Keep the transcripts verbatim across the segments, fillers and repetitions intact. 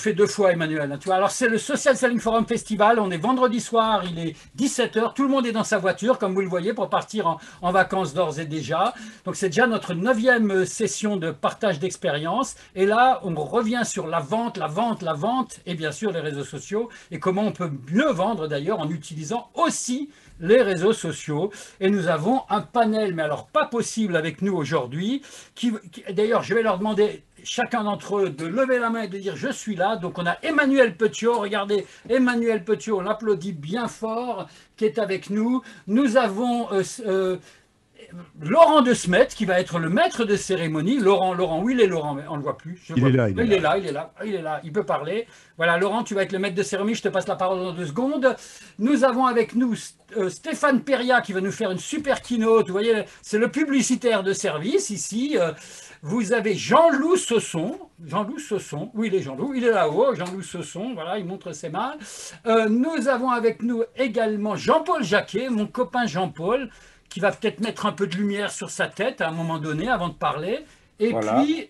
fait deux fois, Emmanuel. Hein, tu vois. Alors, c'est le Social Selling Forum Festival. On est vendredi soir, il est dix-sept heures. Tout le monde est dans sa voiture, comme vous le voyez, pour partir en, en vacances d'ores et déjà. Donc, c'est déjà notre neuvième session de partage d'expérience. Et là, on revient sur la vente, la vente, la vente, et bien sûr les réseaux sociaux. Et comment on peut mieux vendre, d'ailleurs, en utilisant aussi les réseaux sociaux. Et nous avons un panel, mais alors pas possible avec nous aujourd'hui. Qui, qui, d'ailleurs, je vais leur demander chacun d'entre eux de lever la main et de dire je suis là. Donc on a Emmanuel Petiot, regardez Emmanuel Petiot, on l'applaudit bien fort, qui est avec nous. Nous avons euh, euh, Laurent de Smet, qui va être le maître de cérémonie. Laurent, Laurent, où il est Laurent? On ne le voit plus. Je il vois est là, plus. il est Il là. est là, il est là, il est là, il peut parler. Voilà, Laurent, tu vas être le maître de cérémonie. Je te passe la parole dans deux secondes. Nous avons avec nous euh, Stéphane Peria, qui va nous faire une super keynote. Vous voyez, c'est le publicitaire de service ici. Euh, vous avez Jean-Loup Sausson. Jean-Loup Sausson. Oui, il est Jean-Loup. Il est là-haut. Jean-Loup Sausson. Voilà, il montre ses mains. Euh, nous avons avec nous également Jean-Paul Jacquet, mon copain Jean-Paul, qui va peut-être mettre un peu de lumière sur sa tête à un moment donné avant de parler. Et Voilà. puis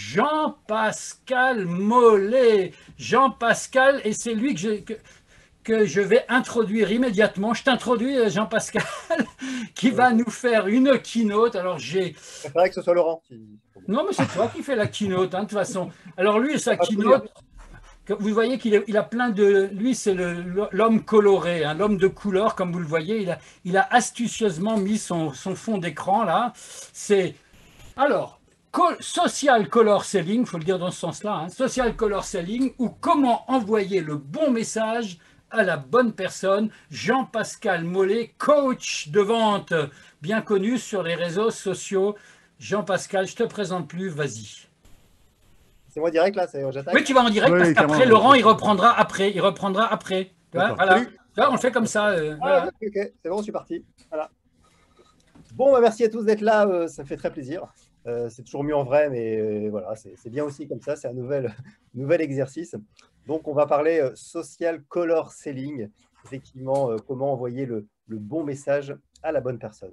Jean-Pascal Mollet. Jean-Pascal, et c'est lui que je, que, que je vais introduire immédiatement. Je t'introduis, Jean-Pascal, qui va nous faire une keynote. Alors j'ai... Je préférerais que ce soit Laurent. Non, mais c'est toi qui fais la keynote, hein, de toute façon. Alors lui, sa keynote... Vous voyez qu'il il a plein de... Lui, c'est l'homme coloré, hein, l'homme de couleur, comme vous le voyez. Il a, il a astucieusement mis son, son fond d'écran, là. C'est... Alors, social color selling, il faut le dire dans ce sens-là, hein, social color selling, ou comment envoyer le bon message à la bonne personne. Jean-Pascal Mollet, coach de vente, bien connu sur les réseaux sociaux. Jean-Pascal, je ne te présente plus, vas-y. C'est moi direct là, j'attaque. Oui, tu vas en direct, oui, parce qu'après, Laurent, il reprendra après. Il reprendra après. Voilà, voilà. Là, on le fait comme ça. Euh, ah, voilà. Ok, okay. C'est bon, je suis parti. Voilà. Bon, bah, merci à tous d'être là, euh, ça me fait très plaisir. Euh, c'est toujours mieux en vrai, mais euh, voilà, c'est bien aussi comme ça, c'est un nouvel, nouvel exercice. Donc, on va parler euh, social color selling, effectivement, euh, comment envoyer le, le bon message à la bonne personne.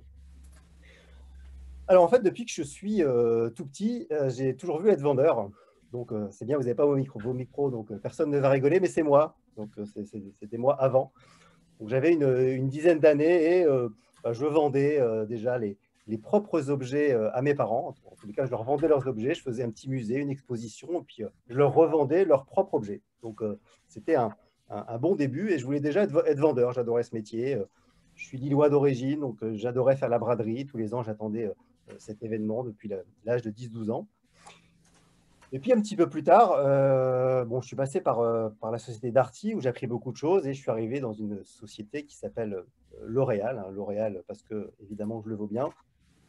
Alors, en fait, depuis que je suis euh, tout petit, euh, j'ai toujours vu être vendeur. Donc, euh, c'est bien, vous n'avez pas vos micros, vos micros, donc euh, personne ne va rigoler, mais c'est moi. Donc, euh, c'était moi avant. Donc, j'avais une, une dizaine d'années et euh, bah, je vendais euh, déjà les, les propres objets euh, à mes parents. En tous les cas, je leur vendais leurs objets. Je faisais un petit musée, une exposition, et puis euh, je leur revendais leurs propres objets. Donc, euh, c'était un, un, un bon début et je voulais déjà être, être vendeur. J'adorais ce métier. Je suis lillois d'origine, donc euh, j'adorais faire la braderie. Tous les ans, j'attendais euh, cet événement depuis l'âge de dix douze ans. Et puis un petit peu plus tard, euh, bon, je suis passé par, euh, par la société Darty où j'ai appris beaucoup de choses et je suis arrivé dans une société qui s'appelle euh, L'Oréal. Hein, L'Oréal parce que, évidemment, je le vaux bien.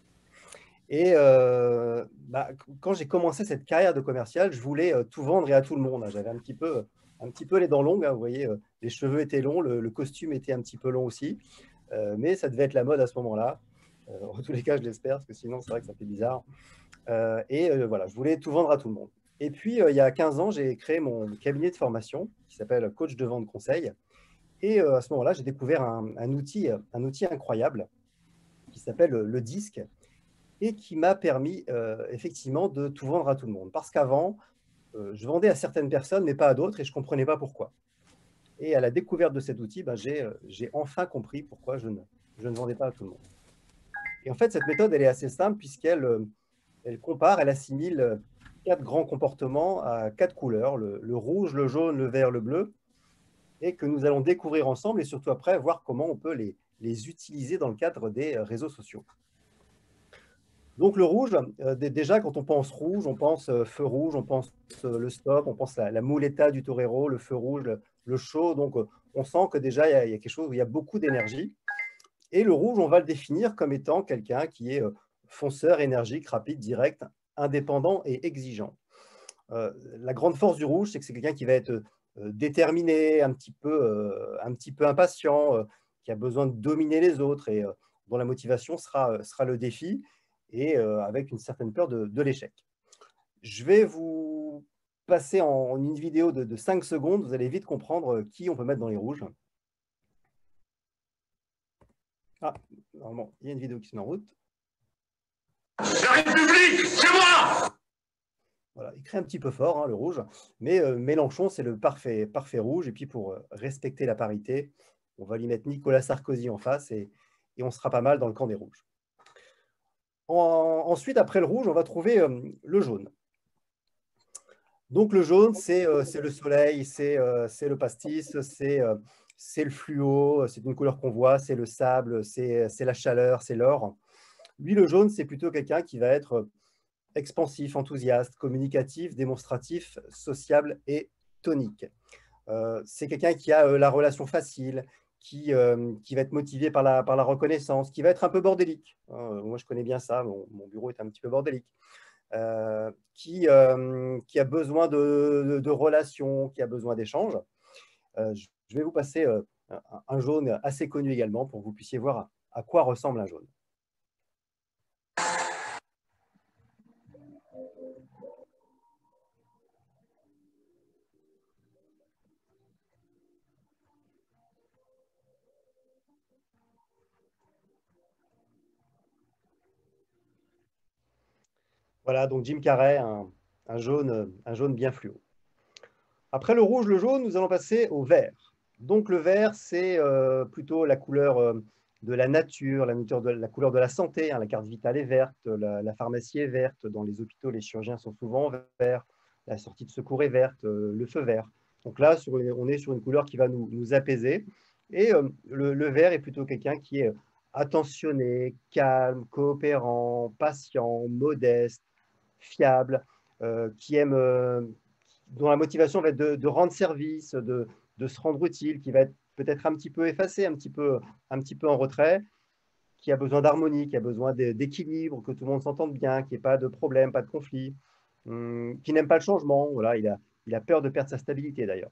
Et euh, bah, quand j'ai commencé cette carrière de commercial, je voulais euh, tout vendre et à tout le monde. Hein. J'avais un petit peu, un petit peu les dents longues. Hein, vous voyez, euh, les cheveux étaient longs, le, le costume était un petit peu long aussi. Euh, mais ça devait être la mode à ce moment-là. Euh, en tous les cas, je l'espère, parce que sinon, c'est vrai que ça fait bizarre. Euh, et euh, voilà, je voulais tout vendre à tout le monde. Et puis, euh, il y a quinze ans, j'ai créé mon cabinet de formation qui s'appelle Coach de vente conseil. Et euh, à ce moment-là, j'ai découvert un, un, outil, un outil incroyable qui s'appelle le disque et qui m'a permis euh, effectivement de tout vendre à tout le monde. Parce qu'avant, euh, je vendais à certaines personnes, mais pas à d'autres, et je ne comprenais pas pourquoi. Et à la découverte de cet outil, ben, j'ai euh, enfin compris pourquoi je ne, je ne vendais pas à tout le monde. Et en fait, cette méthode, elle est assez simple puisqu'elle euh, elle compare, elle assimile quatre grands comportements à quatre couleurs, le, le rouge, le jaune, le vert, le bleu, et que nous allons découvrir ensemble et surtout après voir comment on peut les, les utiliser dans le cadre des réseaux sociaux. Donc le rouge, euh, déjà quand on pense rouge, on pense euh, feu rouge, on pense euh, le stop, on pense la, la muleta du torero, le feu rouge, le, le chaud, donc euh, on sent que déjà il y, a, il y a quelque chose où il y a beaucoup d'énergie. Et le rouge, on va le définir comme étant quelqu'un qui est euh, fonceur, énergique, rapide, direct, indépendant et exigeant. Euh, la grande force du rouge, c'est que c'est quelqu'un qui va être euh, déterminé, un petit peu, euh, un petit peu impatient, euh, qui a besoin de dominer les autres et euh, dont la motivation sera, sera le défi et euh, avec une certaine peur de, de l'échec. Je vais vous passer en, en une vidéo de, de cinq secondes, vous allez vite comprendre qui on peut mettre dans les rouges. Ah, normalement, il y a une vidéo qui se met en route. La République, c'est moi! Voilà, il crie un petit peu fort, hein, le rouge, mais euh, Mélenchon, c'est le parfait, parfait rouge. Et puis pour euh, respecter la parité, on va lui mettre Nicolas Sarkozy en face et, et on sera pas mal dans le camp des rouges. En, ensuite, après le rouge, on va trouver euh, le jaune. Donc le jaune, c'est euh, le soleil, c'est euh, le pastis, c'est euh, le fluo, c'est une couleur qu'on voit, c'est le sable, c'est la chaleur, c'est l'or. Lui, le jaune, c'est plutôt quelqu'un qui va être expansif, enthousiaste, communicatif, démonstratif, sociable et tonique. Euh, c'est quelqu'un qui a euh, la relation facile, qui, euh, qui va être motivé par la, par la reconnaissance, qui va être un peu bordélique. Euh, moi, je connais bien ça, mon, mon bureau est un petit peu bordélique. Euh, qui, euh, qui a besoin de, de, de relations, qui a besoin d'échanges. Euh, je vais vous passer euh, un, un jaune assez connu également pour que vous puissiez voir à, à quoi ressemble un jaune. Voilà, donc Jim Carrey, un, un, jaune, un jaune bien fluo. Après le rouge, le jaune, nous allons passer au vert. Donc le vert, c'est euh, plutôt la couleur euh, de la nature, la, nature de, la couleur de la santé. Hein. La carte vitale est verte, la, la pharmacie est verte, dans les hôpitaux, les chirurgiens sont souvent verts, la sortie de secours est verte, euh, le feu vert. Donc là, sur une, on est sur une couleur qui va nous, nous apaiser. Et euh, le, le vert est plutôt quelqu'un qui est attentionné, calme, coopérant, patient, modeste, fiable, euh, qui aime, euh, dont la motivation va être de, de rendre service, de, de se rendre utile, qui va être peut-être un petit peu effacé, un petit peu, un petit peu en retrait, qui a besoin d'harmonie, qui a besoin d'équilibre, que tout le monde s'entende bien, qu'il n'y ait pas de problème, pas de conflit, hum, qui n'aime pas le changement. Voilà, il a, il a peur de perdre sa stabilité d'ailleurs.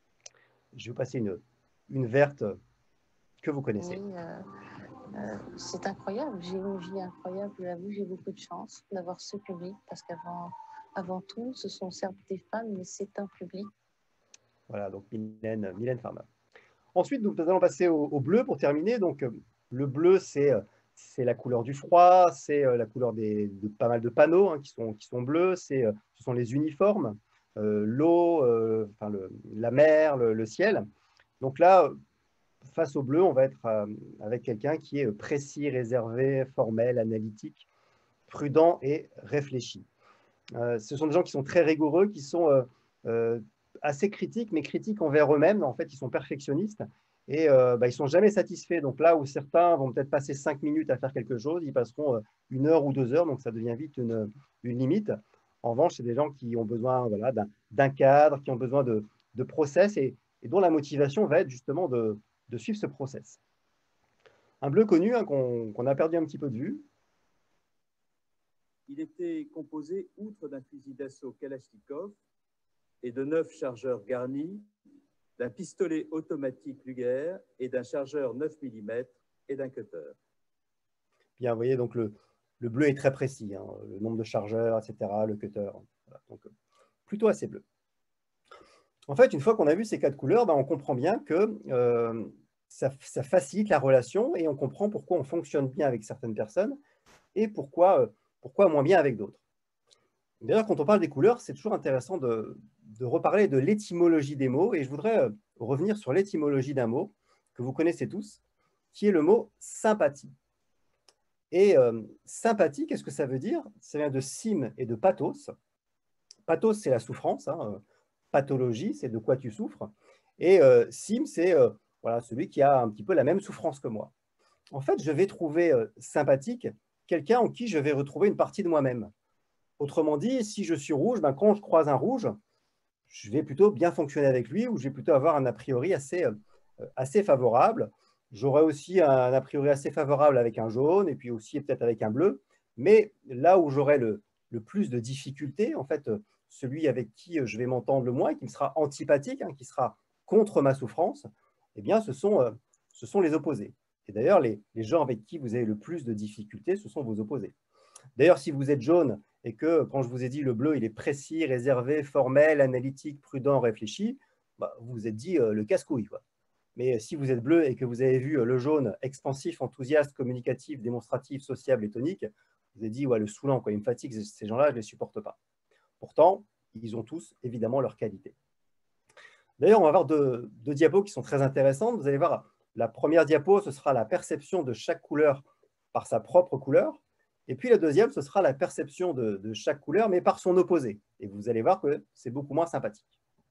Je vais vous passer une, une verte que vous connaissez. Oui, euh, euh, c'est incroyable. J'ai une vie incroyable, j'avoue, j'ai beaucoup de chance d'avoir ce public parce qu'avant avant tout, ce sont certes des femmes, mais c'est un public. Voilà, donc Mylène, Mylène Farmer. Ensuite, nous allons passer au, au bleu pour terminer. Donc, le bleu, c'est la couleur du froid, c'est la couleur des, de pas mal de panneaux hein, qui, sont, qui sont bleus, ce sont les uniformes, euh, l'eau, euh, enfin le, la mer, le, le ciel. Donc là, face au bleu, on va être euh, avec quelqu'un qui est précis, réservé, formel, analytique, prudent et réfléchi. Euh, ce sont des gens qui sont très rigoureux, qui sont euh, euh, assez critiques, mais critiques envers eux-mêmes. En fait, ils sont perfectionnistes et euh, bah, ils ne sont jamais satisfaits. Donc là où certains vont peut-être passer cinq minutes à faire quelque chose, ils passeront euh, une heure ou deux heures, donc ça devient vite une, une limite. En revanche, c'est des gens qui ont besoin voilà, d'un cadre, qui ont besoin de, de process et, et dont la motivation va être justement de, de suivre ce process. Un bleu connu hein, qu'on qu'on a perdu un petit peu de vue. Il était composé, outre d'un fusil d'assaut Kalachnikov et de neuf chargeurs garnis, d'un pistolet automatique Luger et d'un chargeur neuf millimètres et d'un cutter. Bien, vous voyez, donc le, le bleu est très précis, hein, le nombre de chargeurs, et cetera, le cutter. Voilà, donc plutôt assez bleu. En fait, une fois qu'on a vu ces quatre couleurs, ben, on comprend bien que euh, ça, ça facilite la relation et on comprend pourquoi on fonctionne bien avec certaines personnes et pourquoi, euh, pourquoi moins bien avec d'autres. D'ailleurs, quand on parle des couleurs, c'est toujours intéressant de, de reparler de l'étymologie des mots et je voudrais euh, revenir sur l'étymologie d'un mot que vous connaissez tous, qui est le mot sympathie. Et euh, sympathie, qu'est-ce que ça veut dire? Ça vient de sim et de pathos. Pathos, c'est la souffrance. Hein. Pathologie, c'est de quoi tu souffres. Et euh, sim, c'est euh, voilà, celui qui a un petit peu la même souffrance que moi. En fait, je vais trouver euh, sympathique quelqu'un en qui je vais retrouver une partie de moi-même. Autrement dit, si je suis rouge, ben, quand je croise un rouge, je vais plutôt bien fonctionner avec lui ou je vais plutôt avoir un a priori assez, euh, assez favorable. J'aurai aussi un a priori assez favorable avec un jaune et puis aussi peut-être avec un bleu. Mais là où j'aurai le, le plus de difficultés, en fait, celui avec qui je vais m'entendre le moins, qui me sera antipathique, hein, qui sera contre ma souffrance, eh bien, ce sont, euh, ce sont les opposés. Et d'ailleurs, les, les gens avec qui vous avez le plus de difficultés, ce sont vos opposés. D'ailleurs, si vous êtes jaune et que, quand je vous ai dit le bleu, il est précis, réservé, formel, analytique, prudent, réfléchi, bah, vous vous êtes dit euh, le casse-couille, quoi. Mais si vous êtes bleu et que vous avez vu le jaune expansif, enthousiaste, communicatif, démonstratif, sociable et tonique, vous avez dit ouais, le saoulant, quoi, il me fatigue, ces gens-là, je ne les supporte pas. Pourtant, ils ont tous évidemment leurs qualités. D'ailleurs, on va voir deux, deux diapos qui sont très intéressantes. Vous allez voir, la première diapo, ce sera la perception de chaque couleur par sa propre couleur. Et puis la deuxième, ce sera la perception de, de chaque couleur, mais par son opposé. Et vous allez voir que c'est beaucoup moins sympathique.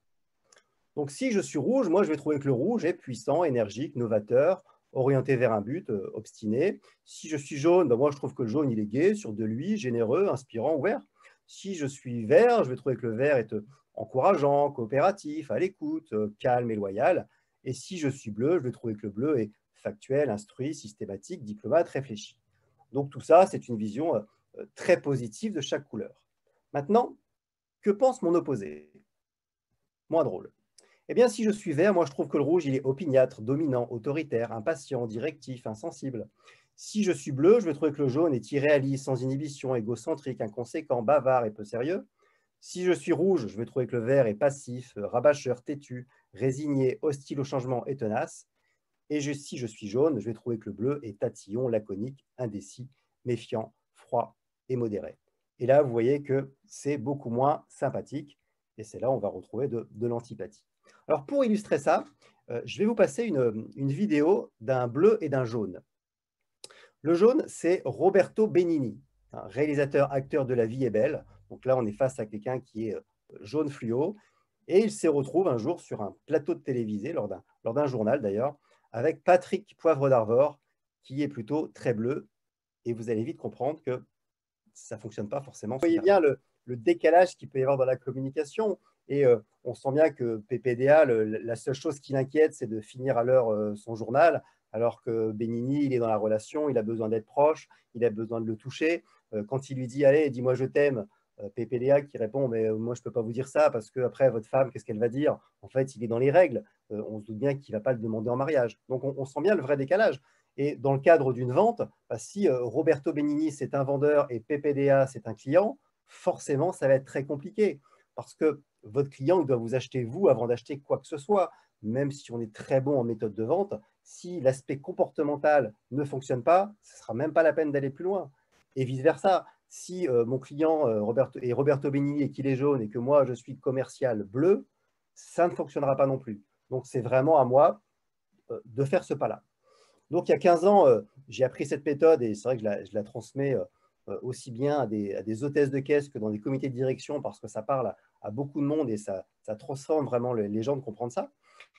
Donc si je suis rouge, moi je vais trouver que le rouge est puissant, énergique, novateur, orienté vers un but, euh, obstiné. Si je suis jaune, ben moi je trouve que le jaune il est gai, sûr de lui, généreux, inspirant, ouvert. Si je suis vert, je vais trouver que le vert est euh, encourageant, coopératif, à l'écoute, euh, calme et loyal. Et si je suis bleu, je vais trouver que le bleu est factuel, instruit, systématique, diplomate, réfléchi. Donc tout ça, c'est une vision euh, très positive de chaque couleur. Maintenant, que pense mon opposé? Moins drôle. Eh bien, si je suis vert, moi je trouve que le rouge, il est opiniâtre, dominant, autoritaire, impatient, directif, insensible. Si je suis bleu, je vais trouver que le jaune est irréaliste, sans inhibition, égocentrique, inconséquent, bavard et peu sérieux. Si je suis rouge, je vais trouver que le vert est passif, rabâcheur, têtu, résigné, hostile au changement et tenace. Et je, si je suis jaune, je vais trouver que le bleu est tatillon, laconique, indécis, méfiant, froid et modéré. Et là, vous voyez que c'est beaucoup moins sympathique. Et c'est là où on va retrouver de, de l'antipathie. Alors, pour illustrer ça, euh, je vais vous passer une, une vidéo d'un bleu et d'un jaune. Le jaune, c'est Roberto Benigni, un réalisateur, acteur de La vie est belle. Donc là, on est face à quelqu'un qui est jaune fluo. Et il se retrouve un jour sur un plateau de télévisé, lors d'un lors d'un journal d'ailleurs, avec Patrick Poivre d'Arvor, qui est plutôt très bleu. Et vous allez vite comprendre que ça ne fonctionne pas forcément. Vous voyez bien le, le décalage qu'il peut y avoir dans la communication. Et euh, on sent bien que P P D A, le, la seule chose qui l'inquiète, c'est de finir à l'heure euh, son journal, alors que Benigni, il est dans la relation, il a besoin d'être proche, il a besoin de le toucher. Euh, quand il lui dit « Allez, dis-moi je t'aime », euh, P P D A qui répond « Mais euh, moi, je ne peux pas vous dire ça, parce qu'après, votre femme, qu'est-ce qu'elle va dire ?» En fait, il est dans les règles. Euh, on se doute bien qu'il ne va pas le demander en mariage. Donc, on, on sent bien le vrai décalage. Et dans le cadre d'une vente, bah, si euh, Roberto Benigni, c'est un vendeur et P P D A, c'est un client, forcément, ça va être très compliqué. Parce que votre client il doit vous acheter vous avant d'acheter quoi que ce soit. Même si on est très bon en méthode de vente, si l'aspect comportemental ne fonctionne pas, ce ne sera même pas la peine d'aller plus loin. Et vice-versa, si euh, mon client euh, Roberto, est Roberto Benigni et qu'il est jaune et que moi, je suis commercial bleu, ça ne fonctionnera pas non plus. Donc, c'est vraiment à moi euh, de faire ce pas-là. Donc, il y a quinze ans, euh, j'ai appris cette méthode et c'est vrai que je la, je la transmets euh, aussi bien à des, à des hôtesses de caisse que dans des comités de direction parce que ça parle à, à beaucoup de monde et ça, ça transforme vraiment les, les gens de comprendre ça.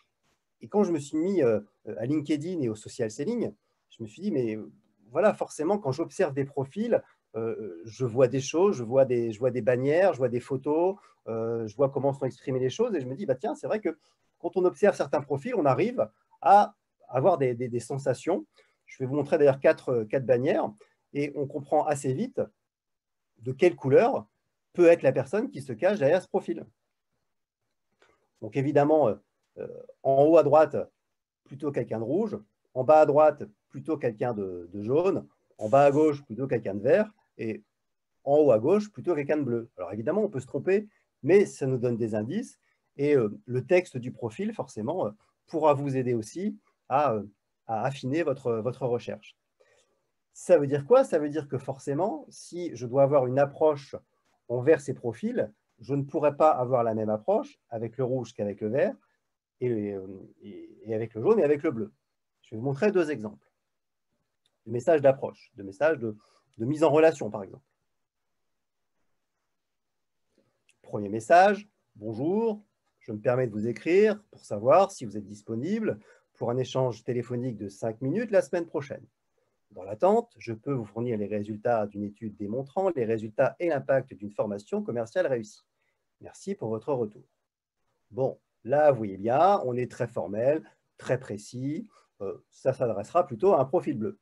Et quand je me suis mis euh, à LinkedIn et au social selling, je me suis dit, mais voilà, forcément, quand j'observe des profils, euh, je vois des choses, je vois des, je vois des bannières, je vois des photos, euh, je vois comment sont exprimées les choses et je me dis, bah, tiens, c'est vrai que quand on observe certains profils, on arrive à avoir des, des, des sensations. Je vais vous montrer d'ailleurs quatre, quatre bannières et on comprend assez vite de quelle couleur peut être la personne qui se cache derrière ce profil. Donc évidemment, euh, en haut à droite, plutôt quelqu'un de rouge, en bas à droite, plutôt quelqu'un de, de jaune, en bas à gauche, plutôt quelqu'un de vert, et en haut à gauche, plutôt quelqu'un de bleu. Alors évidemment, on peut se tromper, mais ça nous donne des indices, et euh, le texte du profil, forcément, euh, pourra vous aider aussi à, euh, à affiner votre, votre recherche. Ça veut dire quoi? Ça veut dire que forcément, si je dois avoir une approche envers ces profils, je ne pourrais pas avoir la même approche avec le rouge qu'avec le vert, et, et, et avec le jaune et avec le bleu. Je vais vous montrer deux exemples de messages d'approche, de messages de, de mise en relation, par exemple. Premier message, bonjour, je me permets de vous écrire pour savoir si vous êtes disponible pour un échange téléphonique de cinq minutes la semaine prochaine. Dans l'attente, je peux vous fournir les résultats d'une étude démontrant les résultats et l'impact d'une formation commerciale réussie. Merci pour votre retour. Bon, là, vous voyez bien, on est très formel, très précis. Euh, ça s'adressera plutôt à un profil bleu.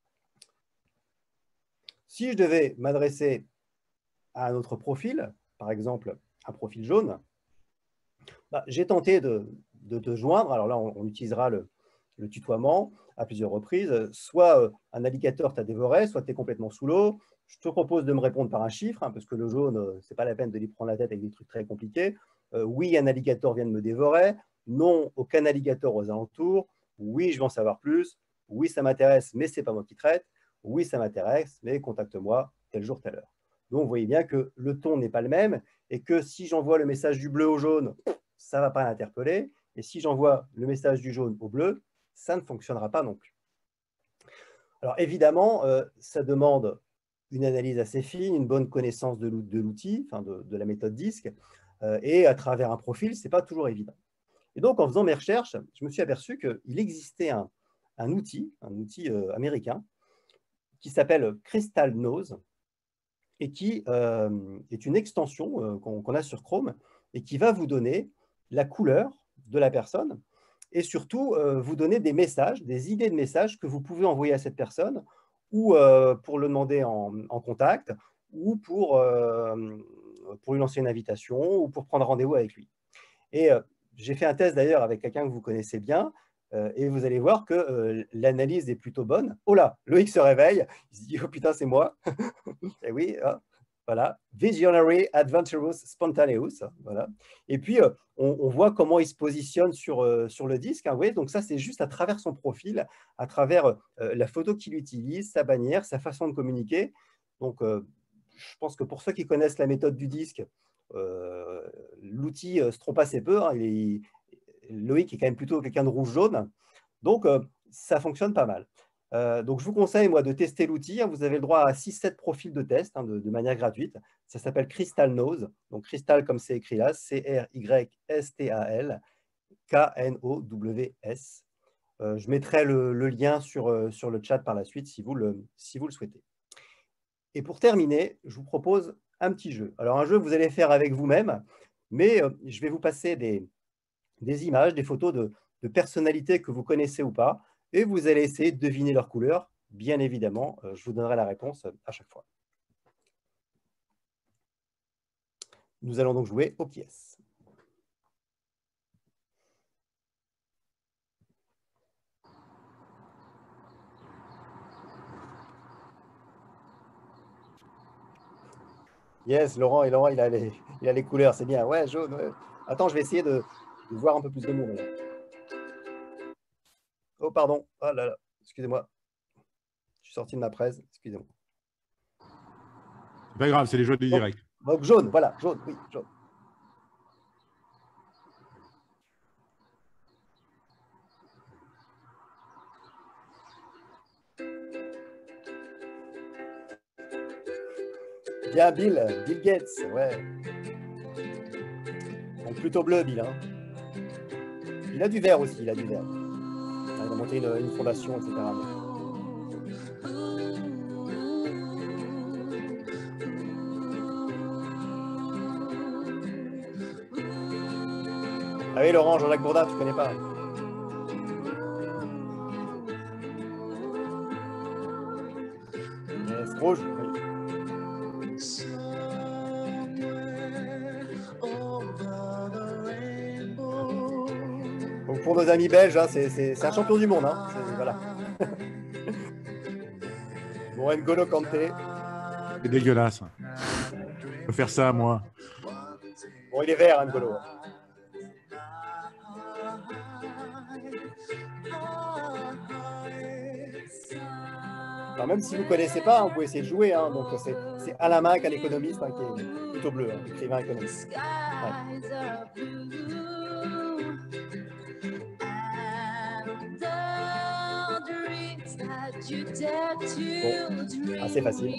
Si je devais m'adresser à un autre profil, par exemple un profil jaune, bah, j'ai tenté de, de te joindre. Alors là, on, on utilisera le, le tutoiement à plusieurs reprises. Soit euh, un alligator t'a dévoré, soit tu es complètement sous l'eau. Je te propose de me répondre par un chiffre, hein, parce que le jaune, euh, ce n'est pas la peine de lui prendre la tête avec des trucs très compliqués. Euh, oui, un alligator vient de me dévorer. Non, aucun alligator aux alentours. Oui, je veux en savoir plus. Oui, ça m'intéresse, mais ce n'est pas moi qui traite. Oui, ça m'intéresse, mais contacte-moi tel jour, telle heure. Donc, vous voyez bien que le ton n'est pas le même et que si j'envoie le message du bleu au jaune, ça ne va pas l'interpeller. Et si j'envoie le message du jaune au bleu, ça ne fonctionnera pas non plus. Alors, évidemment, euh, ça demande une analyse assez fine, une bonne connaissance de l'outil, enfin de, de la méthode disque, euh, et à travers un profil, ce n'est pas toujours évident. Et donc, en faisant mes recherches, je me suis aperçu qu'il existait un, un outil, un outil euh, américain, qui s'appelle Crystal Nose, et qui euh, est une extension euh, qu'on qu'on a sur Chrome, et qui va vous donner la couleur de la personne, et surtout euh, vous donner des messages, des idées de messages que vous pouvez envoyer à cette personne, ou euh, pour le demander en, en contact, ou pour, euh, pour lui lancer une invitation, ou pour prendre rendez-vous avec lui. Et euh, j'ai fait un test d'ailleurs avec quelqu'un que vous connaissez bien, euh, et vous allez voir que euh, l'analyse est plutôt bonne. Oh là, Loïc se réveille, il se dit « Oh putain, c'est moi !» Et oui, hein, voilà, Visionary, Adventurous, Spontaneous. Voilà. Et puis, euh, on, on voit comment il se positionne sur, euh, sur le disque. Hein, vous voyez, donc ça, c'est juste à travers son profil, à travers euh, la photo qu'il utilise, sa bannière, sa façon de communiquer. Donc, euh, je pense que pour ceux qui connaissent la méthode du disque, euh, l'outil euh, se trompe assez peu. Hein, il est, Loïc est quand même plutôt quelqu'un de rouge-jaune. Donc, euh, ça fonctionne pas mal. Euh, donc, je vous conseille, moi, de tester l'outil. Hein. Vous avez le droit à six sept profils de test hein, de, de manière gratuite. Ça s'appelle Crystal Nose. Donc, Crystal, comme c'est écrit là, C R Y S T A L, K N O W S. Euh, je mettrai le, le lien sur, euh, sur le chat par la suite si vous le, si vous le souhaitez. Et pour terminer, je vous propose un petit jeu. Alors, un jeu que vous allez faire avec vous-même, mais euh, je vais vous passer des, des images, des photos de, de personnalités que vous connaissez ou pas, et vous allez essayer de deviner leur couleur. Bien évidemment, euh, je vous donnerai la réponse à chaque fois. Nous allons donc jouer au qui est-ce. Yes, Laurent, et Laurent, il a les, il a les couleurs, c'est bien. Ouais, jaune. Ouais. Attends, je vais essayer de, de voir un peu plus de monde. Oh, pardon. Oh là là, excusez-moi. Je suis sorti de ma presse, excusez-moi. C'est pas grave, c'est les jeux du direct. Donc, jaune, voilà, jaune, oui, jaune. Bien, Bill, Bill Gates, ouais. Donc plutôt bleu, Bill. Hein. Il a du vert aussi, il a du vert. Il a monté une, une fondation, et cetera. Ah oui, Laurent, Jean-Jacques Bourdin, tu connais pas. Yes, rouge, oui. Donc pour nos amis belges, hein, c'est un champion du monde. Hein, voilà. Bon, N'Golo Kanté. C'est dégueulasse. Je peux faire ça, moi. Bon, il est vert, N'Golo. Alors, même si vous ne connaissez pas, vous pouvez essayer de jouer. Hein, donc, c'est Alain Minc, un économiste, hein, qui est plutôt bleu, hein, écrivain économiste. Ouais. Bon, assez facile.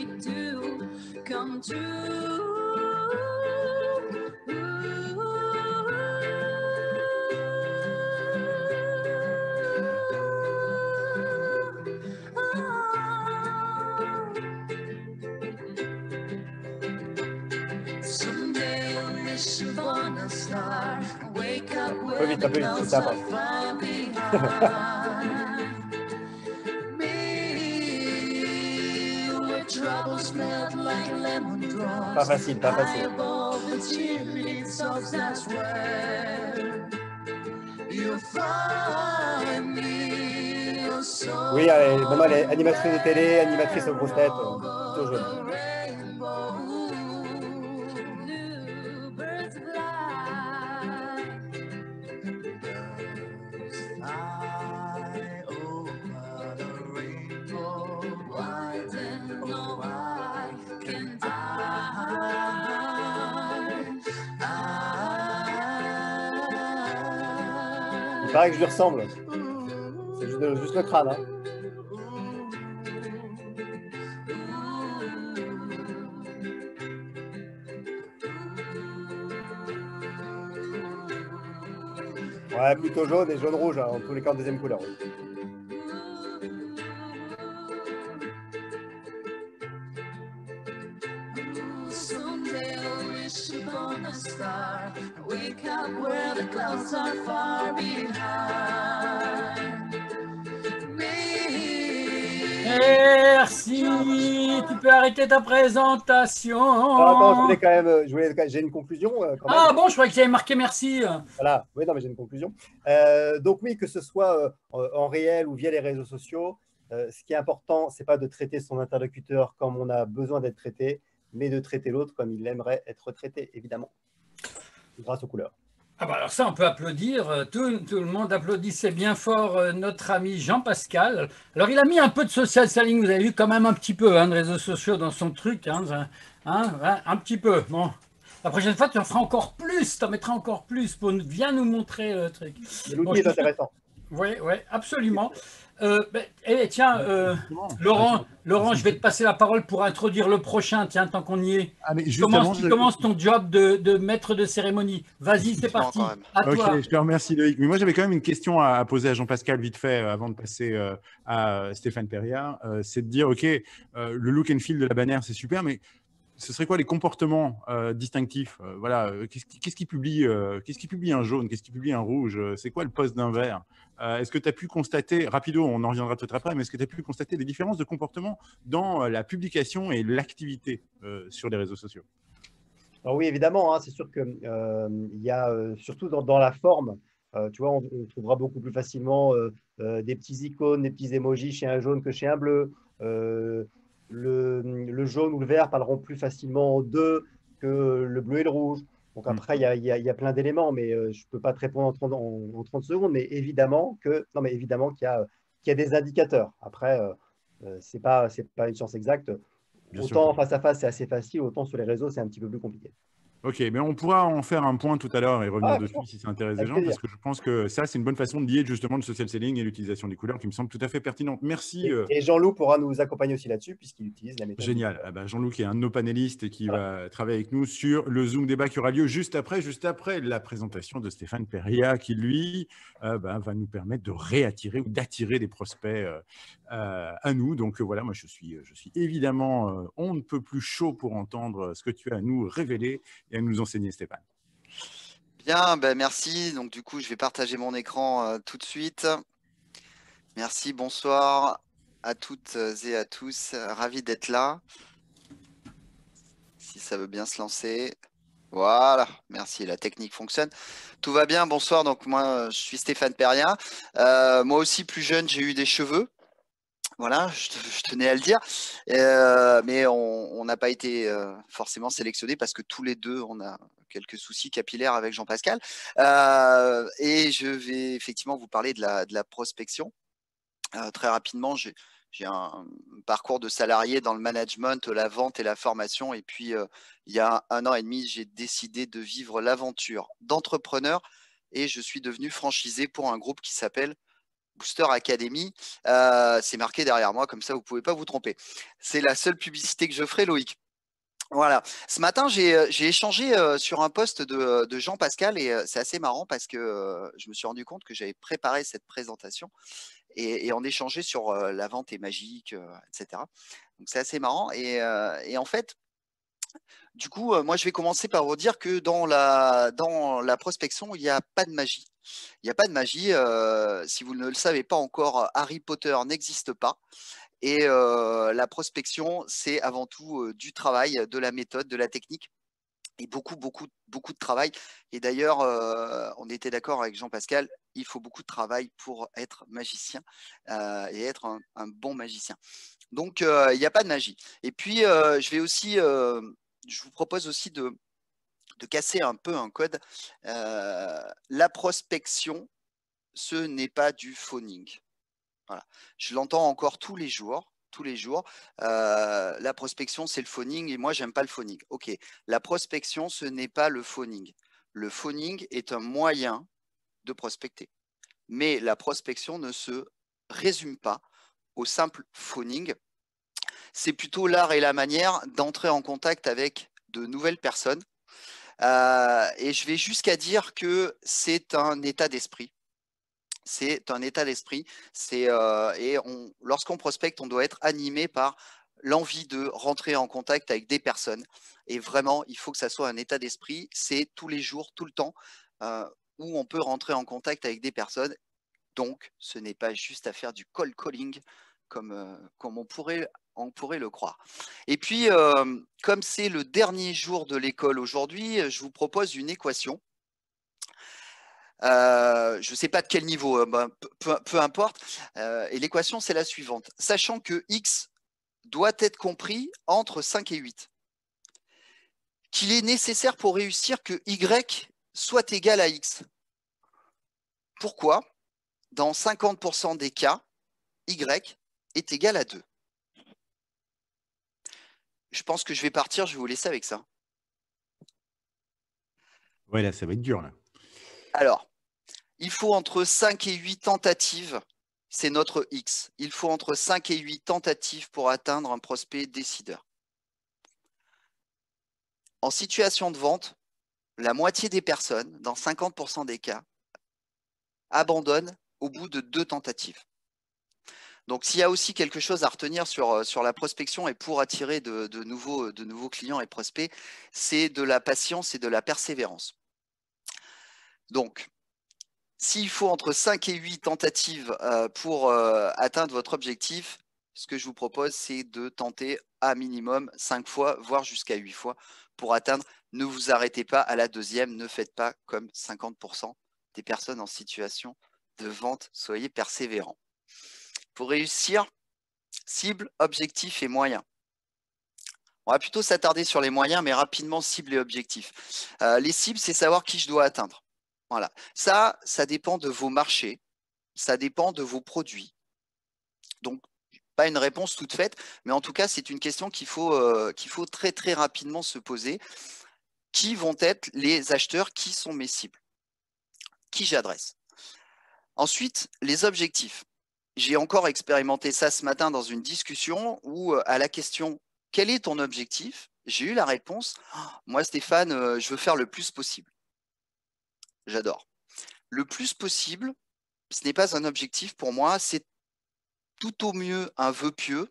Un peu vite, un peu vite, c'est sympa. Pas facile, pas facile. Oui, elle est, maintenant elle est animatrice de télé, animatrice aux grosses têtes, plutôt jeune. Il paraît que je lui ressemble. C'est juste, juste le crâne. Hein. Ouais, plutôt jaune et jaune-rouge, hein, en tous les cas en deuxième couleur. Oui. Merci, tu peux arrêter ta présentation. Ah, attends, je voulais quand même, je voulais, j'ai une conclusion euh, quand même. Ah bon, je croyais que j'avais marqué merci. Voilà, oui, non, mais j'ai une conclusion. Euh, donc oui, que ce soit euh, en réel ou via les réseaux sociaux, euh, ce qui est important, c'est pas de traiter son interlocuteur comme on a besoin d'être traité, mais de traiter l'autre comme il aimerait être traité, évidemment, grâce aux couleurs. Ah bah alors ça, on peut applaudir. Tout, tout le monde applaudissait bien fort euh, notre ami Jean-Pascal. Alors, il a mis un peu de social selling, vous avez vu, quand même un petit peu, hein, de réseaux sociaux dans son truc. Hein, hein, hein, un petit peu. Bon. La prochaine fois, tu en feras encore plus, tu en mettras encore plus pour bien nous montrer le truc. L'outil bon, est intéressant. Oui, oui, absolument. Euh, ben, eh, tiens, euh, Laurent, Laurent, je vais te passer la parole pour introduire le prochain, tiens, tant qu'on y est. Ah, mais juste Commence, avant, tu je... commences ton job de, de maître de cérémonie. Vas-y, c'est parti. À ok, toi. je te remercie, Loïc. Mais moi, j'avais quand même une question à, à poser à Jean-Pascal vite fait euh, avant de passer euh, à Stéphane Péria. Euh, c'est de dire, OK, euh, le look and feel de la bannière, c'est super, mais ce serait quoi les comportements euh, distinctifs euh, Voilà, euh, qu'est-ce qui, qu'est-ce qui publie, euh, qu'est-ce qui publie un jaune, qu'est-ce qui publie un rouge euh, C'est quoi le poste d'un vert euh, Est-ce que tu as pu constater, rapido, on en reviendra tout après, mais est-ce que tu as pu constater des différences de comportement dans euh, la publication et l'activité euh, sur les réseaux sociaux? Alors oui, évidemment, hein, c'est sûr qu'il euh, y a, euh, surtout dans, dans la forme, euh, tu vois, on, on trouvera beaucoup plus facilement euh, euh, des petits icônes, des petits emojis chez un jaune que chez un bleu. Euh, le, le jaune ou le vert parleront plus facilement d'eux que le bleu et le rouge. Donc après, il y a, y a, y a plein d'éléments, mais euh, je ne peux pas te répondre en trente, en, en trente secondes, mais évidemment que, non, mais évidemment qu'il y a, qu'il y a des indicateurs. Après, euh, euh, ce n'est pas, c'est pas une science exacte. Bien Autant sûr. face à face, c'est assez facile, autant sur les réseaux, c'est un petit peu plus compliqué. Ok, mais on pourra en faire un point tout à l'heure et revenir Ah, dessus bon. si ça intéresse des Avec gens, plaisir. parce que je pense que ça, c'est une bonne façon de lier justement le social selling et l'utilisation des couleurs qui me semble tout à fait pertinente. Merci. Et, euh, et Jean-Loup pourra nous accompagner aussi là-dessus, puisqu'il utilise la méthode. Génial. Ah bah, Jean-Luc qui est un de nos panélistes et qui Voilà. va travailler avec nous sur le Zoom débat qui aura lieu juste après, juste après la présentation de Stéphane Péria, qui lui euh, bah, va nous permettre de réattirer ou d'attirer des prospects euh, euh, à nous. Donc euh, voilà, moi je suis, je suis évidemment euh, on ne peut plus chaud pour entendre ce que tu as à nous révéler et à nous enseigner, Stéphane. Bien, ben merci. Donc du coup, je vais partager mon écran euh, tout de suite. Merci, bonsoir à toutes et à tous. Ravi d'être là. Si ça veut bien se lancer. Voilà, merci, la technique fonctionne. Tout va bien, bonsoir. Donc moi, je suis Stéphane Péria. Euh, moi aussi, plus jeune, j'ai eu des cheveux. Voilà, je, je tenais à le dire. Euh, mais on n'a pas été euh, forcément sélectionnés parce que tous les deux, on a quelques soucis capillaires avec Jean-Pascal. Euh, et je vais effectivement vous parler de la, de la prospection. Euh, très rapidement, j'ai j'ai un parcours de salarié dans le management, la vente et la formation. Et puis, euh, il y a un an et demi, j'ai décidé de vivre l'aventure d'entrepreneur et je suis devenu franchisé pour un groupe qui s'appelle Booster Academy. Euh, c'est marqué derrière moi, comme ça, vous ne pouvez pas vous tromper. C'est la seule publicité que je ferai, Loïc. Voilà. Ce matin, j'ai j'ai échangé euh, sur un post de, de Jean-Pascal et euh, c'est assez marrant parce que euh, je me suis rendu compte que j'avais préparé cette présentation et, et on échangeait sur euh, la vente est magique, euh, et cetera. Donc c'est assez marrant et, euh, et en fait, du coup, euh, moi je vais commencer par vous dire que dans la, dans la prospection, il n'y a pas de magie. Il n'y a pas de magie. Euh, si vous ne le savez pas encore, Harry Potter n'existe pas. Et euh, la prospection, c'est avant tout euh, du travail, de la méthode, de la technique et beaucoup, beaucoup, beaucoup de travail. Et d'ailleurs, euh, on était d'accord avec Jean-Pascal, il faut beaucoup de travail pour être magicien euh, et être un, un bon magicien. Donc, euh, il n'y a pas de magie. Et puis, euh, je vais aussi, euh, je vous propose aussi de, de casser un peu un code. Euh, la prospection, ce n'est pas du phoning. Voilà. Je l'entends encore tous les jours. Tous les jours. Euh, la prospection, c'est le phoning et moi, j'aime pas le phoning. Ok. La prospection, ce n'est pas le phoning. Le phoning est un moyen de prospecter. mais la prospection ne se résume pas au simple phoning. C'est plutôt l'art et la manière d'entrer en contact avec de nouvelles personnes. Euh, et je vais jusqu'à dire que c'est un état d'esprit. C'est un état d'esprit. Euh, et lorsqu'on prospecte, on doit être animé par l'envie de rentrer en contact avec des personnes. Et vraiment, il faut que ça soit un état d'esprit. C'est tous les jours, tout le temps, euh, où on peut rentrer en contact avec des personnes. Donc, ce n'est pas juste à faire du cold calling comme, euh, comme on, pourrait, on pourrait le croire. Et puis, euh, comme c'est le dernier jour de l'école aujourd'hui, je vous propose une équation. Euh, je ne sais pas de quel niveau, ben, peu, peu importe. Euh, et l'équation, c'est la suivante. Sachant que X doit être compris entre cinq et huit, qu'il est nécessaire pour réussir que Y soit égal à X. Pourquoi? Dans cinquante pour cent des cas, Y est égal à deux. Je pense que je vais partir, je vais vous laisser avec ça. Ouais, là, ça va être dur, là. Alors, il faut entre cinq et huit tentatives, c'est notre X. Il faut entre cinq et huit tentatives pour atteindre un prospect décideur. En situation de vente, la moitié des personnes, dans cinquante pour cent des cas, abandonnent au bout de deux tentatives. Donc, s'il y a aussi quelque chose à retenir sur, sur la prospection et pour attirer de, de, nouveaux, de nouveaux clients et prospects, c'est de la patience et de la persévérance. Donc, s'il faut entre cinq et huit tentatives euh, pour euh, atteindre votre objectif, ce que je vous propose, c'est de tenter à minimum cinq fois, voire jusqu'à huit fois pour atteindre. Ne vous arrêtez pas à la deuxième, ne faites pas comme cinquante pour cent des personnes en situation de vente, soyez persévérants. Pour réussir, cible, objectif et moyens. On va plutôt s'attarder sur les moyens, mais rapidement, cible et objectif. Euh, les cibles, c'est savoir qui je dois atteindre. Voilà. Ça, ça dépend de vos marchés, ça dépend de vos produits. Donc, pas une réponse toute faite, mais en tout cas, c'est une question qu'il faut, euh, qu'il faut très, très rapidement se poser. Qui vont être les acheteurs? Qui sont mes cibles? Qui j'adresse? Ensuite, les objectifs. J'ai encore expérimenté ça ce matin dans une discussion où, à la question « Quel est ton objectif ?» j'ai eu la réponse oh, « Moi, Stéphane, euh, je veux faire le plus possible. » J'adore. Le plus possible, ce n'est pas un objectif pour moi, c'est tout au mieux un vœu pieux,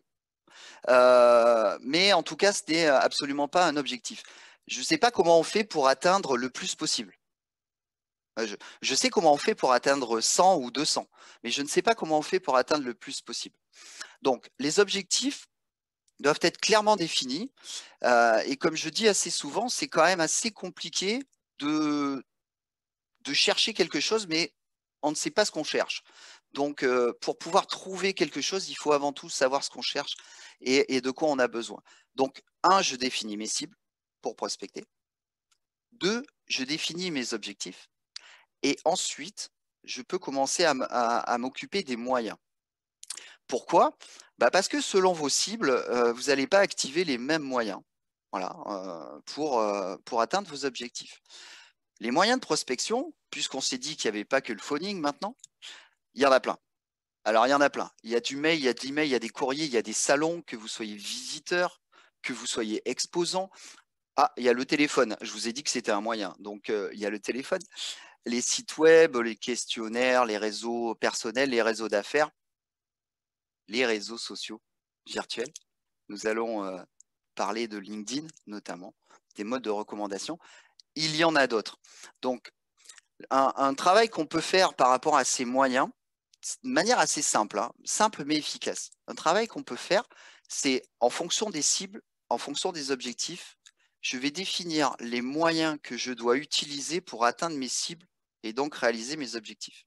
euh, mais en tout cas, ce n'est absolument pas un objectif. Je ne sais pas comment on fait pour atteindre le plus possible. Je, je sais comment on fait pour atteindre cent ou deux cents, mais je ne sais pas comment on fait pour atteindre le plus possible. Donc, les objectifs doivent être clairement définis. Euh, et comme je dis assez souvent, c'est quand même assez compliqué de, de chercher quelque chose, mais on ne sait pas ce qu'on cherche. Donc, euh, pour pouvoir trouver quelque chose, il faut avant tout savoir ce qu'on cherche et, et de quoi on a besoin. Donc, un, je définis mes cibles pour prospecter. Deux, je définis mes objectifs. Et ensuite, je peux commencer à, à, à m'occuper des moyens. Pourquoi? Bah parce que selon vos cibles, euh, vous n'allez pas activer les mêmes moyens, voilà, euh, pour, euh, pour atteindre vos objectifs. Les moyens de prospection, puisqu'on s'est dit qu'il n'y avait pas que le phoning maintenant, il y en a plein. Alors, il y en a plein. Il y a du mail, il y a de l'email, il y a des courriers, il y a des salons, que vous soyez visiteur, que vous soyez exposant. Ah, il y a le téléphone. Je vous ai dit que c'était un moyen. Donc, euh, il y a le téléphone. Les sites web, les questionnaires, les réseaux personnels, les réseaux d'affaires, les réseaux sociaux virtuels. Nous allons euh, parler de LinkedIn notamment, des modes de recommandation. Il y en a d'autres. Donc, un, un travail qu'on peut faire par rapport à ces moyens, de manière assez simple, hein, simple mais efficace. Un travail qu'on peut faire, c'est en fonction des cibles, en fonction des objectifs, je vais définir les moyens que je dois utiliser pour atteindre mes cibles et donc réaliser mes objectifs.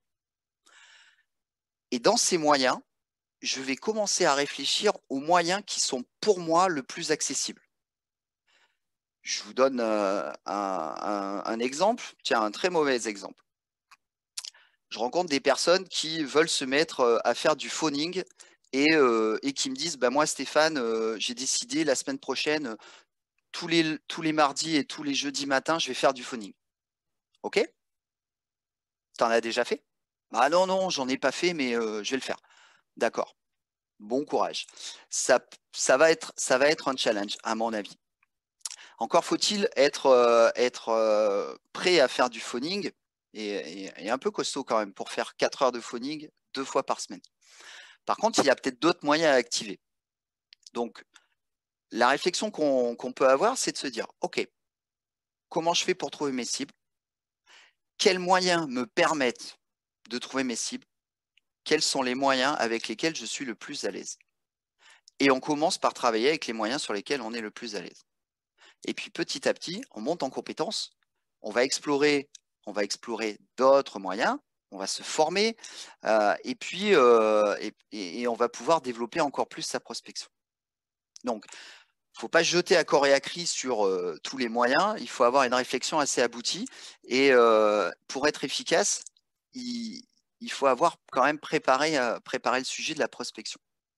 Et dans ces moyens, je vais commencer à réfléchir aux moyens qui sont pour moi le plus accessibles. Je vous donne euh, un, un, un exemple, tiens, un très mauvais exemple. Je rencontre des personnes qui veulent se mettre à faire du phoning et, euh, et qui me disent bah, « Moi, Stéphane, euh, j'ai décidé la semaine prochaine, tous les, tous les mardis et tous les jeudis matins, je vais faire du phoning. » Ok? T'en as déjà fait? Ah non, non, j'en ai pas fait, mais euh, je vais le faire. D'accord. Bon courage. Ça, ça va être, ça va être un challenge, à mon avis. Encore faut-il être, euh, être euh, prêt à faire du phoning et, et, et un peu costaud quand même pour faire quatre heures de phoning deux fois par semaine. Par contre, il y a peut-être d'autres moyens à activer. Donc, la réflexion qu'on qu'on peut avoir, c'est de se dire, OK, comment je fais pour trouver mes cibles? Quels moyens me permettent de trouver mes cibles? Quels sont les moyens avec lesquels je suis le plus à l'aise? Et on commence par travailler avec les moyens sur lesquels on est le plus à l'aise. Et puis petit à petit, on monte en compétences, on va explorer, on va explorer d'autres moyens, on va se former, euh, et puis euh, et, et on va pouvoir développer encore plus sa prospection. Donc, il ne faut pas se jeter à corps et à cri sur euh, tous les moyens, il faut avoir une réflexion assez aboutie. Et euh, pour être efficace, il, il faut avoir quand même préparé, euh, préparé le sujet de la prospection.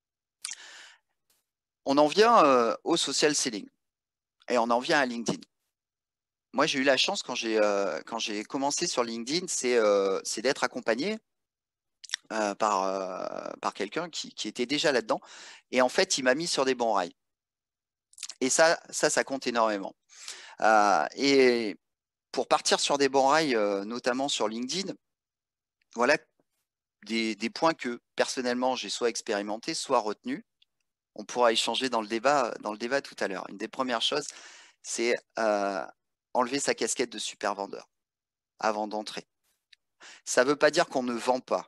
On en vient euh, au social selling et on en vient à LinkedIn. Moi, j'ai eu la chance quand j'ai euh, quand j'ai commencé sur LinkedIn, c'est euh, c'est d'être accompagné euh, par, euh, par quelqu'un qui, qui était déjà là-dedans. Et en fait, il m'a mis sur des bons rails. Et ça, ça, ça compte énormément. Euh, et pour partir sur des bons rails, euh, notamment sur LinkedIn, voilà des, des points que personnellement j'ai soit expérimenté, soit retenu. On pourra échanger dans le débat, dans le débat tout à l'heure. Une des premières choses, c'est euh, enlever sa casquette de super vendeur avant d'entrer. Ça ne veut pas dire qu'on ne vend pas.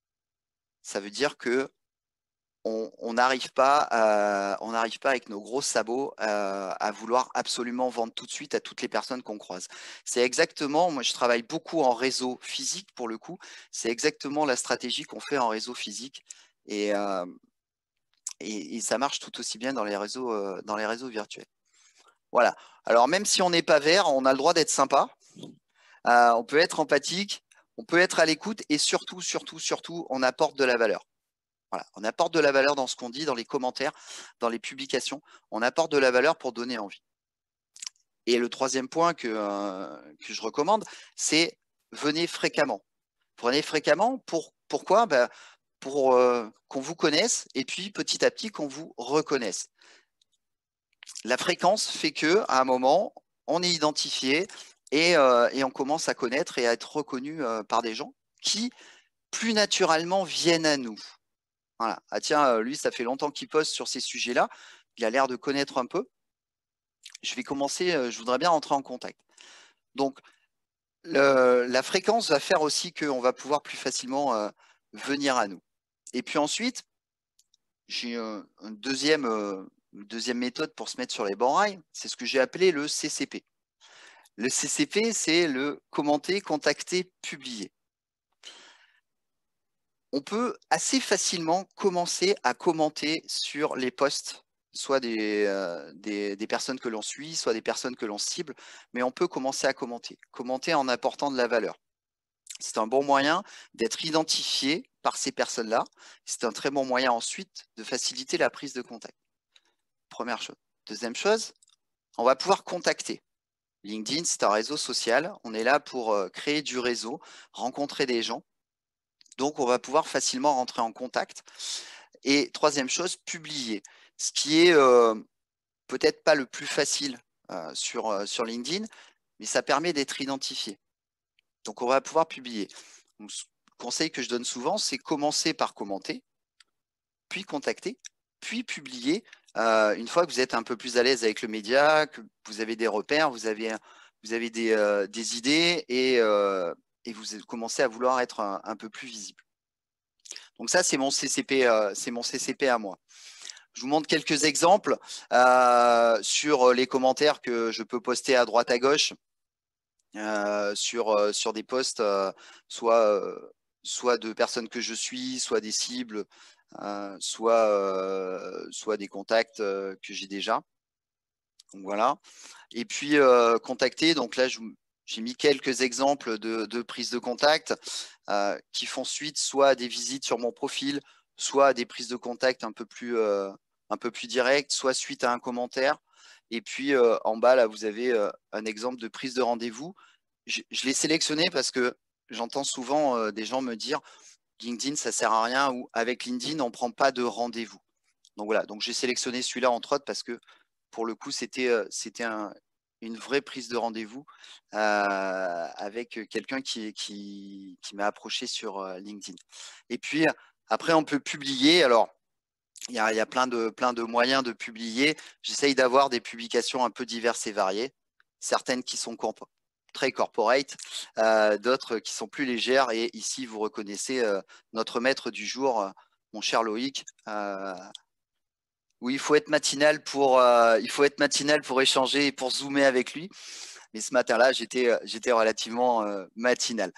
Ça veut dire que on n'arrive pas, euh, on n'arrive pas avec nos gros sabots euh, à vouloir absolument vendre tout de suite à toutes les personnes qu'on croise. C'est exactement, moi je travaille beaucoup en réseau physique pour le coup, c'est exactement la stratégie qu'on fait en réseau physique et, euh, et, et ça marche tout aussi bien dans les réseaux, euh, dans les réseaux virtuels. Voilà. Alors même si on n'est pas vert, on a le droit d'être sympa, euh, on peut être empathique, on peut être à l'écoute et surtout, surtout, surtout, on apporte de la valeur. Voilà, on apporte de la valeur dans ce qu'on dit, dans les commentaires, dans les publications. On apporte de la valeur pour donner envie. Et le troisième point que, euh, que je recommande, c'est venez fréquemment. Venez fréquemment, pour, pourquoi ben, pour euh, qu'on vous connaisse et puis petit à petit qu'on vous reconnaisse. La fréquence fait que à un moment, on est identifié et, euh, et on commence à connaître et à être reconnu euh, par des gens qui, plus naturellement, viennent à nous. Voilà. Ah tiens, lui, ça fait longtemps qu'il poste sur ces sujets-là. Il a l'air de connaître un peu. Je vais commencer, je voudrais bien rentrer en contact. Donc, le, la fréquence va faire aussi qu'on va pouvoir plus facilement euh, venir à nous. Et puis ensuite, j'ai euh, une deuxième, euh, une deuxième méthode pour se mettre sur les bons rails. C'est ce que j'ai appelé le C C P. Le C C P, c'est le commenter, contacter, publier. On peut assez facilement commencer à commenter sur les posts, soit des, euh, des, des personnes que l'on suit, soit des personnes que l'on cible, mais on peut commencer à commenter. Commenter en apportant de la valeur. C'est un bon moyen d'être identifié par ces personnes-là. C'est un très bon moyen ensuite de faciliter la prise de contact. Première chose. Deuxième chose, on va pouvoir contacter. LinkedIn, c'est un réseau social. On est là pour euh, créer du réseau, rencontrer des gens. Donc, on va pouvoir facilement rentrer en contact. Et troisième chose, publier. Ce qui est euh, peut-être pas le plus facile euh, sur, euh, sur LinkedIn, mais ça permet d'être identifié. Donc, on va pouvoir publier. Donc, le conseil que je donne souvent, c'est commencer par commenter, puis contacter, puis publier. Euh, une fois que vous êtes un peu plus à l'aise avec le média, que vous avez des repères, vous avez, vous avez des, euh, des idées et, euh, et vous commencez à vouloir être un, un peu plus visible. Donc ça, c'est mon C C P, euh, c'est mon C C P à moi. Je vous montre quelques exemples euh, sur les commentaires que je peux poster à droite à gauche euh, sur, euh, sur des posts, euh, soit, euh, soit de personnes que je suis, soit des cibles, euh, soit, euh, soit des contacts euh, que j'ai déjà. Donc voilà. Et puis euh, contacter, donc là, je vous j'ai mis quelques exemples de, de prises de contact euh, qui font suite soit à des visites sur mon profil, soit à des prises de contact un peu plus, euh, un peu plus directes, soit suite à un commentaire. Et puis euh, en bas, là, vous avez euh, un exemple de prise de rendez-vous. Je, je l'ai sélectionné parce que j'entends souvent euh, des gens me dire LinkedIn, ça sert à rien, ou avec LinkedIn, on ne prend pas de rendez-vous. Donc voilà, donc j'ai sélectionné celui-là entre autres parce que pour le coup, c'était euh, c'était un, une vraie prise de rendez-vous euh, avec quelqu'un qui, qui, qui m'a approché sur euh, LinkedIn. Et puis après, on peut publier. Alors, il y a, il y a plein de, plein de moyens de publier. J'essaye d'avoir des publications un peu diverses et variées, certaines qui sont corp très corporate, euh, d'autres qui sont plus légères. Et ici, vous reconnaissez euh, notre maître du jour, euh, mon cher Loïc. Euh, oui, il faut être matinal pour, euh, il faut être matinal pour échanger et pour zoomer avec lui. Mais ce matin-là, j'étais, j'étais relativement euh, matinal.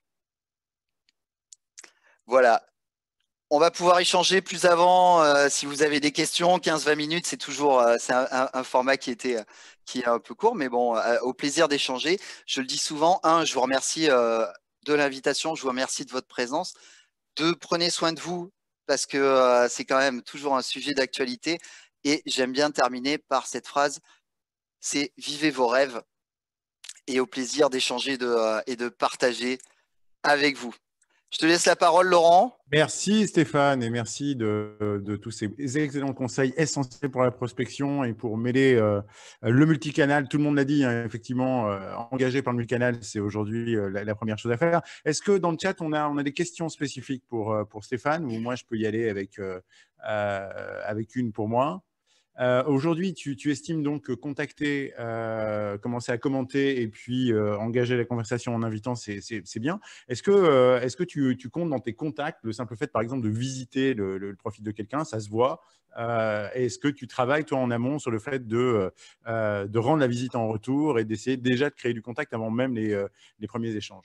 Voilà. On va pouvoir échanger plus avant euh, si vous avez des questions. quinze vingt minutes, c'est toujours euh, c'est un, un, un format qui était qui est un peu court, mais bon, euh, au plaisir d'échanger. Je le dis souvent. Un, je vous remercie euh, de l'invitation. Je vous remercie de votre présence. Deux, prenez soin de vous parce que euh, c'est quand même toujours un sujet d'actualité. Et j'aime bien terminer par cette phrase, c'est vivez vos rêves et au plaisir d'échanger de, euh, et de partager avec vous. Je te laisse la parole, Laurent. Merci Stéphane et merci de, de tous ces excellents conseils essentiels pour la prospection et pour mêler euh, le multicanal. Tout le monde l'a dit, hein, effectivement, euh, engagé par le multicanal, c'est aujourd'hui euh, la, la première chose à faire. Est-ce que dans le chat, on a, on a des questions spécifiques pour, euh, pour Stéphane ou moi, je peux y aller avec, euh, euh, avec une pour moi? Euh, Aujourd'hui, tu, tu estimes donc que contacter, euh, commencer à commenter et puis euh, engager la conversation en invitant, c'est bien. Est-ce que, euh, est-ce que tu, tu comptes dans tes contacts le simple fait, par exemple, de visiter le, le, le profil de quelqu'un, ça se voit. Euh, Est-ce que tu travailles, toi, en amont sur le fait de, euh, de rendre la visite en retour et d'essayer déjà de créer du contact avant même les, euh, les premiers échanges?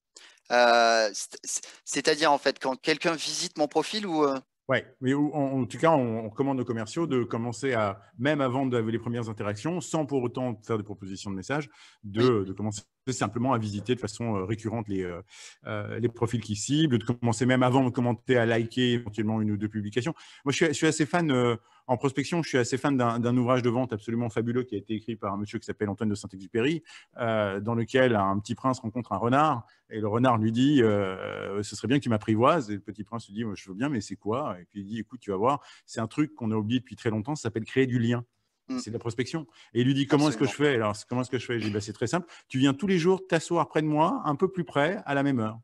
euh, C'est-à-dire, en fait, quand quelqu'un visite mon profil ou… Euh... Oui, mais en, en tout cas, on, on commande aux commerciaux de commencer à, même avant de, les premières interactions, sans pour autant faire des propositions de messages, de, oui. de commencer simplement à visiter de façon récurrente les, euh, les profils qui ciblent, de commencer même avant de commenter à liker éventuellement une ou deux publications. Moi, je suis, je suis assez fan, euh, en prospection, je suis assez fan d'un ouvrage de vente absolument fabuleux qui a été écrit par un monsieur qui s'appelle Antoine de Saint-Exupéry, euh, dans lequel un petit prince rencontre un renard, et le renard lui dit euh, « ce serait bien que tu m'apprivoises », et le petit prince lui dit « je veux bien, mais c'est quoi ?» Et puis il dit « écoute, tu vas voir, c'est un truc qu'on a oublié depuis très longtemps, ça s'appelle créer du lien ». C'est de la prospection. Et il lui dit, comment est-ce que je fais? Alors, comment est-ce que je fais? Je dis, bah, c'est très simple. Tu viens tous les jours t'asseoir près de moi, un peu plus près, à la même heure.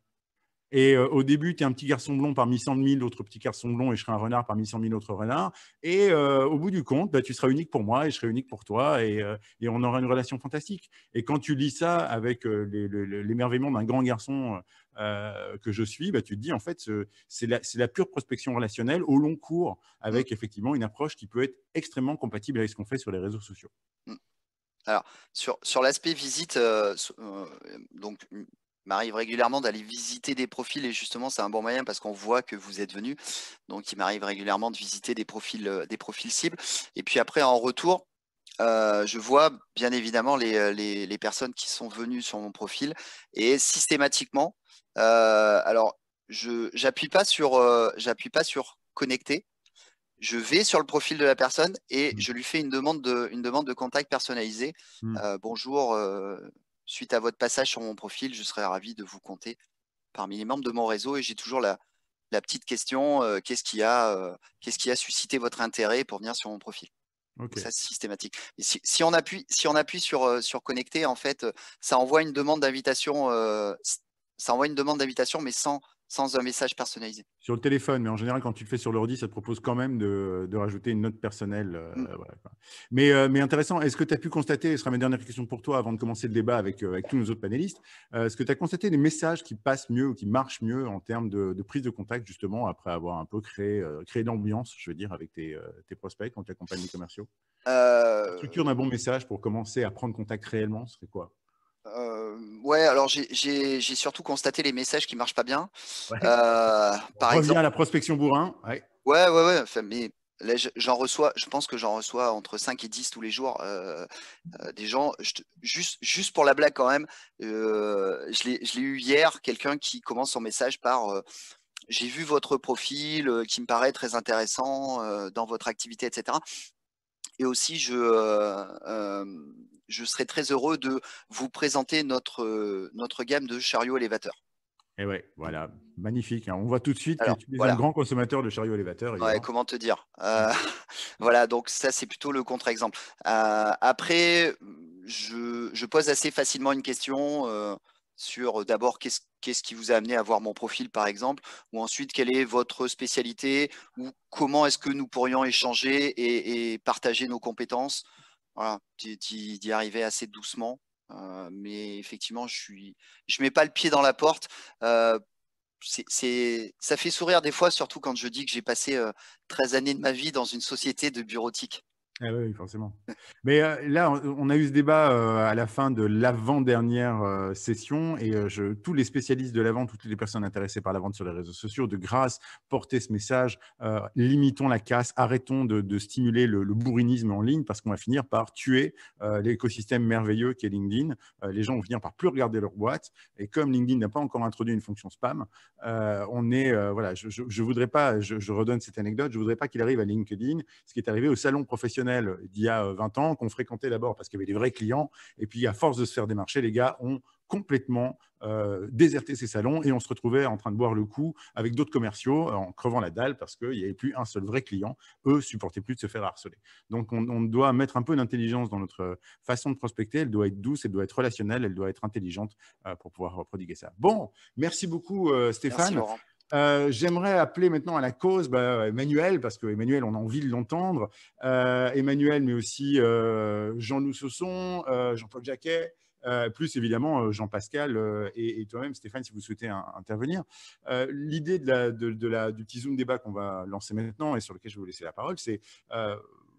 Et euh, au début, tu es un petit garçon blond parmi cent mille autres petits garçons blonds et je serai un renard parmi cent mille autres renards. Et euh, au bout du compte, bah, tu seras unique pour moi et je serai unique pour toi et, euh, et on aura une relation fantastique. Et quand tu lis ça avec euh, l'émerveillement d'un grand garçon euh, que je suis, bah, tu te dis, en fait, c'est la, la pure prospection relationnelle au long cours avec effectivement une approche qui peut être extrêmement compatible avec ce qu'on fait sur les réseaux sociaux. Alors, sur, sur l'aspect visite, euh, euh, donc, il m'arrive régulièrement d'aller visiter des profils et justement, c'est un bon moyen parce qu'on voit que vous êtes venu. Donc, il m'arrive régulièrement de visiter des profils, euh, des profils cibles. Et puis après, en retour, euh, je vois bien évidemment les, les, les personnes qui sont venues sur mon profil et systématiquement, euh, alors, je n'appuie pas sur, euh, j'appuie pas sur connecter. Je vais sur le profil de la personne et je lui fais une demande de, une demande de contact personnalisée. Mmh. Euh, bonjour, euh, suite à votre passage sur mon profil, je serais ravi de vous compter parmi les membres de mon réseau et j'ai toujours la, la petite question, euh, qu'est-ce qui a, euh, qu'est-ce qui a suscité votre intérêt pour venir sur mon profil? Okay. Ça, c'est systématique. Et si, si, on appuie, si on appuie sur, euh, sur connecter, en fait, ça envoie une demande d'invitation, euh, ça envoie une demande d'invitation, mais sans, sans un message personnalisé. Sur le téléphone, mais en général, quand tu le fais sur l'ordi, ça te propose quand même de, de rajouter une note personnelle. Euh, mm. voilà, quoi. Mais, euh, mais intéressant, est-ce que tu as pu constater, ce sera ma dernière question pour toi avant de commencer le débat avec, euh, avec tous nos autres panélistes, euh, est-ce que tu as constaté des messages qui passent mieux ou qui marchent mieux en termes de, de prise de contact, justement, après avoir un peu créé, euh, créé l'ambiance, je veux dire, avec tes, euh, tes prospects quand tu accompagnes les commerciaux euh... La structure d'un bon message pour commencer à prendre contact réellement, ce serait quoi? Euh, ouais, alors j'ai surtout constaté les messages qui marchent pas bien. Ouais. Euh, par revient exemple, à la prospection bourrin. Ouais, ouais, ouais, ouais. Enfin, mais là, j'en reçois, je pense que j'en reçois entre cinq et dix tous les jours. Euh, euh, des gens, je, juste, juste pour la blague quand même, euh, je l'ai eu hier, quelqu'un qui commence son message par euh, j'ai vu votre profil euh, qui me paraît très intéressant euh, dans votre activité, et cetera. Et aussi, je, euh, euh, je serais très heureux de vous présenter notre, euh, notre gamme de chariots élévateurs. Et ouais, voilà, magnifique. Hein. On voit tout de suite Alors, que tu es voilà. un grand consommateur de chariots élévateurs. Ouais, comment te dire euh, Voilà, donc ça, c'est plutôt le contre-exemple. Euh, après, je, je pose assez facilement une question euh, sur d'abord qu'est-ce qu'est-ce qui vous a amené à voir mon profil, par exemple, ou ensuite, quelle est votre spécialité, ou comment est-ce que nous pourrions échanger et, et partager nos compétences. Voilà, d'y d'y- d'y arriver assez doucement. Euh, mais effectivement, je suis, je mets pas le pied dans la porte. Euh, c'est, c'est, ça fait sourire des fois, surtout quand je dis que j'ai passé euh, treize années de ma vie dans une société de bureautique. Ah oui, oui, forcément. Mais euh, là, on on a eu ce débat euh, à la fin de l'avant-dernière euh, session et euh, je, tous les spécialistes de la vente, toutes les personnes intéressées par la vente sur les réseaux sociaux, de grâce, portez ce message, euh, limitons la casse, arrêtons de, de stimuler le, le bourrinisme en ligne parce qu'on va finir par tuer euh, l'écosystème merveilleux qu'est LinkedIn. Euh, les gens vont finir par plus regarder leur boîte et comme LinkedIn n'a pas encore introduit une fonction spam, euh, on est, euh, voilà, je, je, je voudrais pas, je, je redonne cette anecdote, je voudrais pas qu'il arrive à LinkedIn ce qui est arrivé au salon professionnel d'il y a vingt ans, qu'on fréquentait d'abord parce qu'il y avait des vrais clients. Et puis, à force de se faire démarcher, les gars ont complètement euh, déserté ces salons et on se retrouvait en train de boire le coup avec d'autres commerciaux en crevant la dalle parce qu'il n'y avait plus un seul vrai client. Eux supportaient plus de se faire harceler. Donc, on, on doit mettre un peu d'intelligence dans notre façon de prospecter. Elle doit être douce, elle doit être relationnelle, elle doit être intelligente euh, pour pouvoir prodiguer ça. Bon, merci beaucoup euh, Stéphane. Merci Laurent. Euh, J'aimerais appeler maintenant à la cause bah, Emmanuel, parce que Emmanuel, on a envie de l'entendre. Euh, Emmanuel, mais aussi euh, Jean-Loup Sausson, euh, Jean-Paul Jacquet, euh, plus évidemment euh, Jean-Pascal euh, et, et toi-même, Stéphane, si vous souhaitez un, intervenir. Euh, L'idée de la, de, de la, du petit Zoom débat qu'on va lancer maintenant et sur lequel je vais vous laisser la parole, c'est euh,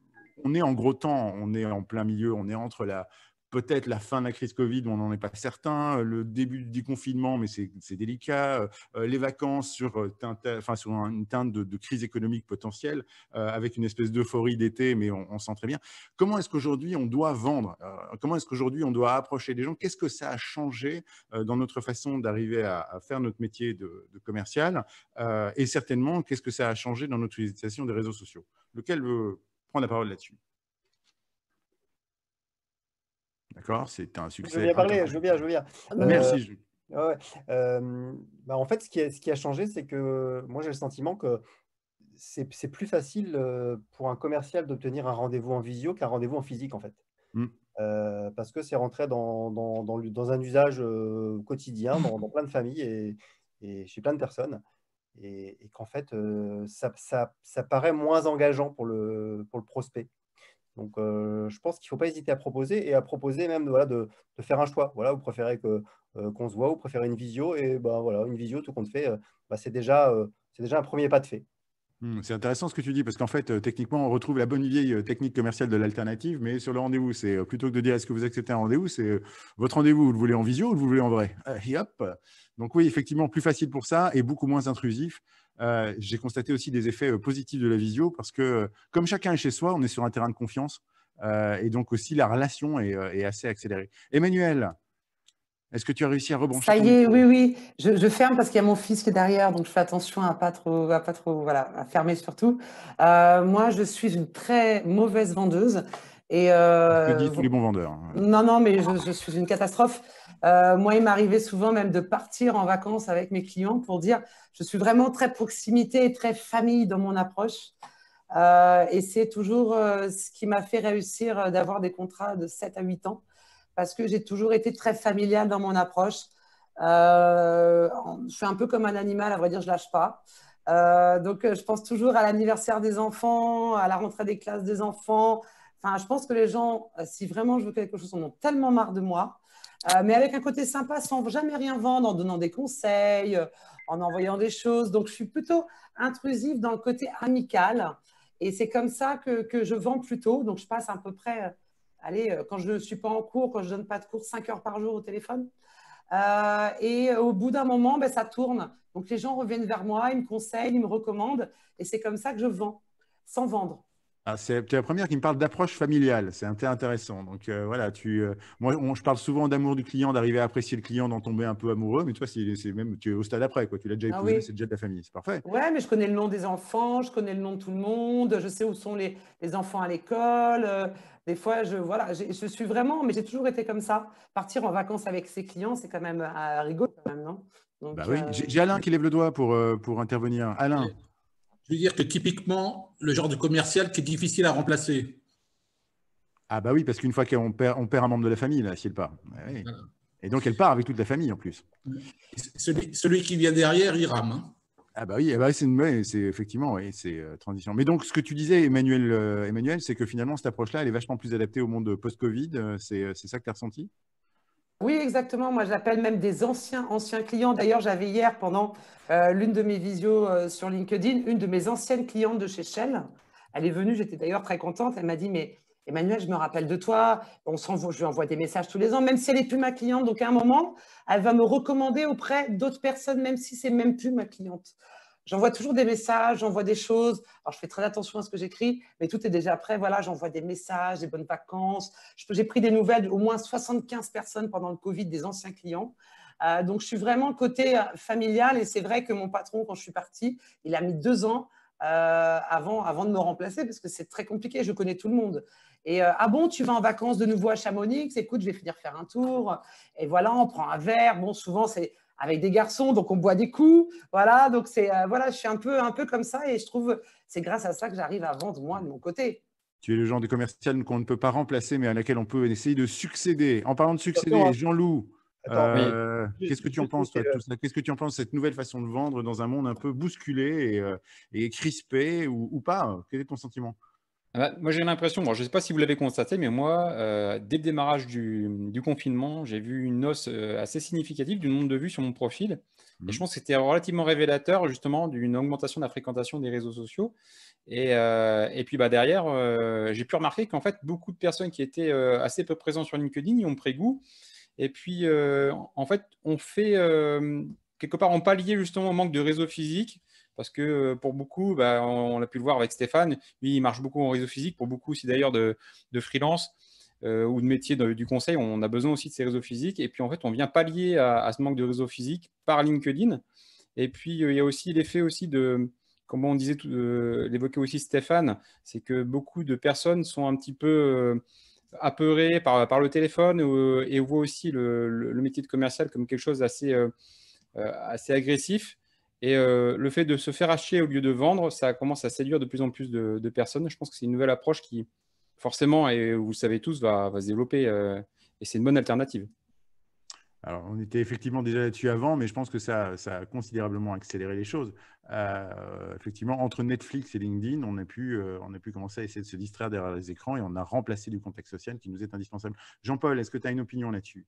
on est en gros temps, on est en plein milieu, on est entre la peut-être la fin de la crise Covid, on n'en est pas certain, le début du déconfinement, mais c'est délicat, euh, les vacances sur, euh, teinte, enfin, sur une teinte de, de crise économique potentielle, euh, avec une espèce d'euphorie d'été, mais on, on sent très bien. Comment est-ce qu'aujourd'hui on doit vendre euh, Comment est-ce qu'aujourd'hui on doit approcher les gens? Qu'est-ce que ça a changé euh, dans notre façon d'arriver à, à faire notre métier de, de commercial euh, Et certainement, qu'est-ce que ça a changé dans notre utilisation des réseaux sociaux? Lequel veut prendre la parole là-dessus? D'accord, c'est un succès. Je veux bien parler, je veux bien, je veux bien. Merci. Euh, Je... ouais, euh, bah en fait, ce qui a, ce qui a changé, c'est que moi, j'ai le sentiment que c'est plus facile euh, pour un commercial d'obtenir un rendez-vous en visio qu'un rendez-vous en physique, en fait. Mm. Euh, parce que c'est rentré dans, dans, dans, dans un usage euh, quotidien, dans, dans plein de familles et, et chez plein de personnes. Et, et qu'en fait, euh, ça, ça, ça paraît moins engageant pour le, pour le prospect. Donc, euh, je pense qu'il ne faut pas hésiter à proposer et à proposer même voilà, de, de faire un choix. Voilà, vous préférez que, euh, qu'on se voit, vous préférez une visio. Et ben, voilà, une visio, tout compte fait, euh, bah, c'est déjà, euh, c'est déjà un premier pas de fait. Hmm, c'est intéressant ce que tu dis parce qu'en fait, euh, techniquement, on retrouve la bonne vieille euh, technique commerciale de l'alternative, mais sur le rendez-vous, c'est euh, plutôt que de dire est-ce que vous acceptez un rendez-vous, c'est euh, votre rendez-vous, vous le voulez en visio ou vous le voulez en vrai euh, et hop. Donc oui, effectivement, plus facile pour ça et beaucoup moins intrusif. Euh, J'ai constaté aussi des effets euh, positifs de la visio parce que euh, comme chacun est chez soi, on est sur un terrain de confiance euh, et donc aussi la relation est, euh, est assez accélérée. Emmanuel, est-ce que tu as réussi à rebrancher Ça ton y est, micro? oui, oui. Je, je ferme parce qu'il y a mon fils qui est derrière, donc je fais attention à pas trop, à pas trop, voilà, à fermer surtout. Euh, moi, je suis une très mauvaise vendeuse et Ce que euh, disent tous les bons vendeurs. Hein, voilà. non, non, mais je, je suis une catastrophe. Euh, moi, il m'arrivait souvent même de partir en vacances avec mes clients pour dire, je suis vraiment très proximité et très famille dans mon approche. Euh, et c'est toujours euh, ce qui m'a fait réussir euh, d'avoir des contrats de sept à huit ans parce que j'ai toujours été très familiale dans mon approche. Euh, je suis un peu comme un animal, à vrai dire, je ne lâche pas. Euh, donc, je pense toujours à l'anniversaire des enfants, à la rentrée des classes des enfants. Enfin, je pense que les gens, si vraiment je veux quelque chose, en ont tellement marre de moi. Euh, mais avec un côté sympa, sans jamais rien vendre, en donnant des conseils, en envoyant des choses. Donc, je suis plutôt intrusive dans le côté amical. Et c'est comme ça que, que je vends plutôt. Donc, je passe à peu près, allez, quand je ne suis pas en cours, quand je ne donne pas de cours, cinq heures par jour au téléphone. Euh, et au bout d'un moment, ben, ça tourne. Donc, les gens reviennent vers moi, ils me conseillent, ils me recommandent. Et c'est comme ça que je vends, sans vendre. Ah, c'est la première qui me parle d'approche familiale. C'est intéressant. Donc euh, voilà, tu, euh, moi, on, je parle souvent d'amour du client, d'arriver à apprécier le client, d'en tomber un peu amoureux. Mais toi, c'est même tu es au stade après, quoi. Tu l'as déjà Ah épousé, oui. c'est déjà de la famille. C'est parfait. Ouais, mais je connais le nom des enfants, je connais le nom de tout le monde, je sais où sont les, les enfants à l'école. Euh, Des fois, je, voilà, je, je suis vraiment, mais j'ai toujours été comme ça. Partir en vacances avec ses clients, c'est quand même euh, rigolo, quand même, non? Donc, Bah oui, euh, j'ai j'ai Alain qui lève le doigt pour, euh, pour intervenir. Alain. Je veux dire que typiquement, le genre de commercial qui est difficile à remplacer. Ah bah oui, parce qu'une fois qu'on perd, on perd un membre de la famille, là, si elle part. Ouais. Voilà. Et donc, elle part avec toute la famille, en plus. Celui, celui qui vient derrière, il rame. Hein. Ah bah oui, eh bah c'est une, ouais, c'est effectivement, oui, c'est euh, transition. Mais donc, ce que tu disais, Emmanuel, euh, Emmanuel, c'est que finalement, cette approche-là, elle est vachement plus adaptée au monde post-Covid. Euh, c'est c'est ça que tu as ressenti? Oui, exactement. Moi, j'appelle même des anciens, anciens clients. D'ailleurs, j'avais hier, pendant euh, l'une de mes visios euh, sur LinkedIn, une de mes anciennes clientes de chez Shell. Elle est venue, j'étais d'ailleurs très contente. Elle m'a dit, mais Emmanuel, je me rappelle de toi. On s'envoie, je lui envoie des messages tous les ans, même si elle n'est plus ma cliente. Donc, à un moment, elle va me recommander auprès d'autres personnes, même si c'est même plus ma cliente. J'envoie toujours des messages, j'envoie des choses. Alors, je fais très attention à ce que j'écris, mais tout est déjà prêt. Voilà, j'envoie des messages, des bonnes vacances. J'ai pris des nouvelles d'au moins soixante-quinze personnes pendant le Covid, des anciens clients. Euh, donc, je suis vraiment côté familial. Et c'est vrai que mon patron, quand je suis partie, il a mis deux ans euh, avant, avant de me remplacer parce que c'est très compliqué. Je connais tout le monde. Et euh, ah bon, tu vas en vacances de nouveau à Chamonix? Écoute, je vais finir faire un tour. Et voilà, on prend un verre. Bon, souvent, c'est avec des garçons, donc on boit des coups. Voilà, donc c'est euh, voilà, je suis un peu, un peu comme ça et je trouve c'est grâce à ça que j'arrive à vendre moi de mon côté. Tu es le genre de commercial qu'on ne peut pas remplacer, mais à laquelle on peut essayer de succéder. En parlant de succéder, Jean-Loup, euh, qu'est-ce que tu en penses, toi, de tout ça? Qu'est-ce que tu en penses de cette nouvelle façon de vendre dans un monde un peu bousculé et, euh, et crispé ou, ou pas? Quel est ton sentiment? Ah, moi, j'ai l'impression, bon, je ne sais pas si vous l'avez constaté, mais moi, euh, dès le démarrage du, du confinement, j'ai vu une hausse euh, assez significative du nombre de vues sur mon profil. Mmh. Et je pense que c'était relativement révélateur, justement, d'une augmentation de la fréquentation des réseaux sociaux. Et, euh, et puis, bah, derrière, euh, j'ai pu remarquer qu'en fait, beaucoup de personnes qui étaient euh, assez peu présentes sur LinkedIn y ont pris goût. Et puis, euh, en fait, on fait, euh, quelque part, on palliait justement au manque de réseau physique. Parce que pour beaucoup, bah, on a pu le voir avec Stéphane, lui, il marche beaucoup en réseau physique. Pour beaucoup aussi d'ailleurs de, de freelance euh, ou de métier de, du conseil, on a besoin aussi de ces réseaux physiques. Et puis en fait, on vient pallier à, à ce manque de réseau physique par LinkedIn. Et puis euh, il y a aussi l'effet aussi de, comme on disait, euh, l'évoquait aussi Stéphane, c'est que beaucoup de personnes sont un petit peu euh, apeurées par, par le téléphone euh, et voient aussi le, le, le métier de commercial comme quelque chose d'assez euh, assez agressif. Et euh, le fait de se faire acheter au lieu de vendre, ça commence à séduire de plus en plus de, de personnes. Je pense que c'est une nouvelle approche qui, forcément, et vous le savez tous, va, va se développer. Euh, et c'est une bonne alternative. Alors, on était effectivement déjà là-dessus avant, mais je pense que ça, ça a considérablement accéléré les choses. Euh, effectivement, entre Netflix et LinkedIn, on a, pu, euh, on a pu commencer à essayer de se distraire derrière les écrans et on a remplacé du contexte social qui nous est indispensable. Jean-Paul, est-ce que tu as une opinion là-dessus?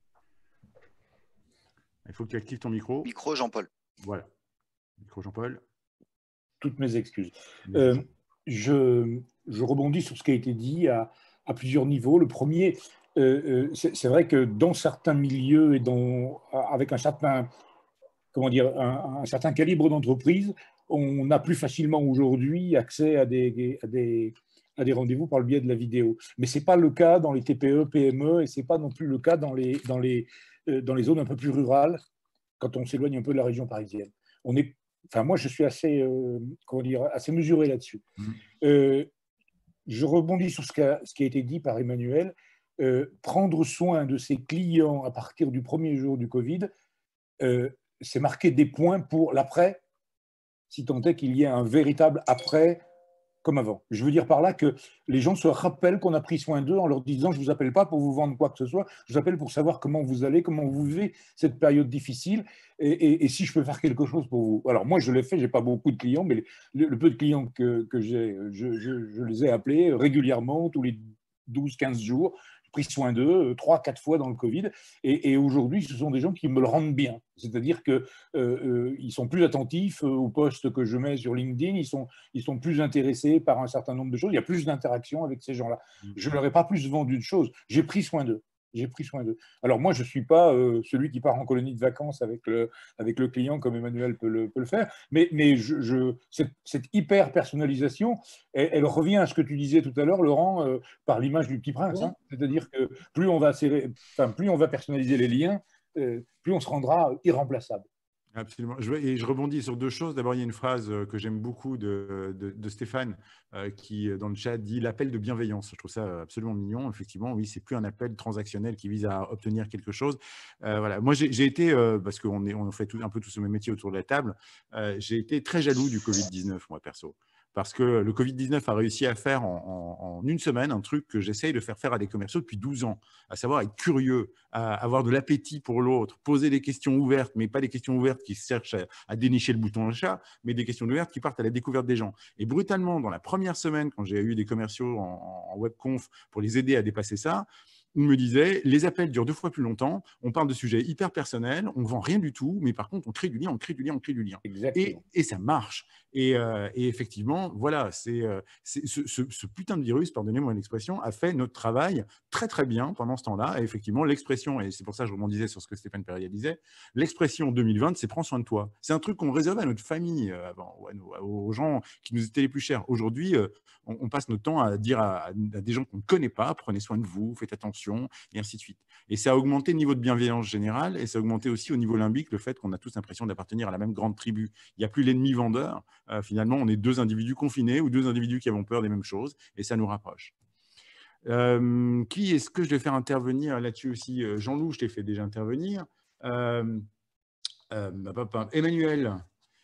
Il faut que tu actives ton micro. Micro, Jean-Paul. Voilà. Micro Jean-Paul. Toutes mes excuses. Euh, je, je rebondis sur ce qui a été dit à, à plusieurs niveaux. Le premier, euh, c'est vrai que dans certains milieux et dans, avec un certain, comment dire, un, un certain calibre d'entreprise, on a plus facilement aujourd'hui accès à des, à des, à des rendez-vous par le biais de la vidéo. Mais ce n'est pas le cas dans les T P E, P M E et ce n'est pas non plus le cas dans les, dans, les, euh, dans les zones un peu plus rurales quand on s'éloigne un peu de la région parisienne. On est Enfin, moi, je suis assez, euh, comment dire, assez mesuré là-dessus. Mmh. Euh, je rebondis sur ce qui, a, ce qui a été dit par Emmanuel. Euh, prendre soin de ses clients à partir du premier jour du Covid, euh, c'est marquer des points pour l'après, si tant est qu'il y ait un véritable après comme avant. Je veux dire par là que les gens se rappellent qu'on a pris soin d'eux en leur disant « je ne vous appelle pas pour vous vendre quoi que ce soit, je vous appelle pour savoir comment vous allez, comment vous vivez cette période difficile et, et, et si je peux faire quelque chose pour vous. » Alors moi, je l'ai fait, je n'ai pas beaucoup de clients, mais le, le peu de clients que, que j'ai, je, je, je les ai appelés régulièrement, tous les douze quinze jours. Pris soin d'eux trois, quatre fois dans le Covid. Et, et aujourd'hui, ce sont des gens qui me le rendent bien. C'est-à-dire qu'ils euh, euh, sont plus attentifs aux posts que je mets sur LinkedIn, ils sont, ils sont plus intéressés par un certain nombre de choses, il y a plus d'interaction avec ces gens-là. Je ne leur ai pas plus vendu de choses, j'ai pris soin d'eux. J'ai pris soin d'eux. Alors moi, je ne suis pas euh, celui qui part en colonie de vacances avec le, avec le client comme Emmanuel peut le, peut le faire, mais, mais je, je, cette, cette hyper-personnalisation, elle, elle revient à ce que tu disais tout à l'heure, Laurent, euh, par l'image du Petit Prince. Hein. C'est-à-dire que plus on va serrer, enfin, plus on va personnaliser les liens, euh, plus on se rendra irremplaçable. Absolument. Je, et je rebondis sur deux choses. D'abord, il y a une phrase que j'aime beaucoup de, de, de Stéphane euh, qui, dans le chat, dit l'appel de bienveillance. Je trouve ça absolument mignon. Effectivement, oui, c'est plus un appel transactionnel qui vise à obtenir quelque chose. Euh, voilà. Moi, j'ai été, euh, parce qu'on on fait tout, un peu tous ce même métier autour de la table, euh, j'ai été très jaloux du Covid dix-neuf, moi, perso. Parce que le Covid dix-neuf a réussi à faire en, en, en une semaine un truc que j'essaye de faire faire à des commerciaux depuis douze ans, à savoir être curieux, à avoir de l'appétit pour l'autre, poser des questions ouvertes, mais pas des questions ouvertes qui cherchent à, à dénicher le bouton d'achat, mais des questions ouvertes qui partent à la découverte des gens. Et brutalement, dans la première semaine, quand j'ai eu des commerciaux en, en webconf pour les aider à dépasser ça, on me disait, les appels durent deux fois plus longtemps, on parle de sujets hyper personnels, on ne vend rien du tout, mais par contre, on crée du lien, on crée du lien, on crée du lien. Et, et ça marche. Et, euh, et effectivement, voilà, c'est euh, ce, ce, ce putain de virus, pardonnez-moi l'expression, a fait notre travail très, très bien pendant ce temps-là. Et effectivement, l'expression, et c'est pour ça que je rebondisais sur ce que Stéphane Perrier disait, l'expression deux mille vingt, c'est « prends soin de toi ». C'est un truc qu'on réservait à notre famille euh, avant, ou à nos, aux gens qui nous étaient les plus chers. Aujourd'hui, euh, on, on passe notre temps à dire à, à des gens qu'on ne connaît pas, prenez soin de vous, faites attention, et ainsi de suite. Et ça a augmenté le niveau de bienveillance générale, et ça a augmenté aussi au niveau limbique le fait qu'on a tous l'impression d'appartenir à la même grande tribu. Il n'y a plus l'ennemi vendeur. Euh, finalement, on est deux individus confinés ou deux individus qui avons peur des mêmes choses, et ça nous rapproche. Euh, qui est-ce que je vais faire intervenir là-dessus aussi? Jean-Loup, je t'ai fait déjà intervenir. Euh, euh, Emmanuel.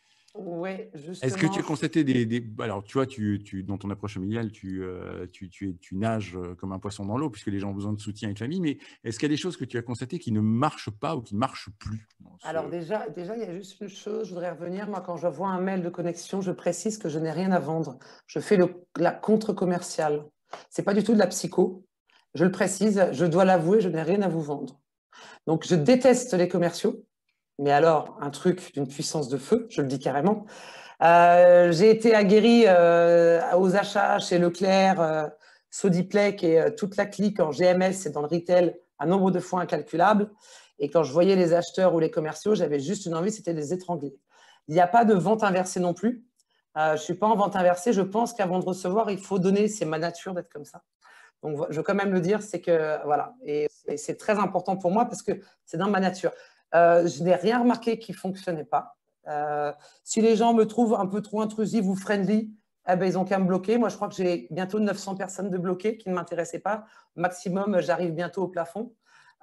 Oui, justement. Est-ce que tu as constaté des, des… Alors, tu vois, tu, tu, dans ton approche familiale, tu, euh, tu, tu, tu nages comme un poisson dans l'eau puisque les gens ont besoin de soutien et de famille, mais est-ce qu'il y a des choses que tu as constatées qui ne marchent pas ou qui ne marchent plus? Ce… Alors déjà, déjà, il y a juste une chose, je voudrais revenir. Moi, quand je vois un mail de connexion, je précise que je n'ai rien à vendre. Je fais le, la contre-commerciale. Ce n'est pas du tout de la psycho. Je le précise, je dois l'avouer, je n'ai rien à vous vendre. Donc, je déteste les commerciaux. Mais alors, un truc d'une puissance de feu, je le dis carrément. Euh, j'ai été aguerrie euh, aux achats chez Leclerc, euh, Sodiplec et euh, toute la clique en G M S et dans le retail un nombre de fois incalculable. Et quand je voyais les acheteurs ou les commerciaux, j'avais juste une envie, c'était de les étrangler. Il n'y a pas de vente inversée non plus. Euh, je ne suis pas en vente inversée. Je pense qu'avant de recevoir, il faut donner. C'est ma nature d'être comme ça. Donc, je veux quand même le dire, c'est que voilà. Et, et c'est très important pour moi parce que c'est dans ma nature. Euh, je n'ai rien remarqué qui ne fonctionnait pas. Euh, si les gens me trouvent un peu trop intrusive ou friendly, eh ben, ils n'ont qu'à me bloquer. Moi, je crois que j'ai bientôt neuf cents personnes de bloquées qui ne m'intéressaient pas. Maximum, j'arrive bientôt au plafond.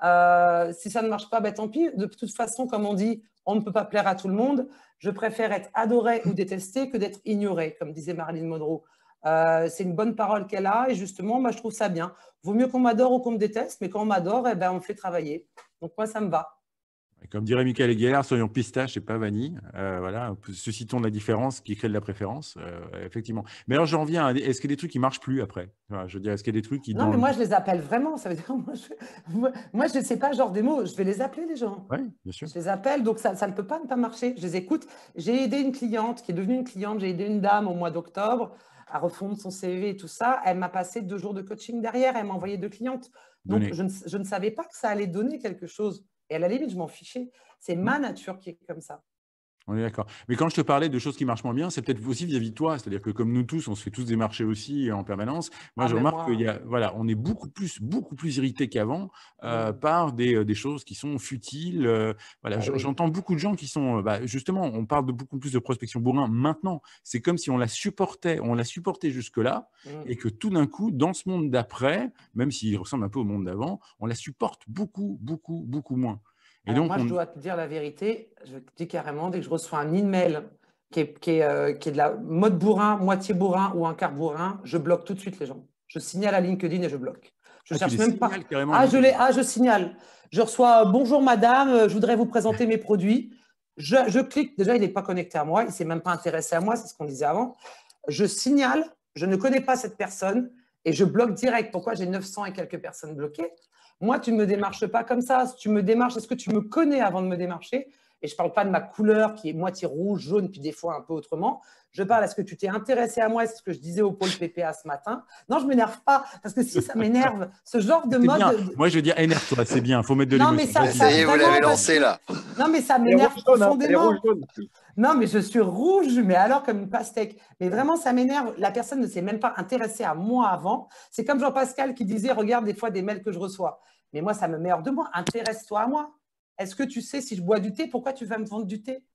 Euh, si ça ne marche pas, ben, tant pis. De toute façon, comme on dit, on ne peut pas plaire à tout le monde. Je préfère être adoré ou détesté que d'être ignoré, comme disait Marilyn Monroe. Euh, c'est une bonne parole qu'elle a et justement, moi, je trouve ça bien. Vaut mieux qu'on m'adore ou qu'on me déteste, mais quand on m'adore, eh ben, on me fait travailler. Donc, moi, ça me va. Comme dirait Michael Eguerre, soyons pistache et pas vanille. Euh, voilà, suscitons de la différence qui crée de la préférence, euh, effectivement. Mais alors, j'en reviens à… Est-ce qu'il y a des trucs qui ne marchent plus après? Enfin, je veux dire, est-ce qu'il y a des trucs qui… Non, dans… mais moi, je les appelle vraiment. Ça veut dire, moi, je moi, je ne sais pas, genre des mots. Je vais les appeler, les gens. Oui, bien sûr. Je les appelle, donc ça, ça ne peut pas ne pas marcher. Je les écoute. J'ai aidé une cliente qui est devenue une cliente. J'ai aidé une dame au mois d'octobre à refondre son C V et tout ça. Elle m'a passé deux jours de coaching derrière. Elle m'a envoyé deux clientes. Donc, je ne, je ne savais pas que ça allait donner quelque chose. Et à la limite, je m'en fichais. C'est ma nature qui est comme ça. On est d'accord. Mais quand je te parlais de choses qui marchent moins bien, c'est peut-être aussi vis-à-vis de toi. C'est-à-dire que comme nous tous, on se fait tous des marchés aussi en permanence. Moi, ah, je remarque moi... qu'il y a, voilà, on est beaucoup plus, beaucoup plus irrité qu'avant euh, mmh. par des, des choses qui sont futiles. Euh, voilà, ah, j'entends oui. beaucoup de gens qui sont, bah, justement, on parle de beaucoup plus de prospection bourrin maintenant. C'est comme si on la supportait, on la supportait jusque-là, mmh. et que tout d'un coup, dans ce monde d'après, même s'il ressemble un peu au monde d'avant, on la supporte beaucoup, beaucoup, beaucoup moins. Et Alors donc, moi, on... je dois te dire la vérité, je te dis carrément, dès que je reçois un email qui est, qui est, euh, qui est de la mode bourrin, moitié bourrin ou un quart bourrin, je bloque tout de suite les gens. Je signale à LinkedIn et je bloque. Je ah, cherche même pas. Ah je, les... ah, je signale. Je reçois « Bonjour madame, je voudrais vous présenter mes produits ». Je, je clique, déjà il n'est pas connecté à moi, il ne s'est même pas intéressé à moi, c'est ce qu'on disait avant. Je signale, je ne connais pas cette personne et je bloque direct. Pourquoi j'ai neuf cents et quelques personnes bloquées? Moi, tu ne me démarches pas comme ça. Si tu me démarches, est-ce que tu me connais avant de me démarcher? Et je ne parle pas de ma couleur qui est moitié rouge, jaune, puis des fois un peu autrement. Je parle, est-ce que tu t'es intéressé à moi? C'est ce que je disais au pôle P P A ce matin. Non, je ne m'énerve pas, parce que si ça m'énerve, ce genre de mode… Bien. Moi, je veux dire, énerve-toi, c'est bien, il faut mettre de l'émotion. Non, mais ça, ça, ça vous l'avez lancé là. Non, mais ça m'énerve profondément. Non, mais je suis rouge, mais alors comme une pastèque. Mais vraiment, ça m'énerve. La personne ne s'est même pas intéressée à moi avant. C'est comme Jean-Pascal qui disait, regarde des fois des mails que je reçois. Mais moi, ça me met hors de moi. Intéresse-toi à moi. Est-ce que tu sais si je bois du thé, pourquoi tu vas me vendre du thé?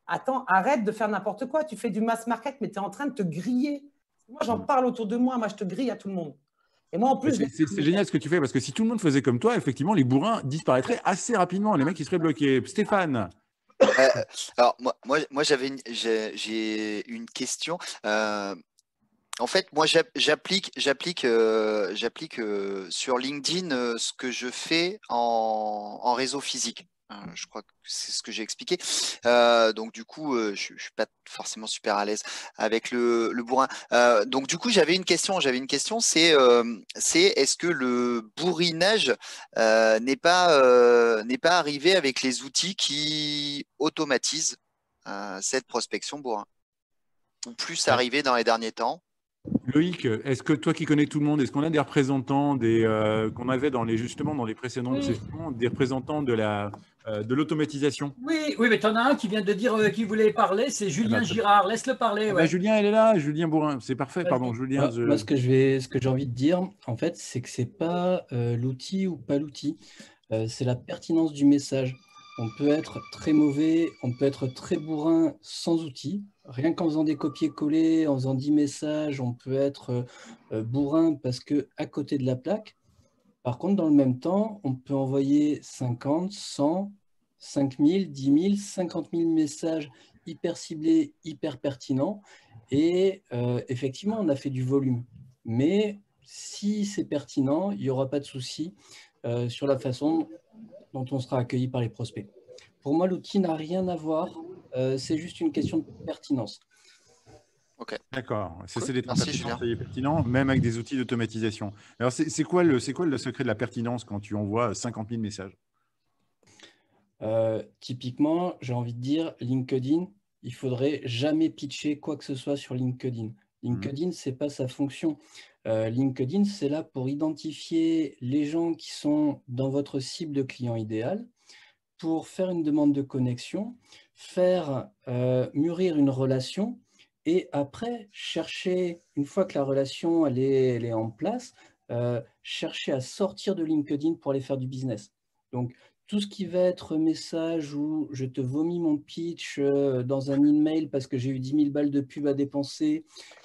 attends, arrête de faire n'importe quoi. Tu fais du mass market, mais tu es en train de te griller. Moi, j'en parle autour de moi. Moi, je te grille à tout le monde. Et moi, en plus… C'est génial ce que tu fais, parce que si tout le monde faisait comme toi, effectivement, les bourrins disparaîtraient assez rapidement. Les mecs, ils seraient bloqués. Stéphane. Euh, alors, moi, moi, moi j'avais une, j'ai une question. Euh, en fait, moi, j'applique j'applique, euh, j'applique euh, sur LinkedIn euh, ce que je fais en, en réseau physique. Je crois que c'est ce que j'ai expliqué. Euh, donc, du coup, euh, je ne suis pas forcément super à l'aise avec le, le bourrin. Euh, donc, du coup, j'avais une question. J'avais une question, c'est euh, est-ce que le bourrinage euh, n'est pas, euh, n'est pas arrivé avec les outils qui automatisent euh, cette prospection bourrin? Ou plus arrivé dans les derniers temps? Loïc, est-ce que toi qui connais tout le monde, est-ce qu'on a des représentants des euh, qu'on avait dans les justement dans les précédentes Oui. sessions, des représentants de la euh, de l'automatisation? Oui, oui, mais tu en as un qui vient de dire euh, qu'il voulait parler, c'est Julien bah, Girard. Laisse-le parler. Ah Ouais. bah, Julien, elle est là, Julien Bourrin, c'est parfait. Pardon, Julien. Moi, je... moi, ce que je vais, ce que j'ai envie de dire, en fait, c'est que c'est pas euh, l'outil ou pas l'outil, euh, c'est la pertinence du message. On peut être très mauvais, on peut être très bourrin sans outil. Rien qu'en faisant des copier-coller, en faisant dix messages, on peut être euh, bourrin parce que à côté de la plaque. Par contre, dans le même temps, on peut envoyer cinquante, cent, cinq mille, dix mille, cinquante mille messages hyper ciblés, hyper pertinents. Et euh, effectivement, on a fait du volume. Mais si c'est pertinent, il n'y aura pas de souci euh, sur la façon dont on sera accueilli par les prospects. Pour moi, l'outil n'a rien à voir. Euh, c'est juste une question de pertinence. Okay. D'accord, c'est cool. des pertinent, pertinent, même avec des outils d'automatisation. Alors, c'est quoi, quoi le secret de la pertinence quand tu envoies cinquante mille messages? euh, Typiquement, j'ai envie de dire, LinkedIn, il ne faudrait jamais pitcher quoi que ce soit sur LinkedIn. LinkedIn, mmh. ce n'est pas sa fonction. Euh, LinkedIn, c'est là pour identifier les gens qui sont dans votre cible de client idéal, pour faire une demande de connexion, faire euh, mûrir une relation, et après, chercher, une fois que la relation elle est, elle est en place, euh, chercher à sortir de LinkedIn pour aller faire du business. Donc, tout ce qui va être message où je te vomis mon pitch euh, dans un email parce que j'ai eu dix mille balles de pub à dépenser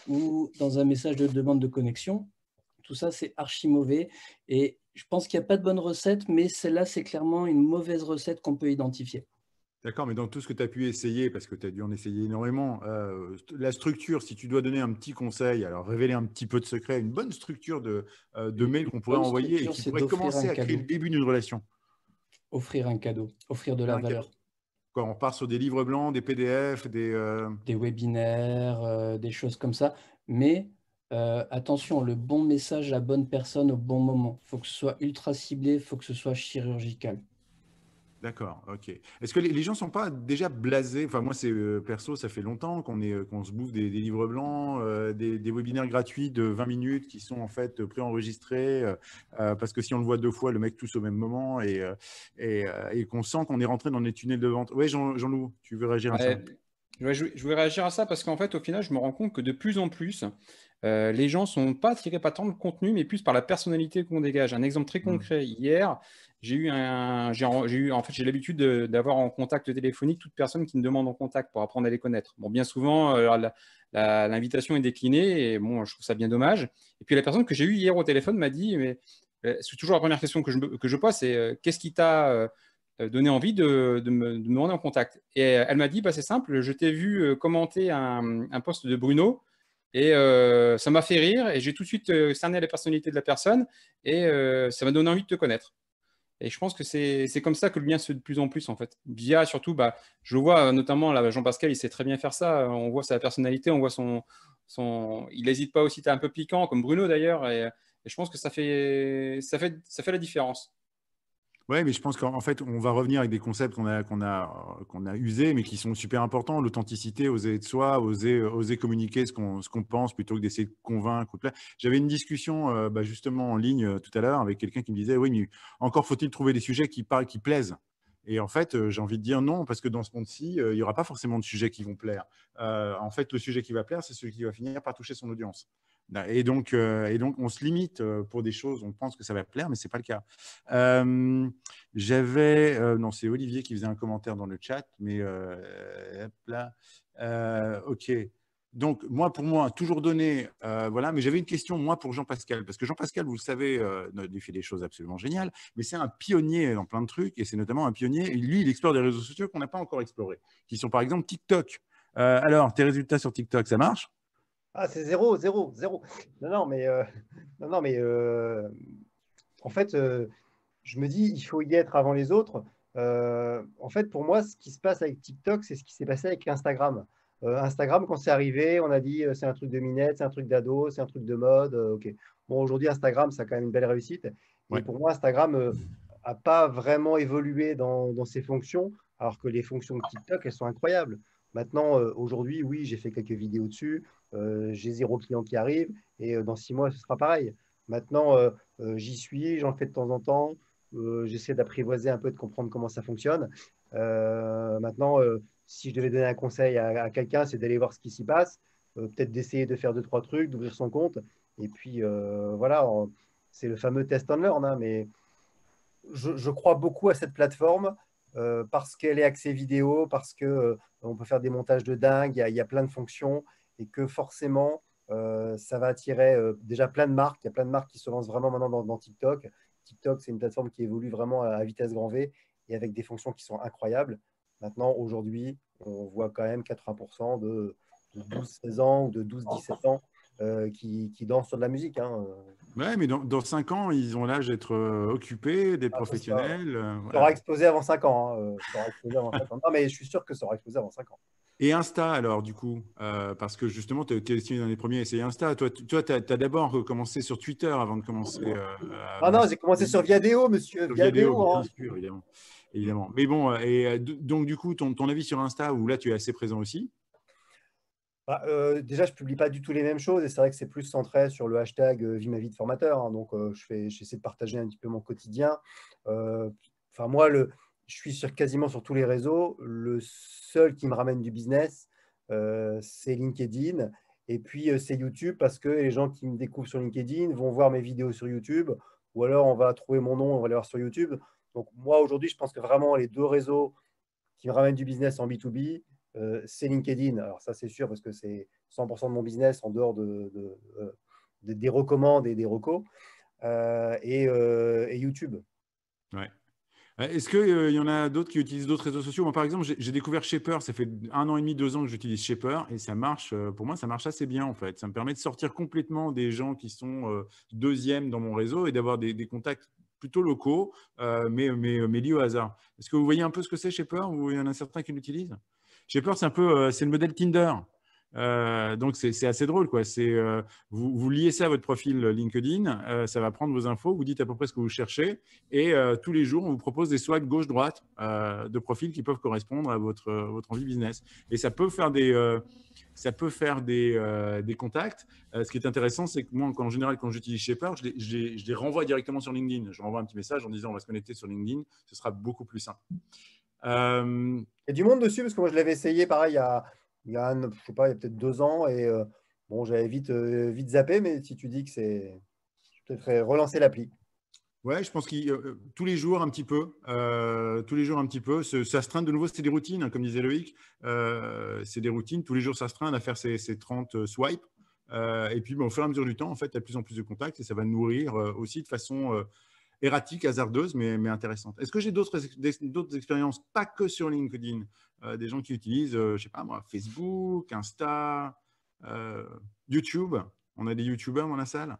ou dans un message de demande de connexion, tout ça, c'est archi mauvais. Et je pense qu'il n'y a pas de bonne recette, mais celle-là, c'est clairement une mauvaise recette qu'on peut identifier. D'accord, mais dans tout ce que tu as pu essayer, parce que tu as dû en essayer énormément, euh, la structure, si tu dois donner un petit conseil, alors révéler un petit peu de secret, une bonne structure de, euh, de mail qu'on pourrait envoyer et qui pourrait commencer à créer le début d'une relation. Offrir un cadeau, offrir de la valeur. Quand on part sur des livres blancs, des P D F, des… Euh... Des webinaires, euh, des choses comme ça. Mais euh, attention, le bon message à la bonne personne au bon moment. Il faut que ce soit ultra ciblé, il faut que ce soit chirurgical. D'accord, ok. Est-ce que les, les gens ne sont pas déjà blasés? Enfin, moi, c'est euh, perso, ça fait longtemps qu'on est, qu'on se bouffe des, des livres blancs, euh, des, des webinaires gratuits de vingt minutes qui sont en fait préenregistrés euh, euh, parce que si on le voit deux fois, le mec tousse au même moment et, euh, et, euh, et qu'on sent qu'on est rentré dans des tunnels de vente. Oui, Jean, Jean-Loup, tu veux réagir à ouais, ça? Ouais, je, je voulais réagir à ça parce qu'en fait, au final, je me rends compte que de plus en plus, euh, les gens ne sont pas attirés par tant le contenu, mais plus par la personnalité qu'on dégage. Un exemple très concret, mmh. hier, j'ai eu un, j'ai, j'ai eu, en fait, j'ai l'habitude d'avoir en contact téléphonique toute personne qui me demande en contact pour apprendre à les connaître. Bon, bien souvent, euh, la, la, l'invitation est déclinée et bon, je trouve ça bien dommage. Et puis la personne que j'ai eue hier au téléphone m'a dit, mais euh, c'est toujours la première question que je, que je pose, c'est euh, qu'est-ce qui t'a euh, donné envie de, de, me, de me demander en contact? Et elle m'a dit, bah, c'est simple, je t'ai vu commenter un, un post de Bruno et euh, ça m'a fait rire et j'ai tout de suite euh, cerné la personnalité de la personne et euh, ça m'a donné envie de te connaître. Et je pense que c'est comme ça que le lien se fait de plus en plus, en fait. Via, surtout, bah, je vois notamment, là, Jean-Pascal, il sait très bien faire ça. On voit sa personnalité, on voit son… son... Il n'hésite pas aussi, à être un peu piquant, comme Bruno d'ailleurs. Et, et je pense que ça fait, ça fait, ça fait la différence. Oui, mais je pense qu'en fait, on va revenir avec des concepts qu'on a, qu'on a, qu'on a usés, mais qui sont super importants. L'authenticité, oser être soi, oser, oser communiquer ce qu'on ce qu'on pense plutôt que d'essayer de convaincre. J'avais une discussion euh, bah, justement en ligne euh, tout à l'heure avec quelqu'un qui me disait « Oui, mais encore faut-il trouver des sujets qui, parlent, qui plaisent ?» Et en fait, euh, j'ai envie de dire non, parce que dans ce monde-ci, euh, il n'y aura pas forcément de sujets qui vont plaire. Euh, en fait, le sujet qui va plaire, c'est celui qui va finir par toucher son audience. Et donc, euh, et donc, on se limite euh, pour des choses, on pense que ça va plaire, mais ce n'est pas le cas. Euh, J'avais, euh, non, c'est Olivier qui faisait un commentaire dans le chat, mais euh, hop là, euh, ok. Donc, moi, pour moi, toujours donné, euh, voilà, mais j'avais une question, moi, pour Jean-Pascal, parce que Jean-Pascal, vous le savez, euh, il fait des choses absolument géniales, mais c'est un pionnier dans plein de trucs, et c'est notamment un pionnier, et lui, il explore des réseaux sociaux qu'on n'a pas encore explorés, qui sont par exemple TikTok. Euh, alors, tes résultats sur TikTok, ça marche? Ah, c'est zéro, zéro, zéro. Non, non, mais, euh, non, non, mais euh, en fait, euh, je me dis, il faut y être avant les autres. Euh, en fait, pour moi, ce qui se passe avec TikTok, c'est ce qui s'est passé avec Instagram. Euh, Instagram, quand c'est arrivé, on a dit euh, c'est un truc de minette, c'est un truc d'ado, c'est un truc de mode. euh, ok. Bon, aujourd'hui, Instagram, ça a quand même une belle réussite. Et Ouais. pour moi, Instagram n'a pas vraiment évolué dans, dans ses fonctions, alors que les fonctions de TikTok, elles sont incroyables. Maintenant, euh, aujourd'hui, oui, j'ai fait quelques vidéos dessus, euh, j'ai zéro client qui arrive, et euh, dans six mois, ce sera pareil. Maintenant, euh, euh, j'y suis, j'en fais de temps en temps. Euh, j'essaie d'apprivoiser un peu, de comprendre comment ça fonctionne. Euh, maintenant, euh, si je devais donner un conseil à, à quelqu'un, c'est d'aller voir ce qui s'y passe, euh, peut-être d'essayer de faire deux, trois trucs, d'ouvrir son compte. Et puis, euh, voilà, c'est le fameux test and learn. Hein, mais je, je, crois beaucoup à cette plateforme euh, parce qu'elle est axée vidéo, parce qu'on euh, peut faire des montages de dingue, il y, a, il y a plein de fonctions et que forcément, euh, ça va attirer euh, déjà plein de marques. Il y a plein de marques qui se lancent vraiment maintenant dans, dans TikTok. TikTok, c'est une plateforme qui évolue vraiment à vitesse grand V et avec des fonctions qui sont incroyables. Maintenant, aujourd'hui, on voit quand même quatre-vingts pour cent de, de douze seize ans ou de douze dix-sept ans euh, qui, qui dansent sur de la musique. Hein. Ouais, mais dans, dans cinq ans, ils ont l'âge d'être euh, occupés, d'être Ah, professionnels. Ça, euh, ça voilà. aura explosé avant cinq ans. Hein. Ça aura explosé avant cinq ans. Non, mais je suis sûr que ça aura explosé avant cinq ans. Et Insta, alors, du coup, euh, parce que justement, tu es estimé dans les premiers à essayer Insta. Toi, tu as, d'abord commencé sur Twitter avant de commencer. Euh, ah non, j'ai commencé sur Viadeo, monsieur. Sur Viadeo, Viadeo, hein. bien sûr, évidemment. évidemment. Mais bon, et donc, du coup, ton, ton avis sur Insta, où là, tu es assez présent aussi? Bah, euh, déjà, je ne publie pas du tout les mêmes choses et c'est vrai que c'est plus centré sur le hashtag euh, Vie ma vie de formateur. Hein, donc, euh, je fais, j'essaie de partager un petit peu mon quotidien. Euh, enfin, moi, le, je suis sur quasiment sur tous les réseaux. Le seul qui me ramène du business, euh, c'est LinkedIn. Et puis, euh, c'est YouTube parce que les gens qui me découvrent sur LinkedIn vont voir mes vidéos sur YouTube ou alors on va trouver mon nom, on va aller voir sur YouTube. Donc, moi, aujourd'hui, je pense que vraiment les deux réseaux qui me ramènent du business en B deux B, Euh, c'est LinkedIn. Alors ça, c'est sûr, parce que c'est cent pour cent de mon business en dehors de, de, euh, de, des recommandes et des recos, euh, et, euh, et YouTube. Ouais. Est-ce qu'il euh, y en a d'autres qui utilisent d'autres réseaux sociaux? Moi, par exemple, j'ai découvert Shaper. Ça fait un an et demi, deux ans que j'utilise Shaper et ça marche, euh, pour moi, ça marche assez bien en fait. Ça me permet de sortir complètement des gens qui sont euh, deuxièmes dans mon réseau et d'avoir des, des contacts plutôt locaux, euh, mais, mais, mais liés au hasard. Est-ce que vous voyez un peu ce que c'est Shaper ou il y en a certains qui l'utilisent? Shaper, c'est un peu euh, c'est le modèle Tinder. Euh, donc, c'est assez drôle, quoi. Euh, vous, vous liez ça à votre profil LinkedIn, euh, ça va prendre vos infos, vous dites à peu près ce que vous cherchez, et euh, tous les jours, on vous propose des swipes gauche-droite euh, de profils qui peuvent correspondre à votre, votre envie business. Et ça peut faire des, euh, ça peut faire des, euh, des contacts. Euh, ce qui est intéressant, c'est que moi, en général, quand j'utilise Shaper, je les, je, les, je les renvoie directement sur LinkedIn. Je renvoie un petit message en disant on va se connecter sur LinkedIn, ce sera beaucoup plus simple. Euh... Il y a du monde dessus, parce que moi, je l'avais essayé, pareil, il y a... il y a, je sais pas, il y a peut-être deux ans, et euh, bon, j'avais vite, euh, vite zappé, mais si tu dis que c'est... Je te ferai relancer l'appli. Ouais, je pense que euh, tous les jours un petit peu, euh, tous les jours un petit peu, ça se traîne de nouveau, c'est des routines, hein, comme disait Loïc, euh, c'est des routines, tous les jours ça se traîne à faire ces, ces trente swipes, euh, et puis bon, au fur et à mesure du temps, en fait, il y a de plus en plus de contacts, et ça va nourrir euh, aussi de façon euh, erratique, hasardeuse, mais, mais intéressante. Est-ce que j'ai d'autres d'autres expériences, pas que sur LinkedIn, euh, des gens qui utilisent, euh, je sais pas moi, Facebook, Insta, euh, YouTube? On a des YouTubeurs dans la salle?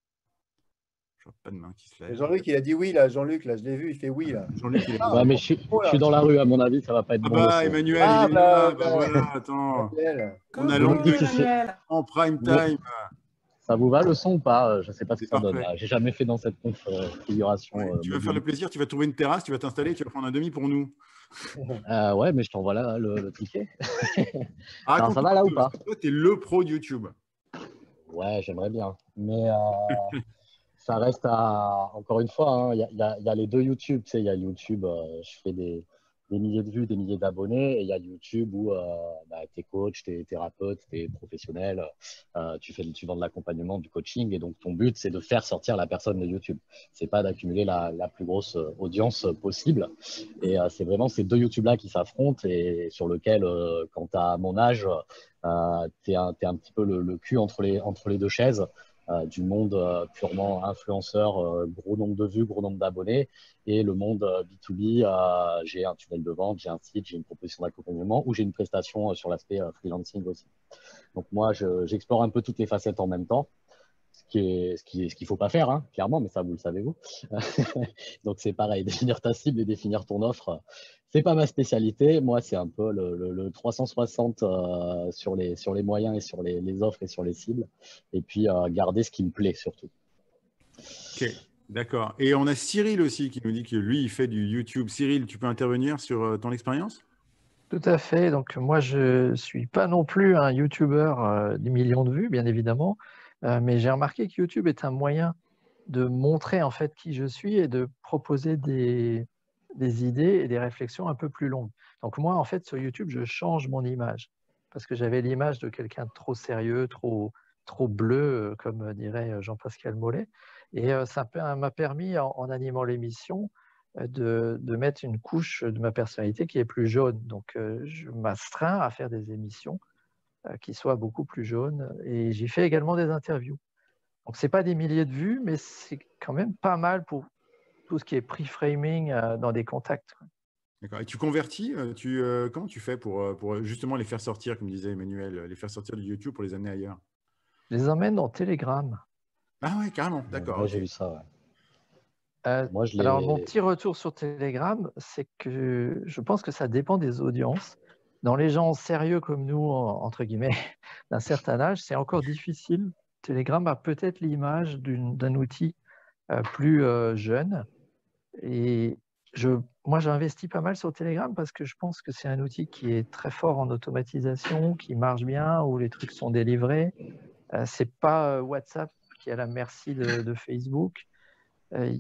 Je vois pas de main qui se lève. Jean-Luc, il a dit oui, là. Jean-Luc, là, je l'ai vu, il fait oui, là. Jean-Luc, il est ah, ouais, mais je suis, je suis dans la rue, à mon avis, ça va pas être ah bon. Bah, Emmanuel, ah, il est bah, là. bah, bah, voilà, attends. Emmanuel. On a Coucou, l'anglais en prime time. Ça vous va le son ou pas? Je sais pas ce que ça parfait. donne. J'ai jamais fait dans cette configuration. Ouais, euh, tu vas faire le plaisir, tu vas trouver une terrasse, tu vas t'installer, tu vas prendre un demi pour nous. Euh, ouais, mais je t'envoie là le, le ticket. Ah, non, ça va là ou pas? Toi, tu es le pro de YouTube. Ouais, j'aimerais bien. Mais euh, ça reste à. Encore une fois, il hein, y, y, y a les deux YouTube. Tu sais, il y a YouTube, euh, je fais des, des milliers de vues, des milliers d'abonnés. Et il y a YouTube où euh, bah, tu es coach, tu es thérapeute, tu es professionnel, euh, tu, fais, tu vends de l'accompagnement, du coaching. Et donc, ton but, c'est de faire sortir la personne de YouTube. C'est pas d'accumuler la, la plus grosse audience possible. Et euh, c'est vraiment ces deux YouTube-là qui s'affrontent et sur lequel, euh, quand tu as mon âge, euh, tu es, un un petit peu le, le cul entre les, entre les deux chaises. Euh, du monde euh, purement influenceur, euh, gros nombre de vues, gros nombre d'abonnés, et le monde euh, B deux B, euh, j'ai un tunnel de vente, j'ai un site, j'ai une proposition d'accompagnement ou j'ai une prestation euh, sur l'aspect euh, freelancing aussi. Donc moi, j'explore un peu toutes les facettes en même temps, ce qui est, ce qui est, ce qu'il faut pas faire, hein, clairement, mais ça, vous le savez vous. Donc c'est pareil, définir ta cible et définir ton offre, c'est pas ma spécialité. Moi, c'est un peu le, le, le trois cent soixante euh, sur, les, sur les moyens et sur les, les offres et sur les cibles. Et puis, euh, garder ce qui me plaît surtout. Ok, d'accord. Et on a Cyril aussi qui nous dit que lui, il fait du YouTube. Cyril, tu peux intervenir sur euh, ton expérience? Tout à fait. Donc, moi, je ne suis pas non plus un YouTuber euh, des millions de vues, bien évidemment. Euh, mais j'ai remarqué que YouTube est un moyen de montrer en fait qui je suis et de proposer des, des idées et des réflexions un peu plus longues. Donc moi, en fait, sur YouTube, je change mon image parce que j'avais l'image de quelqu'un de trop sérieux, trop, trop bleu, comme dirait Jean-Pascal Mollet. Et ça m'a permis, en, en animant l'émission, de, de mettre une couche de ma personnalité qui est plus jaune. Donc je m'astreins à faire des émissions qui soient beaucoup plus jaunes. Et j'y fais également des interviews. Donc, ce n'est pas des milliers de vues, mais c'est quand même pas mal pour tout ce qui est pre-framing euh, dans des contacts. D'accord. Et tu convertis, tu, euh, comment tu fais pour, pour justement les faire sortir, comme disait Emmanuel, les faire sortir de YouTube pour les amener ailleurs? Je les emmène dans Telegram. Ah ouais, carrément, d'accord. Moi, okay. j'ai vu ça, ouais. Euh, Moi, je alors, mon petit retour sur Telegram, c'est que je pense que ça dépend des audiences. Dans les gens sérieux comme nous, entre guillemets, d'un certain âge, c'est encore difficile. Telegram a peut-être l'image d'un outil euh, plus euh, jeune. Et je, moi, j'investis pas mal sur Telegram parce que je pense que c'est un outil qui est très fort en automatisation, qui marche bien, où les trucs sont délivrés. Euh, c'est pas euh, WhatsApp qui est à la merci de, de Facebook. Euh,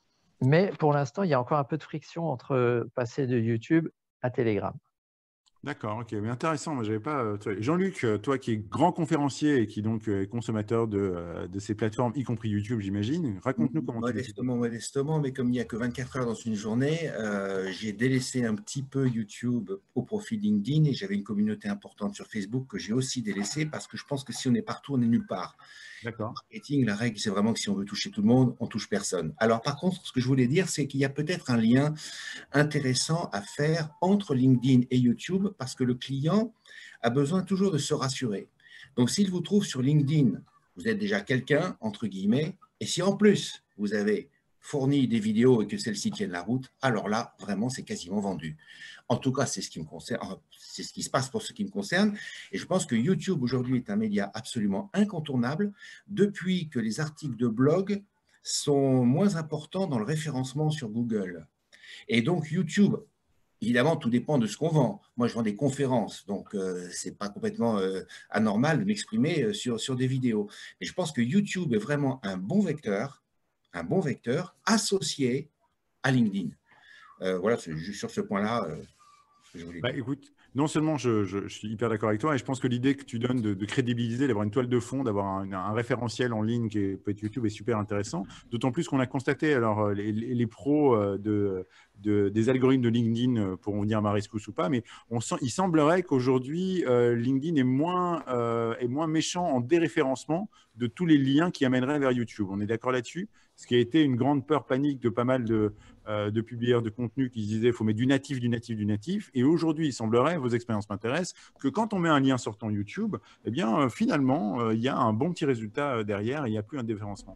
mais pour l'instant, il y a encore un peu de friction entre passer de YouTube à Telegram. D'accord, ok, mais intéressant. Moi, j'avais pas. Euh, Jean-Luc, toi qui es grand conférencier et qui donc est consommateur de, euh, de ces plateformes, y compris YouTube, j'imagine, raconte-nous comment modestement, tu modestement, mais comme il n'y a que vingt-quatre heures dans une journée, euh, j'ai délaissé un petit peu YouTube au profit de LinkedIn et j'avais une communauté importante sur Facebook que j'ai aussi délaissée parce que je pense que si on est partout, on n'est nulle part. D'accord. Marketing, la règle, c'est vraiment que si on veut toucher tout le monde, on touche personne. Alors, par contre, ce que je voulais dire, c'est qu'il y a peut-être un lien intéressant à faire entre LinkedIn et YouTube parce que le client a besoin toujours de se rassurer. Donc, s'il vous trouve sur LinkedIn, vous êtes déjà quelqu'un, entre guillemets, et si en plus, vous avez fourni des vidéos et que celles-ci tiennent la route, alors là, vraiment, c'est quasiment vendu. En tout cas, c'est ce qui me concerne, c'est ce qui se passe pour ce qui me concerne. Et je pense que YouTube, aujourd'hui, est un média absolument incontournable depuis que les articles de blog sont moins importants dans le référencement sur Google. Et donc, YouTube, évidemment, tout dépend de ce qu'on vend. Moi, je vends des conférences, donc euh, ce n'est pas complètement euh, anormal de m'exprimer sur, sur des vidéos. Mais je pense que YouTube est vraiment un bon vecteur, un bon vecteur associé à LinkedIn. Euh, voilà, c'est juste sur ce point-là euh, que je voulais bah, dire. Écoute, non seulement je, je, je suis hyper d'accord avec toi, et je pense que l'idée que tu donnes de, de crédibiliser, d'avoir une toile de fond, d'avoir un, un référentiel en ligne qui est, peut être YouTube est super intéressant. D'autant plus qu'on a constaté, alors les, les pros de, de, des algorithmes de LinkedIn pourront venir à ma rescousse ou pas, mais on sent, il semblerait qu'aujourd'hui, euh, LinkedIn est moins, euh, est moins méchant en déréférencement de tous les liens qui amèneraient vers YouTube. On est d'accord là-dessus? Ce qui a été une grande peur panique de pas mal de, euh, de publieurs de contenu qui se disaient qu'il faut mettre du natif, du natif, du natif. Et aujourd'hui, il semblerait, vos expériences m'intéressent, que quand on met un lien sortant YouTube, eh bien, euh, finalement, euh, il y a un bon petit résultat euh, derrière et il n'y a plus un déréférencement.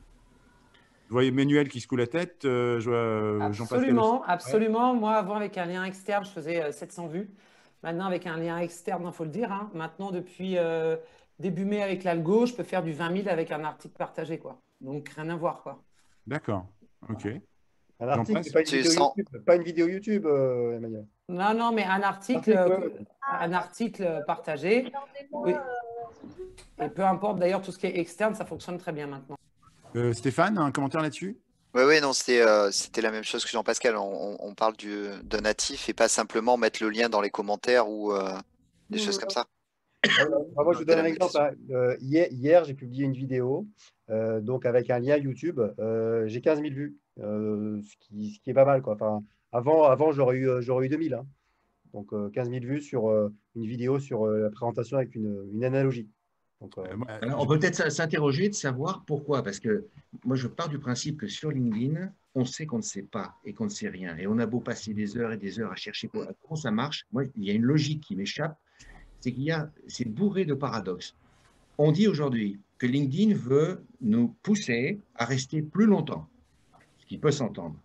Je vois Emmanuel qui secoue la tête. Euh, je vois euh, Jean-Pascal. Absolument, absolument. Ouais. Moi, avant, avec un lien externe, je faisais euh, sept cents vues. Maintenant, avec un lien externe, il faut le dire. Hein, maintenant, depuis euh, début mai avec l'algo, je peux faire du vingt mille avec un article partagé, quoi. Donc, rien à voir, quoi. D'accord, ok. Un article, c'est pas une vidéo YouTube, pas une vidéo YouTube euh, Emmanuel. Non, non, mais un article, article, euh, un article partagé. Oui. Et peu importe, d'ailleurs, tout ce qui est externe, ça fonctionne très bien maintenant. Euh, Stéphane, un commentaire là-dessus? Oui, oui, non, c'était euh, c'était la même chose que Jean-Pascal. On, on- on parle du, de natif et pas simplement mettre le lien dans les commentaires ou euh, des choses comme ça. Ah, bah, moi, je vous donne un exemple. Hein. Euh, hier, hier j'ai publié une vidéo euh, donc avec un lien YouTube. Euh, j'ai quinze mille vues, euh, ce qui, ce qui est pas mal, quoi. Enfin, avant, avant j'aurais eu, j'aurais eu deux mille. Hein. Donc, euh, quinze mille vues sur euh, une vidéo sur euh, la présentation avec une, une analogie. Donc, euh, Alors, on peut peut-être s'interroger de savoir pourquoi, parce que moi, je pars du principe que sur LinkedIn, on sait qu'on ne sait pas et qu'on ne sait rien. Et on a beau passer des heures et des heures à chercher comment ça marche. Moi, il y a une logique qui m'échappe, c'est qu'il y a, c'est bourré de paradoxes. On dit aujourd'hui que LinkedIn veut nous pousser à rester plus longtemps, ce qui peut s'entendre.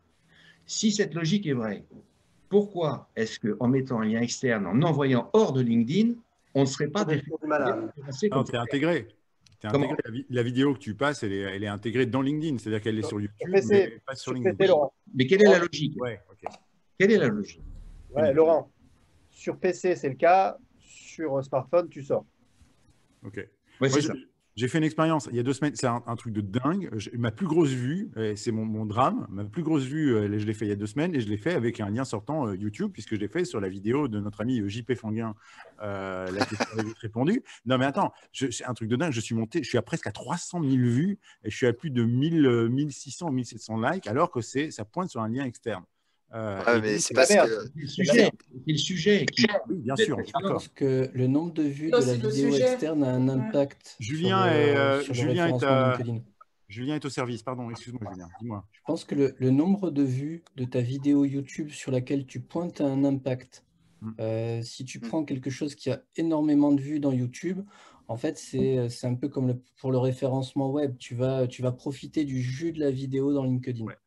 Si cette logique est vraie, pourquoi est-ce qu'en mettant un lien externe, en envoyant hors de LinkedIn, on ne serait pas des Non, t'es intégré. T'es intégré. La, vi- la vidéo que tu passes, elle est, elle est intégrée dans LinkedIn. C'est-à-dire qu'elle est sur YouTube, P C, mais pas sur sur LinkedIn. P C, Laurent. Mais quelle est la logique? Ouais, ok. Quelle est la logique? Ouais, Laurent, sur P C, c'est le cas. Sur smartphone, tu sors. Ok. Ouais, Moi, c'est j'ai- ça. J'ai fait une expérience il y a deux semaines, c'est un, un truc de dingue. Je- ma plus grosse vue, et c'est mon, mon drame, ma plus grosse vue, euh, je l'ai fait il y a deux semaines et je l'ai fait avec un lien sortant euh, YouTube, puisque je l'ai fait sur la vidéo de notre ami euh, J P Fanguin, euh, la question avait vite répondu. Non mais attends, je- c'est un truc de dingue, je suis monté, je suis à presque à trois cent mille vues et je suis à plus de mille, euh, mille six cents ou mille sept cents likes, alors que c'est, ça pointe sur un lien externe. Euh, Ouais, et mais donc, c'est euh, parce que C'est le sujet, c'est le sujet qui. oui, bien sûr, on est Je d'accord. pense que le nombre de vues Et de la aussi le vidéo sujet. externe a un impact sur Julien, est, le, euh, sur le Julien, est référencement à- LinkedIn. Julien est au service, pardon, excuse-moi Julien, dis-moi. Je pense que le, le nombre de vues de ta vidéo YouTube sur laquelle tu pointes a un impact. Mm. Euh, si tu Mm. prends quelque chose qui a énormément de vues dans YouTube, en fait, c'est c'est un peu comme le- pour le référencement web. Tu vas, tu vas profiter du jus de la vidéo dans LinkedIn. Ouais.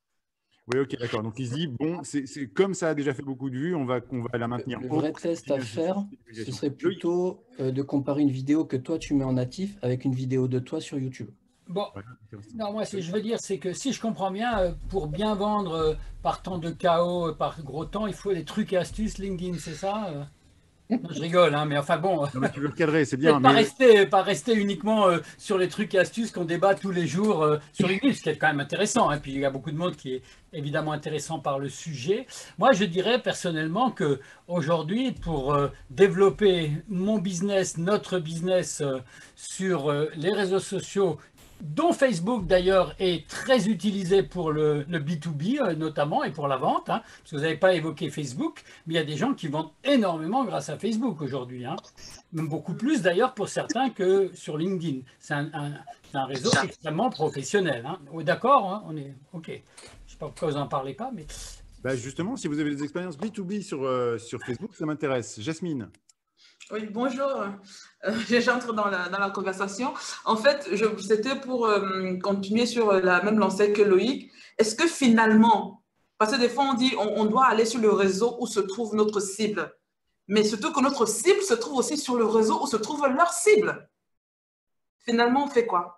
Oui, ok, d'accord. Donc il se dit, bon, c'est c'est- comme ça a déjà fait beaucoup de vues, on va, on va la maintenir Le haute vrai pour que ça test à continue faire, susciter ce l'utilisation. serait Loïc. plutôt euh, de comparer une vidéo que toi tu mets en natif avec une vidéo de toi sur YouTube. Bon, Ouais, intéressant. non, moi, ce que je veux dire, c'est que si je comprends bien, euh, pour bien vendre euh, par temps de chaos, euh, par gros temps, il faut des trucs et astuces LinkedIn, c'est ça? euh Non, je rigole, hein, mais enfin bon, Non, mais tu veux recadrer, c'est bien, peut-être pas mais rester, pas rester uniquement euh, sur les trucs et astuces qu'on débat tous les jours euh, sur LinkedIn, ce qui est quand même intéressant. Et puis il y a beaucoup de monde qui est évidemment intéressant par le sujet. Moi, je dirais personnellement que aujourd'hui, pour euh, développer mon business, notre business euh, sur euh, les réseaux sociaux, dont Facebook d'ailleurs est très utilisé pour le, le B deux B euh, notamment et pour la vente, hein, parce que vous n'avez pas évoqué Facebook, mais il y a des gens qui vendent énormément grâce à Facebook aujourd'hui, hein. Même beaucoup plus d'ailleurs pour certains que sur LinkedIn. C'est un, un- c'est un réseau extrêmement professionnel, hein. Oui, d'accord, hein, on est ok. Je ne sais pas pourquoi vous n'en parlez pas, mais bah, justement, si vous avez des expériences B deux B sur, euh, sur Facebook, ça m'intéresse. Jasmine. Oui, bonjour. Euh, J'entre dans la, dans la conversation. En fait, je- c'était pour euh, continuer sur la même lancée que Loïc. Est-ce que finalement, parce que des fois on dit on, on doit aller sur le réseau où se trouve notre cible, mais surtout que notre cible se trouve aussi sur le réseau où se trouve leur cible. Finalement, on fait quoi?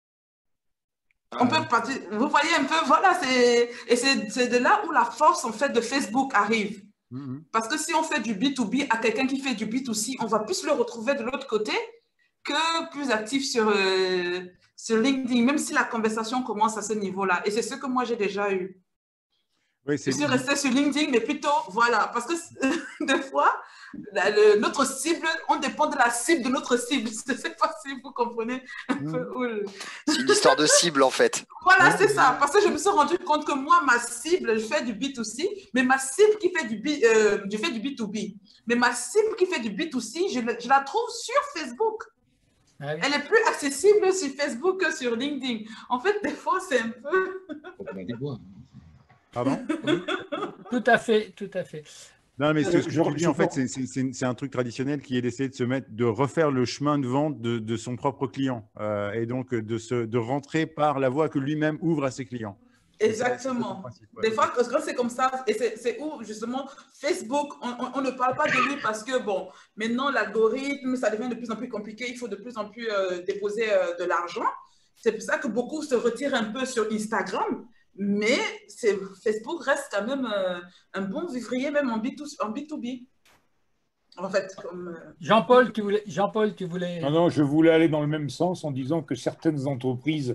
On peut partir, vous voyez un peu, voilà, c'est, et c'est c'est de là où la force en fait de Facebook arrive. Mhm. Parce que si on fait du B deux B à quelqu'un qui fait du B deux C, on va plus le retrouver de l'autre côté que plus actif sur, euh, sur LinkedIn, même si la conversation commence à ce niveau-là. Et c'est ce que moi j'ai déjà eu. Oui, Je c'est suis restée sur LinkedIn, mais plutôt, voilà, parce que des fois, la- le- notre cible, on dépend de la cible de notre cible. Je ne sais pas si vous comprenez un peu où le- c'est une histoire de cible en fait. Voilà, c'est ça. Parce que je me suis rendu compte que moi, ma cible, je fais du B deux C, mais ma cible qui fait du B, euh, je fais du B deux B. Mais ma cible qui fait du B deux C, je, la- je la trouve sur Facebook. Ah oui. Elle est plus accessible sur Facebook que sur LinkedIn. En fait, des fois, c'est un peu... Pardon? tout à fait, tout à fait. Non, mais ce que, ce que Je- tu dis, je en fait, pense- c'est- c'est c'est- c'est un truc traditionnel qui est d'essayer de se mettre, de refaire le chemin de vente de, de son propre client euh, et donc de, se, de rentrer par la voie que lui-même ouvre à ses clients. C'est ça, c'est ça le Exactement. principe, ouais. Des fois, quand c'est comme ça, et c'est c'est où justement Facebook, on, on- on ne parle pas de lui parce que, bon, maintenant l'algorithme, ça devient de plus en plus compliqué, il faut de plus en plus euh, déposer euh, de l'argent. C'est pour ça que beaucoup se retirent un peu sur Instagram, mais c'est- Facebook reste quand même euh, un bon vivrier, même en B deux, en B deux B. En fait, comme. euh, Jean-Paul, tu voulais, Jean-Paul, tu voulais. Non, non, je voulais aller dans le même sens en disant que certaines entreprises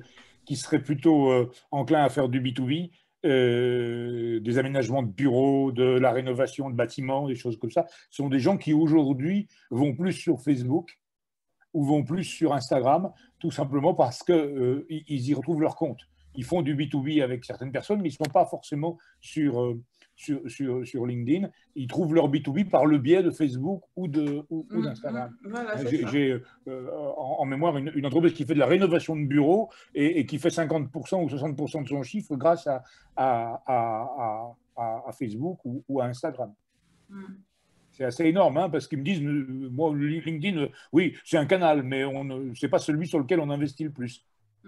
qui seraient plutôt euh, enclins à faire du B deux B, euh, des aménagements de bureaux, de la rénovation de bâtiments, des choses comme ça. Ce sont des gens qui aujourd'hui vont plus sur Facebook ou vont plus sur Instagram, tout simplement parce qu'ils euh, y retrouvent leur compte. Ils font du B deux B avec certaines personnes, mais ils ne sont pas forcément sur, euh, sur, sur, sur LinkedIn. Ils trouvent leur B deux B par le biais de Facebook ou de, ou, ou d'Instagram. Voilà, c'est J'ai ça. j'ai, euh, en, en mémoire une, une entreprise qui fait de la rénovation de bureaux et, et qui fait cinquante pour cent ou soixante pour cent de son chiffre grâce à, à, à, à, à Facebook ou, ou à Instagram. Mm. C'est assez énorme, hein, parce qu'ils me disent, euh, moi, LinkedIn, euh, oui, c'est un canal, mais ce n'est pas celui sur lequel on investit le plus.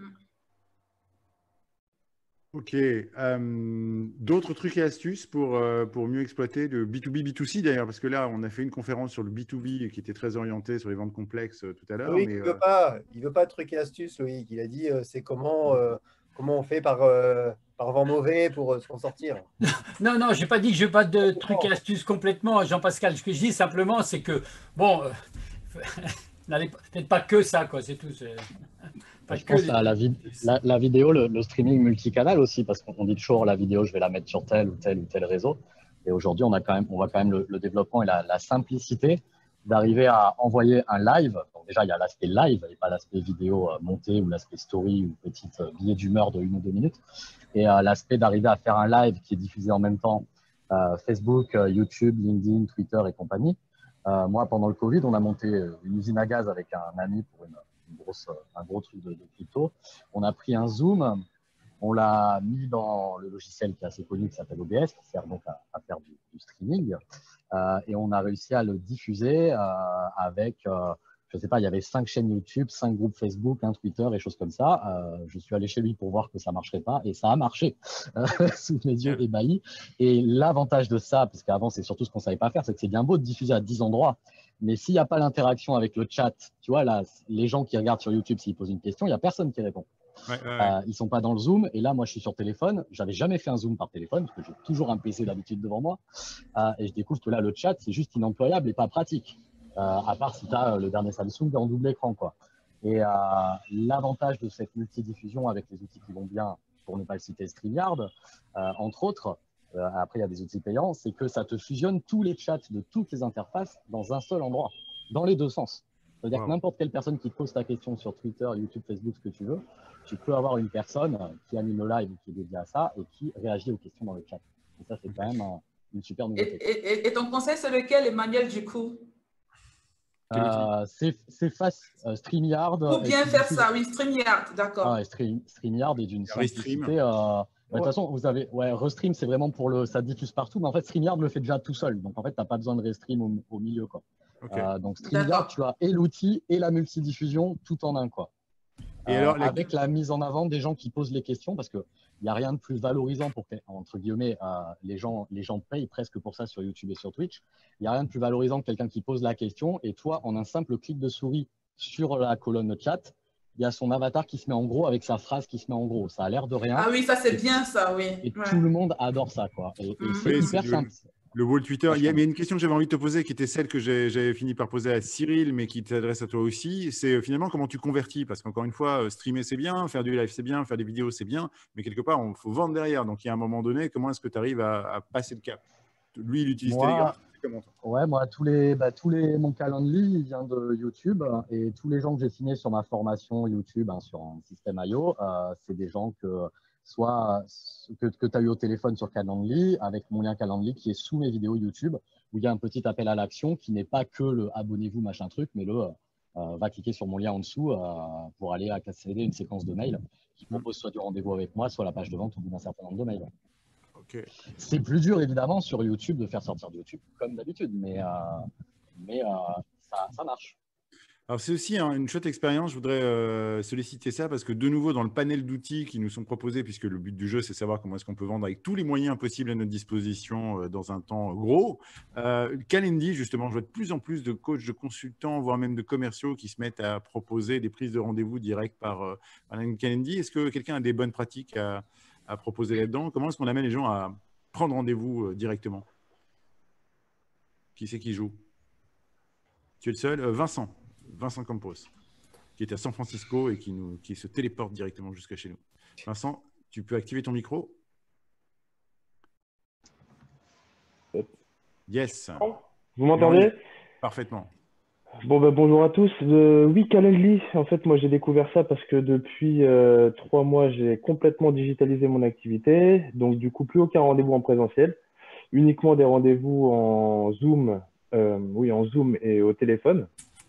Ok. Euh, D'autres trucs et astuces pour, euh, pour mieux exploiter le B deux B, B deux C d'ailleurs, parce que là, on a fait une conférence sur le B deux B qui était très orientée sur les ventes complexes euh, tout à l'heure. Loïc, mais il ne veut euh, pas, il veut pas de trucs et astuces, Loïc. Il a dit, euh, c'est comment, euh, comment on fait par, euh, par vent mauvais pour euh, s'en sortir. Non, non, je n'ai pas dit que je n'ai pas de trucs et astuces complètement, Jean-Pascal. Ce que je dis simplement, c'est que, bon, euh, n'allez pas- peut-être pas que ça, quoi, c'est tout. c'est- Pas Je que pense les à la, trucs. vid- la, la vidéo, le, le streaming multicanal aussi, parce qu'on dit toujours la vidéo, je vais la mettre sur tel ou tel ou tel réseau. Et aujourd'hui, on a quand même, on voit quand même le, le développement et la, la simplicité d'arriver à envoyer un live. Donc déjà, il y a l'aspect live et pas l'aspect vidéo euh, monté ou l'aspect story ou petite euh, billet d'humeur de une ou deux minutes. Et euh, l'aspect d'arriver à faire un live qui est diffusé en même temps euh, Facebook, euh, YouTube, LinkedIn, Twitter et compagnie. Euh, moi, pendant le Covid, on a monté une usine à gaz avec un ami pour une Une grosse, un gros truc de, de crypto. On a pris un Zoom, on l'a mis dans le logiciel qui est assez connu qui s'appelle O B S, qui sert donc à, à faire du, du streaming. Euh, et on a réussi à le diffuser euh, avec, euh, je ne sais pas, il y avait cinq chaînes YouTube, cinq groupes Facebook, un Twitter et choses comme ça. Euh, je suis allé chez lui pour voir que ça ne marcherait pas et ça a marché euh, sous mes yeux ébahis. Et l'avantage de ça, parce qu'avant, c'est surtout ce qu'on ne savait pas faire, c'est que c'est bien beau de diffuser à dix endroits. Mais s'il n'y a pas l'interaction avec le chat, tu vois, là, les gens qui regardent sur YouTube, s'ils posent une question, il n'y a personne qui répond. Ouais, ouais, ouais. Euh, ils ne sont pas dans le Zoom. Et là, moi, je suis sur téléphone. Je n'avais jamais fait un Zoom par téléphone, parce que j'ai toujours un P C d'habitude devant moi. Euh, et je découvre que là, le chat, c'est juste inemployable et pas pratique. Euh, à part si tu as le dernier Samsung en double écran, quoi. Et euh, l'avantage de cette multidiffusion avec les outils qui vont bien, pour ne pas le citer, StreamYard, euh, entre autres, euh, après il y a des outils payants, c'est que ça te fusionne tous les chats de toutes les interfaces dans un seul endroit, dans les deux sens. C'est-à-dire Wow. que n'importe quelle personne qui te pose ta question sur Twitter, YouTube, Facebook, ce que tu veux, tu peux avoir une personne qui anime le live qui est dédiée à ça et qui réagit aux questions dans le chat. Et ça, c'est quand même un, une super Et, nouveauté. et- et- et ton conseil, c'est lequel, Emmanuel, du coup? Euh, c'est c'est face euh, StreamYard. Pour bien et faire puis, ça, oui, StreamYard, d'accord. ah, Stream, StreamYard est d'une Restream. simplicité. Euh, bah, de toute façon, vous avez. Ouais, Restream, c'est vraiment pour le. Ça diffuse partout, mais en fait, StreamYard le fait déjà tout seul. Donc, en fait, tu n'as pas besoin de Restream au, au milieu, quoi. Ok. Euh, donc, StreamYard, D'accord. tu as et l'outil et la multidiffusion tout en un, quoi. Et Euh, alors, la- avec la mise en avant des gens qui posent les questions, parce qu'il n'y a rien de plus valorisant pour que, entre guillemets, euh, les, gens, les gens payent presque pour ça sur YouTube et sur Twitch. Il n'y a rien de plus valorisant que quelqu'un qui pose la question et toi, en un simple clic de souris sur la colonne chat, il y a son avatar qui se met en gros avec sa phrase qui se met en gros. Ça a l'air de rien. Ah oui, ça, c'est Et, bien, ça, oui. et Ouais. tout le monde adore ça, quoi. Et, et Mhm. c'est Oui, c'est hyper le, simple. le wall Twitter. Il y a, Vachement mais il y a une question que j'avais envie de te poser qui était celle que j'ai- j'avais fini par poser à Cyril, mais qui t'adresse à toi aussi. C'est euh, finalement comment tu convertis. Parce qu'encore une fois, euh, streamer, c'est bien, faire du live, c'est bien, faire des vidéos, c'est bien. Mais quelque part, il faut vendre derrière. Donc, il y a un moment donné, comment est-ce que tu arrives à, à passer le cap? Lui, il utilise Telegram. Moi, C'est comment toi? ouais, moi, tous les, bah, tous les, mon calendrier, il vient de YouTube et tous les gens que j'ai signés sur ma formation YouTube hein, sur un système I O, euh, c'est des gens que soit que, que tu as eu au téléphone sur Calendly avec mon lien Calendly qui est sous mes vidéos YouTube où il y a un petit appel à l'action qui n'est pas que le abonnez-vous machin truc, mais le euh, va cliquer sur mon lien en dessous euh, pour aller accéder à une séquence de mails qui propose soit du rendez-vous avec moi, soit la page de vente au bout d'un certain nombre de mails. Ok. C'est plus dur, évidemment, sur YouTube de faire sortir de YouTube, comme d'habitude, mais, euh, mais euh, ça, ça marche. Alors, c'est aussi hein, une chouette expérience. Je voudrais euh, solliciter ça parce que, de nouveau, dans le panel d'outils qui nous sont proposés, puisque le but du jeu, c'est de savoir comment est-ce qu'on peut vendre avec tous les moyens possibles à notre disposition euh, dans un temps gros. Euh, Calendly, justement, je vois de plus en plus de coachs, de consultants, voire même de commerciaux qui se mettent à proposer des prises de rendez-vous directes par, euh, par Calendly. Est-ce que quelqu'un a des bonnes pratiques à, à proposer là-dedans? Comment est-ce qu'on amène les gens à prendre rendez-vous euh, directement? Qui c'est qui joue? Tu es le seul? euh, Vincent. Vincent Campos. qui est à San Francisco et qui, nous, qui se téléporte directement jusqu'à chez nous. Vincent, tu peux activer ton micro? Yes. Vous m'entendez? Parfaitement. Bon, bah, bonjour à tous. Euh, oui, Calendly, en fait, moi j'ai découvert ça parce que depuis euh, trois mois, j'ai complètement digitalisé mon activité. Donc, du coup, plus aucun rendez-vous en présentiel, uniquement des rendez-vous en Zoom, euh, oui, en Zoom et au téléphone.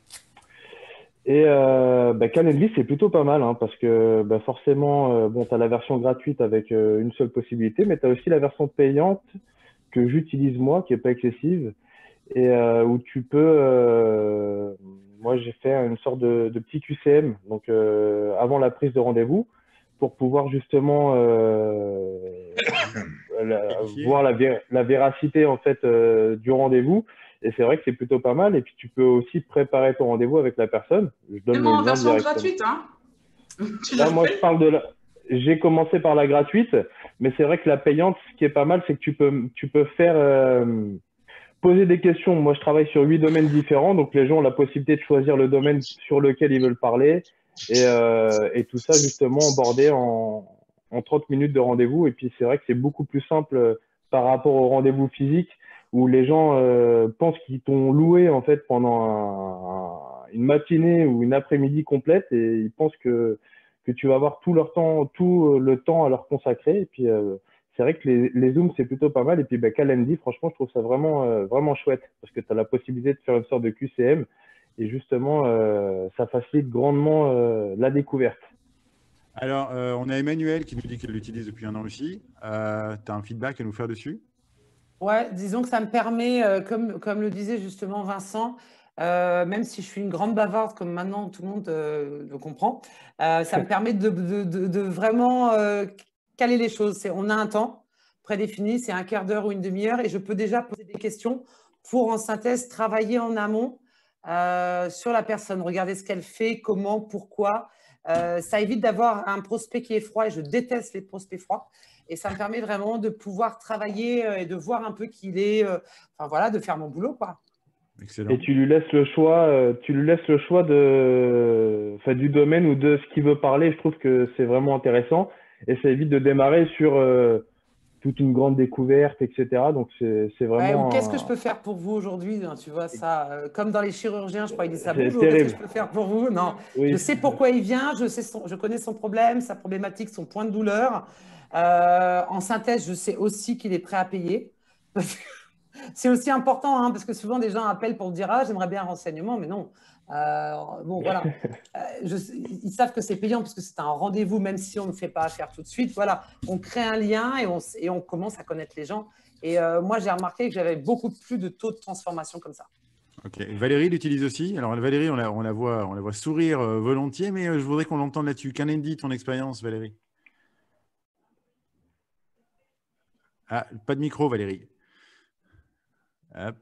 Et euh, bah, Calendly, c'est plutôt pas mal hein, parce que bah, forcément, euh, bon, tu as la version gratuite avec euh, une seule possibilité, mais tu as aussi la version payante que j'utilise moi, qui n'est pas excessive. Et euh, où tu peux, euh, moi j'ai fait une sorte de, de petit Q C M, donc euh, avant la prise de rendez-vous, pour pouvoir justement euh, la, voir la, vé la véracité en fait euh, du rendez-vous. Et c'est vrai que c'est plutôt pas mal. Et puis tu peux aussi préparer ton rendez-vous avec la personne. Je donne Même en version gratuite, hein. Tu Là, moi je parle de la... J'ai commencé par la gratuite, mais c'est vrai que la payante, ce qui est pas mal, c'est que tu peux, tu peux faire euh, poser des questions. Moi, je travaille sur huit domaines différents, donc les gens ont la possibilité de choisir le domaine sur lequel ils veulent parler et, euh, et tout ça justement bordé en, en trente minutes de rendez-vous. Et puis, c'est vrai que c'est beaucoup plus simple par rapport au rendez-vous physique où les gens euh, pensent qu'ils t'ont loué en fait pendant un, un, une matinée ou une après-midi complète et ils pensent que, que tu vas avoir tout leur temps, tout le temps à leur consacrer. Et puis, euh, c'est vrai que les, les Zooms, c'est plutôt pas mal. Et puis, bah, Calendly, franchement, je trouve ça vraiment, euh, vraiment chouette parce que tu as la possibilité de faire une sorte de Q C M et justement, euh, ça facilite grandement euh, la découverte. Alors, euh, on a Emmanuel qui nous dit qu'elle l'utilise depuis un an aussi. Euh, tu as un feedback à nous faire dessus? Ouais, disons que ça me permet, euh, comme, comme le disait justement Vincent, euh, même si je suis une grande bavarde, comme maintenant tout le monde euh, le comprend, euh, ça me permet de, de, de, de vraiment euh, caler les choses. On a un temps prédéfini, c'est un quart d'heure ou une demi-heure, et je peux déjà poser des questions pour, en synthèse, travailler en amont euh, sur la personne, regarder ce qu'elle fait, comment, pourquoi. Euh, ça évite d'avoir un prospect qui est froid, et je déteste les prospects froids. Et ça me permet vraiment de pouvoir travailler et de voir un peu qui il est, euh, enfin voilà, de faire mon boulot, quoi. Excellent. Et tu lui laisses le choix, euh, tu lui laisses le choix de, enfin, du domaine ou de ce qu'il veut parler. Je trouve que c'est vraiment intéressant et ça évite de démarrer sur euh, toute une grande découverte, et cetera. Donc c'est vraiment. Ouais, qu'est-ce que un... je peux faire pour vous aujourd'hui? Tu vois ça, euh, comme dans les chirurgiens, je crois qu'ils disent ça. C'est Bonjour, qu'est-ce terrible. que je peux faire pour vous? Non, Oui. je sais pourquoi il vient, je sais son, je connais son problème, sa problématique, son point de douleur. Euh, en synthèse, je sais aussi qu'il est prêt à payer. C'est aussi important, hein, parce que souvent des gens appellent pour dire « Ah, j'aimerais bien un renseignement », mais non. Euh, bon, voilà. Euh, je, ils savent que c'est payant parce que c'est un rendez-vous, même si on ne fait pas affaire tout de suite. Voilà, on crée un lien et on, et on commence à connaître les gens. Et euh, moi, j'ai remarqué que j'avais beaucoup plus de taux de transformation comme ça. Ok. Valérie l'utilise aussi. Alors Valérie, on la, on la, voit, on la voit sourire euh, volontiers, mais euh, je voudrais qu'on l'entende là-dessus. Calendly, ton expérience, Valérie? Ah, pas de micro, Valérie. Hop.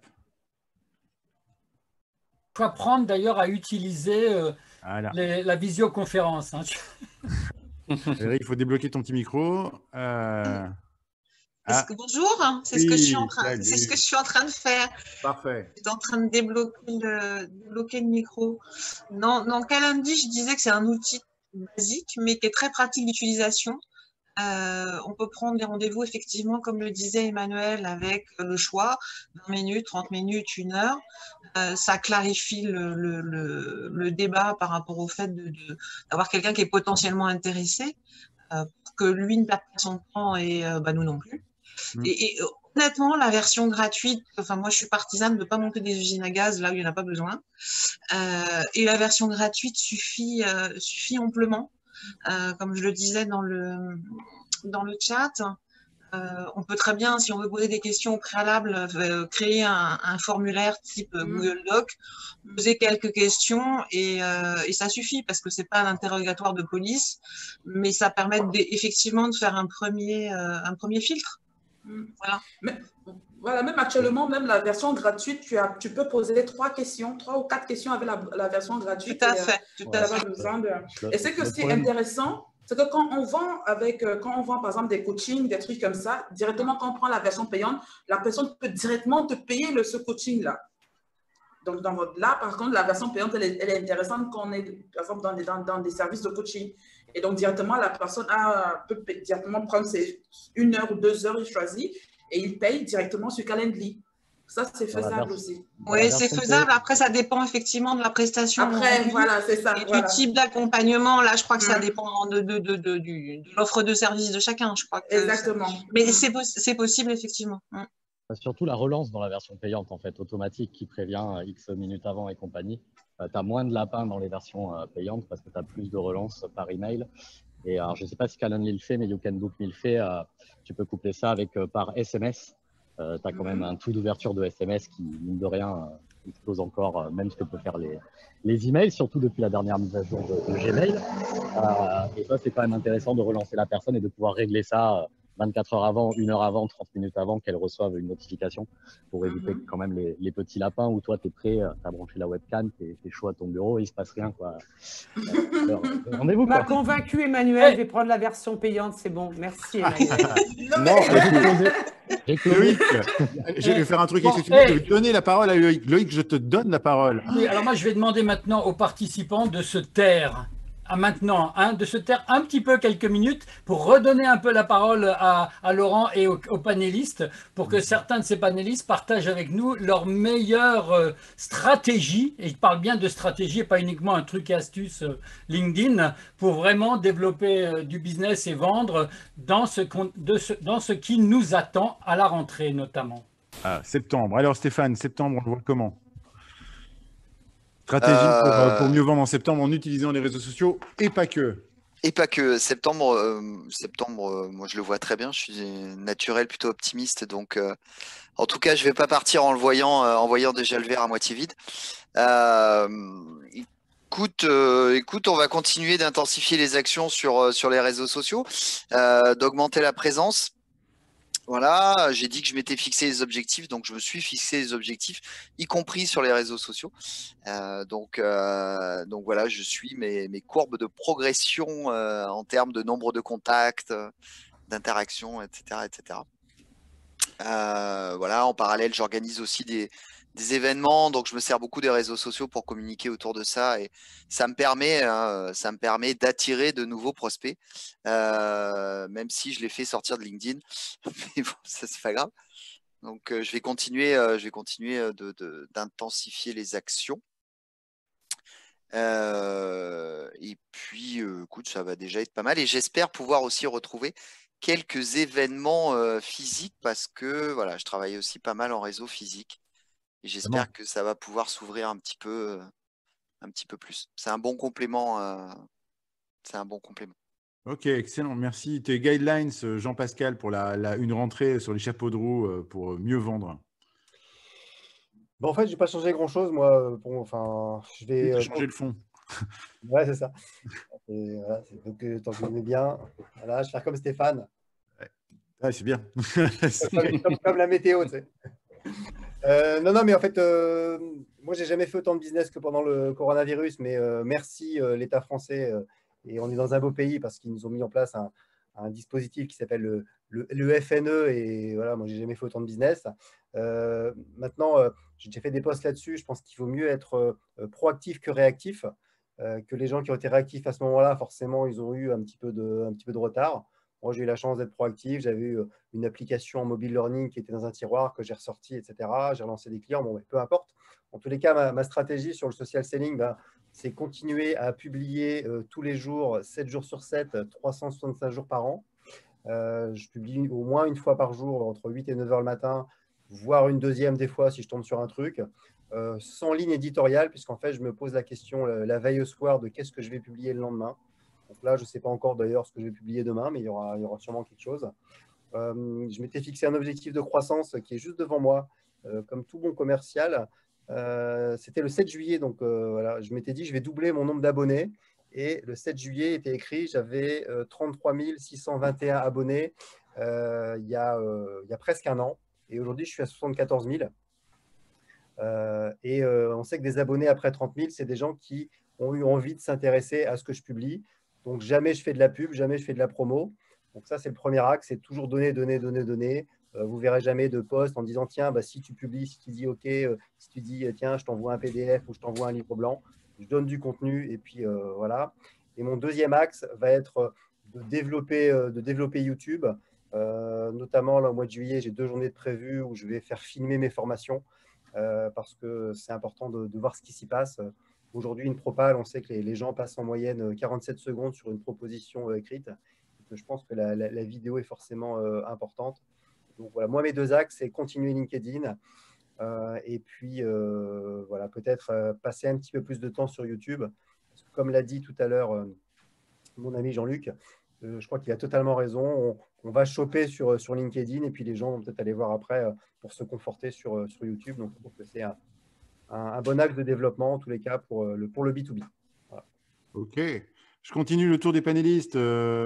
Il faut apprendre d'ailleurs à utiliser euh, voilà. les, la visioconférence. Hein. Valérie, il faut débloquer ton petit micro. Euh... Ah. Que, bonjour, c'est oui, ce, ce que je suis en train de faire. Parfait. Je suis en train de débloquer le, débloquer le micro. Dans, dans Calendly, je disais que c'est un outil basique, mais qui est très pratique d'utilisation. Euh, on peut prendre des rendez-vous, effectivement, comme le disait Emmanuel, avec le choix, vingt minutes, trente minutes, une heure. Euh, ça clarifie le, le, le, le débat par rapport au fait d'avoir quelqu'un qui est potentiellement intéressé, euh, pour que lui ne perde pas son temps et euh, bah, nous non plus. Mmh. Et, et honnêtement, la version gratuite, enfin moi je suis partisane de ne pas monter des usines à gaz là où il n'y en a pas besoin. Euh, et la version gratuite suffit, euh, suffit amplement. Euh, comme je le disais dans le, dans le chat, euh, on peut très bien, si on veut poser des questions au préalable, euh, créer un, un formulaire type mmh. Google Doc, poser quelques questions et, euh, et ça suffit parce que c'est pas un interrogatoire de police, mais ça permet de, effectivement de faire un premier, euh, un premier filtre. Mmh. Voilà. Mais, voilà, même actuellement, même la version gratuite, tu, as, tu peux poser trois questions, trois ou quatre questions avec la, la version gratuite. Tout à fait. Tout à fait. Besoin de... Et c'est que c'est intéressant, c'est que quand on vend avec, quand on vend par exemple des coachings, des trucs comme ça, directement quand on prend la version payante, la personne peut directement te payer le, ce coaching-là. Donc, dans votre, là, par contre, la version payante, elle est, elle est intéressante quand on est, par exemple, dans des, dans, dans des services de coaching. Et donc, directement, la personne a, peut directement prendre ses une heure ou deux heures, il choisit, et il paye directement sur Calendly. Ça, c'est faisable aussi. Oui, c'est faisable. Après, ça dépend effectivement de la prestation. Après, voilà, c'est ça. Et voilà. du type d'accompagnement. Là, je crois que ça Mm. dépend de, de, de, de, du- de l'offre de service de chacun. Je crois que Exactement. Mais Mm. c'est poss- c'est possible, effectivement. Mm. Surtout la relance dans la version payante, en fait, automatique, qui prévient euh, X minutes avant et compagnie. Euh, tu as moins de lapins dans les versions euh, payantes parce que tu as plus de relance par email. Et alors, je ne sais pas si Calendly le fait, mais You Can Book Me le fait. Euh, tu peux coupler ça avec euh, par S M S. Euh, tu as quand même un taux d'ouverture de S M S qui, mine de rien, euh, explose encore, euh, même ce que peuvent faire les, les emails, surtout depuis la dernière mise à jour de, de Gmail. Euh, et ça, c'est quand même intéressant de relancer la personne et de pouvoir régler ça euh, vingt-quatre heures avant, une heure avant, trente minutes avant qu'elle reçoive une notification pour éviter quand même les, les petits lapins où toi, tu es prêt, tu as branché la webcam, tu es chaud à ton bureau et il ne se passe rien, quoi. Alors, rendez-vous, m'a quoi. convaincu, Emmanuel. Je vais prendre la version payante. C'est bon. Merci, Emmanuel. Non, j'ai closé. Loïc, je vais faire un truc exceptionnel. Je vais te donner la parole à Loïc. Loïc, je te donne la parole. Oui, alors moi, je vais demander maintenant aux participants de se taire. À maintenant, hein, de se taire un petit peu quelques minutes pour redonner un peu la parole à, à Laurent et aux, aux panélistes pour que certains de ces panélistes partagent avec nous leur meilleure euh, stratégie, et je parle bien de stratégie et pas uniquement un truc et astuce euh, LinkedIn, pour vraiment développer euh, du business et vendre dans ce, qu'on- de ce, dans ce qui nous attend à la rentrée notamment. Ah, septembre. Alors Stéphane, septembre, on le voit comment? Stratégie pour, Euh, euh, pour mieux vendre en septembre en utilisant les réseaux sociaux et pas que. Et pas que. Septembre, euh, septembre euh, moi je le vois très bien. Je suis naturel, plutôt optimiste. Donc, euh, en tout cas, je vais pas partir en le voyant, euh, en voyant déjà le verre à moitié vide. Euh, écoute, euh, écoute, on va continuer d'intensifier les actions sur, euh, sur les réseaux sociaux, euh, d'augmenter la présence. Voilà, j'ai dit que je m'étais fixé les objectifs, donc je me suis fixé les objectifs, y compris sur les réseaux sociaux. Euh, donc, euh, donc voilà, je suis mes, mes courbes de progression euh, en termes de nombre de contacts, euh, d'interactions, et cetera, et cetera. Euh, voilà, en parallèle, j'organise aussi des, des événements, donc je me sers beaucoup des réseaux sociaux pour communiquer autour de ça, et ça me permet, hein, ça me permet d'attirer de nouveaux prospects, euh, même si je les fais sortir de LinkedIn, mais bon, ça c'est pas grave. Donc euh, je vais continuer, euh, je vais continuer euh, de, de- d'intensifier les actions. Euh, et puis, euh, écoute, ça va déjà être pas mal. Et j'espère pouvoir aussi retrouver quelques événements euh, physiques parce que voilà, je travaille aussi pas mal en réseau physique. Et j'espère que ça va pouvoir s'ouvrir un petit peu, euh, un petit peu plus. C'est un bon complément. euh, c'est un bon complément. Ok, excellent. Merci. Tes guidelines, euh, Jean-Pascal, pour la, la- une rentrée sur les chapeaux de roue euh, pour mieux vendre. Bon, en fait, je n'ai pas changé grand-chose, moi. euh, Pour, enfin, je vais. Tu as euh, changé le fond. Ouais, c'est ça. Et voilà, c'est- donc, euh, tant que vous aimez bien, voilà, je vais faire comme Stéphane. Ah, c'est bien. Comme, comme- comme la météo, tu sais. Euh, non, non, mais en fait, euh, moi, j'ai jamais fait autant de business que pendant le coronavirus, mais euh, merci euh, l'État français. euh, et on est dans un beau pays parce qu'ils nous ont mis en place un, un dispositif qui s'appelle le, le- le F N E. Et voilà, moi, j'ai jamais fait autant de business. Euh, maintenant, euh, j'ai déjà fait des posts là-dessus. Je pense qu'il vaut mieux être euh, proactif que réactif. Euh, que les gens qui ont été réactifs à ce moment-là, forcément, ils ont eu un petit peu de, un petit peu de retard. Moi, j'ai eu la chance d'être proactif. J'avais eu euh, une application en mobile learning qui était dans un tiroir que j'ai ressorti, et cetera. J'ai relancé des clients, bon, mais peu importe. En tous les cas, ma, ma stratégie sur le social selling, ben, c'est continuer à publier euh, tous les jours, sept jours sur sept, trois cent soixante-cinq jours par an. Euh, je publie au moins une fois par jour, entre huit et neuf heures le matin, voire une deuxième des fois si je tombe sur un truc, euh, sans ligne éditoriale, puisqu'en fait, je me pose la question la, la veille au soir de qu'est-ce que je vais publier le lendemain. Donc là, je ne sais pas encore d'ailleurs ce que je vais publier demain, mais il y aura, il y aura sûrement quelque chose. Euh, je m'étais fixé un objectif de croissance qui est juste devant moi, euh, comme tout bon commercial. Euh, C'était le sept juillet, donc euh, voilà, je m'étais dit je vais doubler mon nombre d'abonnés. Et le sept juillet était écrit, j'avais euh, trente-trois mille six cent vingt et un abonnés euh, il, y a, euh, il y a presque un an. Et aujourd'hui, je suis à soixante-quatorze mille. Euh, et euh, on sait que des abonnés après trente mille, c'est des gens qui ont eu envie de s'intéresser à ce que je publie. Donc, jamais je fais de la pub, jamais je fais de la promo. Donc, ça, c'est le premier axe, c'est toujours donner, donner, donner, donner. Euh, vous ne verrez jamais de post en disant, tiens, bah, si tu publies, si tu dis OK, euh, si tu dis, tiens, je t'envoie un P D F ou je t'envoie un livre blanc, je donne du contenu et puis euh, voilà. Et mon deuxième axe va être de développer, euh, de développer YouTube. Euh, notamment, là, au mois de juillet, j'ai deux journées de prévues où je vais faire filmer mes formations euh, parce que c'est important de, de voir ce qui s'y passe. Aujourd'hui, une propale, on sait que les, les gens passent en moyenne quarante-sept secondes sur une proposition euh, écrite. Donc, je pense que la, la, la vidéo est forcément euh, importante. Donc voilà, moi, mes deux axes, c'est continuer LinkedIn euh, et puis euh, voilà, peut-être euh, passer un petit peu plus de temps sur YouTube. Parce que, comme l'a dit tout à l'heure euh, mon ami Jean-Luc, euh, je crois qu'il a totalement raison. On, on va choper sur, sur LinkedIn et puis les gens vont peut-être aller voir après euh, pour se conforter sur, euh, sur YouTube. Donc, je trouve que c'est un, un, un bon axe de développement, en tous les cas, pour le, pour le B deux B. Voilà. OK. Je continue le tour des panélistes.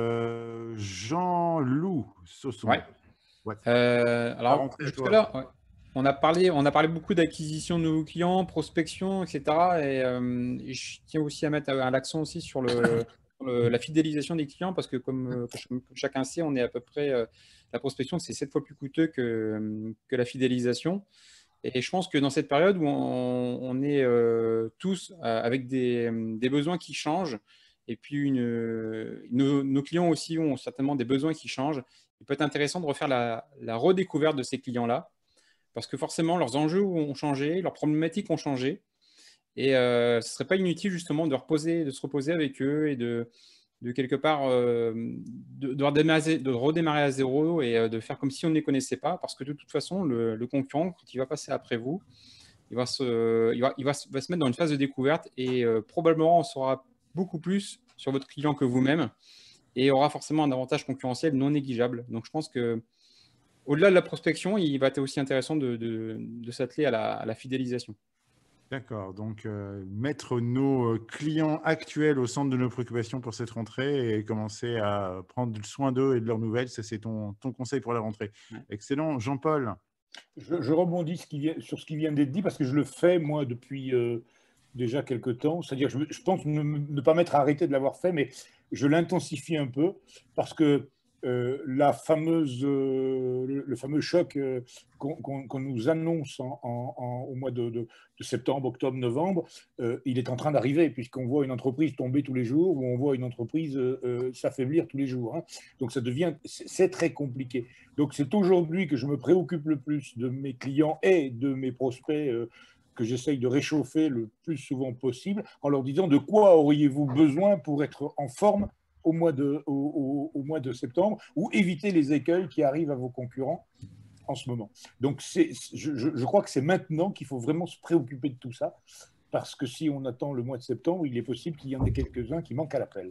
Euh, Jean-Loup Sosson. Ouais. Ouais. Euh, alors, jusque-là, ouais. on, a parlé, on a parlé beaucoup d'acquisition de nouveaux clients, prospection, et cetera. Et, euh, et je tiens aussi à mettre l'accent aussi sur, le, sur le, la fidélisation des clients parce que, comme, comme chacun sait, on est à peu près… Euh, la prospection, c'est sept fois plus coûteux que, que la fidélisation. Et je pense que dans cette période où on, on est euh, tous euh, avec des, des besoins qui changent, et puis une, nos, nos clients aussi ont certainement des besoins qui changent, il peut être intéressant de refaire la, la redécouverte de ces clients-là, parce que forcément, leurs enjeux ont changé, leurs problématiques ont changé, et euh, ce ne serait pas inutile justement de, reposer, de se reposer avec eux et de, de quelque part euh, de, de, redémarrer, de redémarrer à zéro et euh, de faire comme si on ne les connaissait pas, parce que de toute façon, le, le concurrent, quand il va passer après vous, il va se, il va, il va, va se mettre dans une phase de découverte et euh, probablement on saura beaucoup plus sur votre client que vous-même et aura forcément un avantage concurrentiel non négligeable. Donc, je pense qu'au-delà de la prospection, il va être aussi intéressant de, de, de s'atteler à la, à la fidélisation. D'accord. Donc, euh, mettre nos clients actuels au centre de nos préoccupations pour cette rentrée et commencer à prendre soin d'eux et de leurs nouvelles, ça, c'est ton, ton conseil pour la rentrée. Ouais. Excellent. Jean-Paul. Je, je rebondis ce qui vient, sur ce qui vient d'être dit parce que je le fais, moi, depuis… Euh... déjà quelques temps, c'est-à-dire je, je pense ne, ne pas m'être arrêté de l'avoir fait, mais je l'intensifie un peu parce que euh, la fameuse, euh, le, le fameux choc euh, qu'on qu'on, qu'on nous annonce en, en, en, au mois de, de, de septembre, octobre, novembre, euh, il est en train d'arriver puisqu'on voit une entreprise tomber tous les jours ou on voit une entreprise euh, s'affaiblir tous les jours. Hein. Donc ça devient, c'est très compliqué. Donc c'est aujourd'hui que je me préoccupe le plus de mes clients et de mes prospects euh, que j'essaye de réchauffer le plus souvent possible en leur disant de quoi auriez-vous besoin pour être en forme au mois de, au, au, au mois de septembre ou éviter les écueils qui arrivent à vos concurrents en ce moment. Donc, c'est, je, je crois que c'est maintenant qu'il faut vraiment se préoccuper de tout ça parce que si on attend le mois de septembre, il est possible qu'il y en ait quelques-uns qui manquent à l'appel.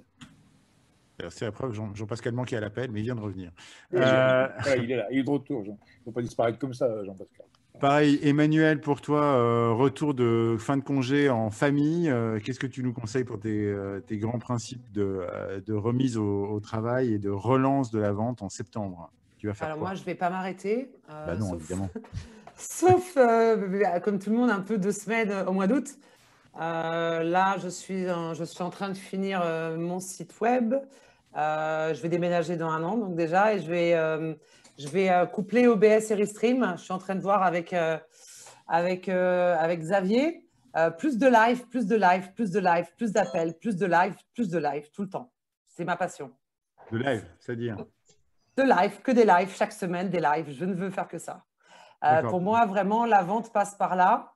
C'est la preuve, Jean, Jean-Pascal manquait à l'appel, mais il vient de revenir. Euh... Voilà, il est là, il est de retour. Jean. Il ne faut pas disparaître comme ça, Jean-Pascal. Pareil, Emmanuel, pour toi, euh, retour de fin de congé en famille, euh, qu'est-ce que tu nous conseilles pour tes, euh, tes grands principes de, euh, de remise au, au travail et de relance de la vente en septembre? Tu vas faire Alors quoi? moi, je ne vais pas m'arrêter. Euh, bah non, sauf, évidemment. sauf, euh, comme tout le monde, un peu deux semaines au mois d'août. Euh, là, je suis, en, je suis en train de finir euh, mon site web. Euh, je vais déménager dans un an, donc déjà, et je vais… Euh, Je vais euh, coupler O B S et Restream. Je suis en train de voir avec, euh, avec, euh, avec Xavier. Euh, plus de live, plus de live, plus de live, plus d'appels, plus de live, plus de live, tout le temps. C'est ma passion. De live, c'est-à-dire? De live, que des lives, chaque semaine, des lives. Je ne veux faire que ça. Euh, pour moi, vraiment, la vente passe par là.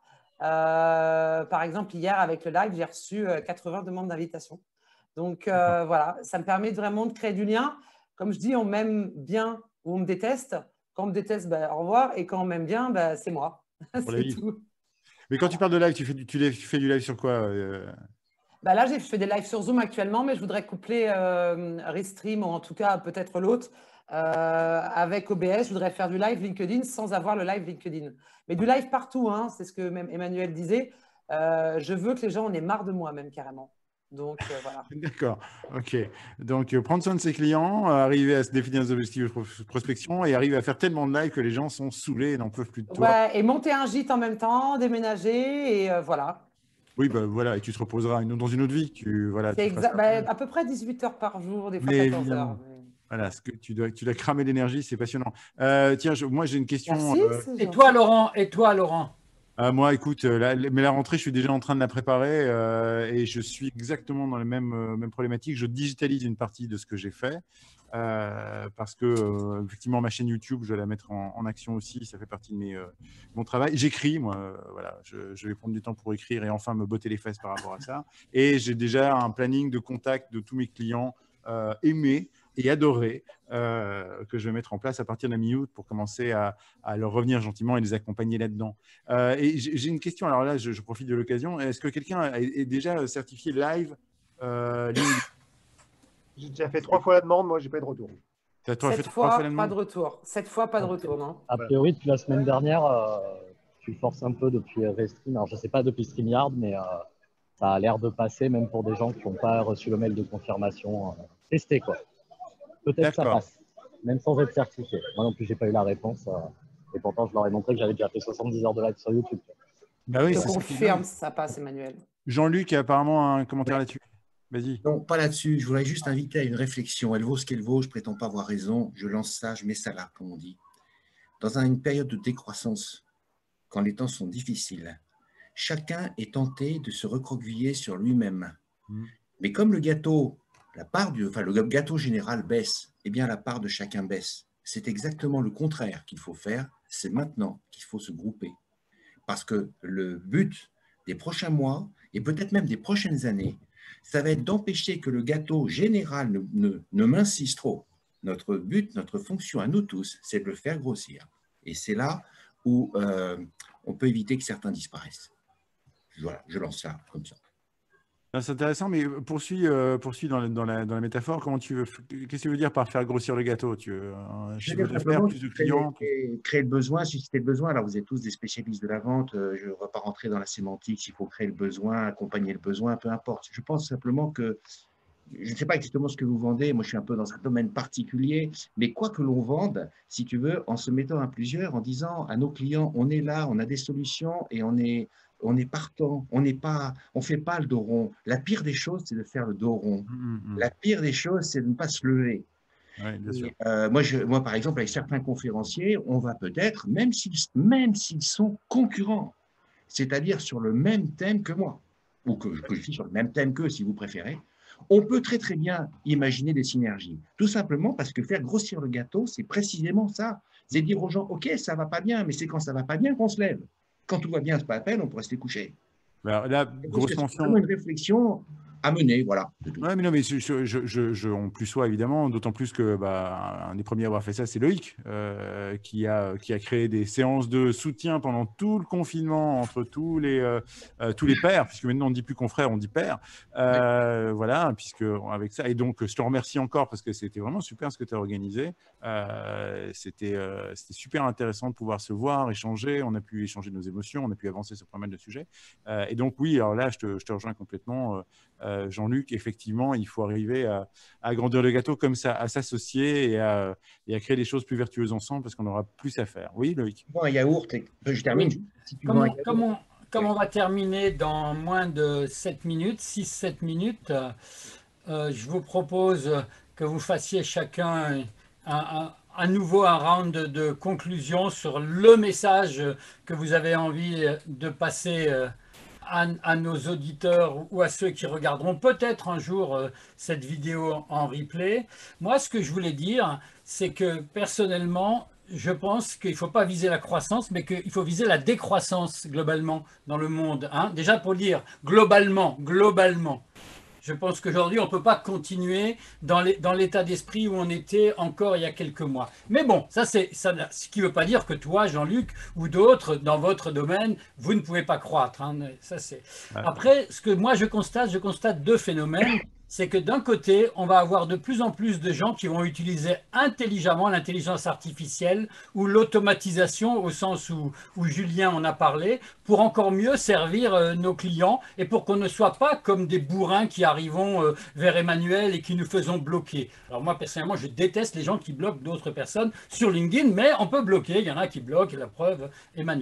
Euh, par exemple, hier, avec le live, j'ai reçu quatre-vingts demandes d'invitation. Donc, euh, voilà, ça me permet vraiment de créer du lien. Comme je dis, on m'aime bien ou on me déteste. Quand on me déteste, ben, au revoir. Et quand on m'aime bien, ben, c'est moi. C'est tout. Mais quand tu parles de live, tu fais du, tu fais du live sur quoi euh... ben Là, je fais des lives sur Zoom actuellement, mais je voudrais coupler euh, Restream, ou en tout cas peut-être l'autre, euh, avec O B S. Je voudrais faire du live LinkedIn sans avoir le live LinkedIn. Mais du live partout, hein, c'est ce que même Emmanuel disait. Euh, je veux que les gens en aient marre de moi, même carrément. Donc, euh, voilà. D'accord, ok. Donc, euh, prendre soin de ses clients, euh, arriver à se définir des objectifs de prospection et arriver à faire tellement de live que les gens sont saoulés et n'en peuvent plus de toi. Ouais, et monter un gîte en même temps, déménager et euh, voilà. Oui, bah, voilà, et tu te reposeras une, dans une autre vie. Tu, voilà, c'est tu exa- bah, à peu près dix-huit heures par jour, des fois mais quatorze heures. Voilà, ce que tu dois, tu dois cramer l'énergie, c'est passionnant. Euh, tiens, je, moi j'ai une question. Merci, euh, c'est Et gentil. toi, Laurent? Et toi, Laurent? euh, moi, écoute, euh, la- mais la rentrée, je suis déjà en train de la préparer euh, et je suis exactement dans les mêmes, euh, mêmes problématiques. Je digitalise une partie de ce que j'ai fait euh, parce que, euh, effectivement, ma chaîne YouTube, je vais la mettre en, en action aussi. Ça fait partie de mes, euh, mon travail. J'écris, moi, euh, voilà, je, je vais prendre du temps pour écrire et enfin me botter les fesses par rapport à ça. Et j'ai déjà un planning de contact de tous mes clients euh, aimés et adorés euh, que je vais mettre en place à partir de la mi-août pour commencer à, à leur revenir gentiment et les accompagner là-dedans. Euh, et j'ai j'ai une question, alors là, je, je profite de l'occasion. Est-ce que quelqu'un est, est déjà certifié live euh, LinkedIn? J'ai déjà fait trois fois la demande, moi, j'ai pas eu de retour. T'as toi fait Cette trois fois fois, la pas demande? de retour. Cette fois, pas de retour, non? A priori, depuis la semaine dernière, euh, tu forces un peu depuis Restream. Alors, je ne sais pas depuis StreamYard, mais euh, ça a l'air de passer, même pour des gens qui n'ont pas reçu le mail de confirmation. Euh, testé, quoi. Peut-être que ça passe, même sans être certifié. Moi non plus, j'ai pas eu la réponse. euh, et pourtant, je leur ai montré que j'avais déjà fait soixante-dix heures de live sur YouTube. Bah oui, Je c'est ça qui est confirme, dingue. ça passe, Emmanuel. Jean-Luc a apparemment un commentaire là-dessus. Vas-y. Non, pas là-dessus. Je voudrais juste inviter à une réflexion. Elle vaut ce qu'elle vaut. Je prétends pas avoir raison. Je lance ça, je mets ça là, comme on dit. Dans une période de décroissance, quand les temps sont difficiles, chacun est tenté de se recroqueviller sur lui-même. Mmh. Mais comme le gâteau, la part du, enfin, le gâteau général baisse, eh bien la part de chacun baisse. C'est exactement le contraire qu'il faut faire. C'est maintenant qu'il faut se grouper. Parce que le but des prochains mois, et peut-être même des prochaines années, ça va être d'empêcher que le gâteau général ne, ne, ne mincisse trop. Notre but, notre fonction à nous tous, c'est de le faire grossir. Et c'est là où euh, on peut éviter que certains disparaissent. Voilà, je lance ça comme ça. C'est intéressant, mais poursuis, euh, poursuis dans, la, dans, la, dans la métaphore. Comment tu veux, qu'est-ce que tu veux dire par faire grossir le gâteau? Tu veux un Je chiffre veux dire d'affaires, simplement plus de créer, clients? créer, créer le besoin, susciter le besoin. Alors, vous êtes tous des spécialistes de la vente. euh, Je ne vais pas rentrer dans la sémantique, s'il faut créer le besoin, accompagner le besoin, peu importe. Je pense simplement que, je ne sais pas exactement ce que vous vendez. Moi, je suis un peu dans un domaine particulier. Mais quoi que l'on vende, si tu veux, en se mettant à plusieurs, en disant à nos clients, on est là, on a des solutions et on est, on est partant. On n'est pas, on fait pas le dos rond. La pire des choses, c'est de faire le dos rond. Mmh, mmh. La pire des choses, c'est de ne pas se lever. Ouais, bien sûr. Et, euh, moi, je, moi, par exemple, avec certains conférenciers, on va peut-être, même s'ils même s'ils sont concurrents, c'est-à-dire sur le même thème que moi, ou que, que je suis sur le même thème qu'eux, si vous préférez, on peut très très bien imaginer des synergies. Tout simplement parce que faire grossir le gâteau, c'est précisément ça. C'est dire aux gens, OK, ça va pas bien, mais c'est quand ça va pas bien qu'on se lève. Quand tout va bien, c'est pas la peine, on peut rester couché. Alors, là, grosse C'est mention. vraiment une réflexion à mener, voilà. Ouais, mais non, mais je, je, je, je, on plus soit évidemment, d'autant plus que bah, un des premiers à avoir fait ça, c'est Loïc, euh, qui, a, qui a créé des séances de soutien pendant tout le confinement entre tous les, euh, euh, tous les pairs, puisque maintenant on ne dit plus confrères, on dit pairs. Euh, ouais. Voilà, puisque avec ça, et donc je te remercie encore parce que c'était vraiment super ce que tu as organisé. Euh, c'était euh, super intéressant de pouvoir se voir, échanger. On a pu échanger nos émotions, on a pu avancer sur pas mal de sujets. Euh, et donc, oui, alors là, je te, je te rejoins complètement. Euh, Euh, Jean-Luc, effectivement, il faut arriver à, à agrandir le gâteau comme ça, à s'associer et à, et à créer des choses plus vertueuses ensemble parce qu'on aura plus à faire. Oui, Loïc? Bon, un yaourt, et je termine. Oui. Si tu Comme, vends un on, yaourt, comme, on, comme on va terminer dans moins de sept minutes, six sept minutes, euh, je vous propose que vous fassiez chacun un, un, à nouveau un round de, de conclusion sur le message que vous avez envie de passer euh, À, à nos auditeurs ou à ceux qui regarderont peut-être un jour euh, cette vidéo en replay. Moi, ce que je voulais dire, c'est que personnellement, je pense qu'il ne faut pas viser la croissance, mais qu'il faut viser la décroissance globalement dans le monde. Hein. Déjà pour dire globalement, globalement. Je pense qu'aujourd'hui, on ne peut pas continuer dans l'état d'esprit où on était encore il y a quelques mois. Mais bon, ça c'est ça, ce qui ne veut pas dire que toi, Jean-Luc, ou d'autres, dans votre domaine, vous ne pouvez pas croître. Hein. Ça, c'est... Ouais. Après, ce que moi je constate, je constate deux phénomènes. C'est que d'un côté, on va avoir de plus en plus de gens qui vont utiliser intelligemment l'intelligence artificielle ou l'automatisation au sens où, où Julien en a parlé, pour encore mieux servir euh, nos clients et pour qu'on ne soit pas comme des bourrins qui arrivons euh, vers Emmanuel et qui nous faisons bloquer. Alors moi, personnellement, je déteste les gens qui bloquent d'autres personnes sur LinkedIn, mais on peut bloquer, il y en a qui bloquent, la preuve, Emmanuel.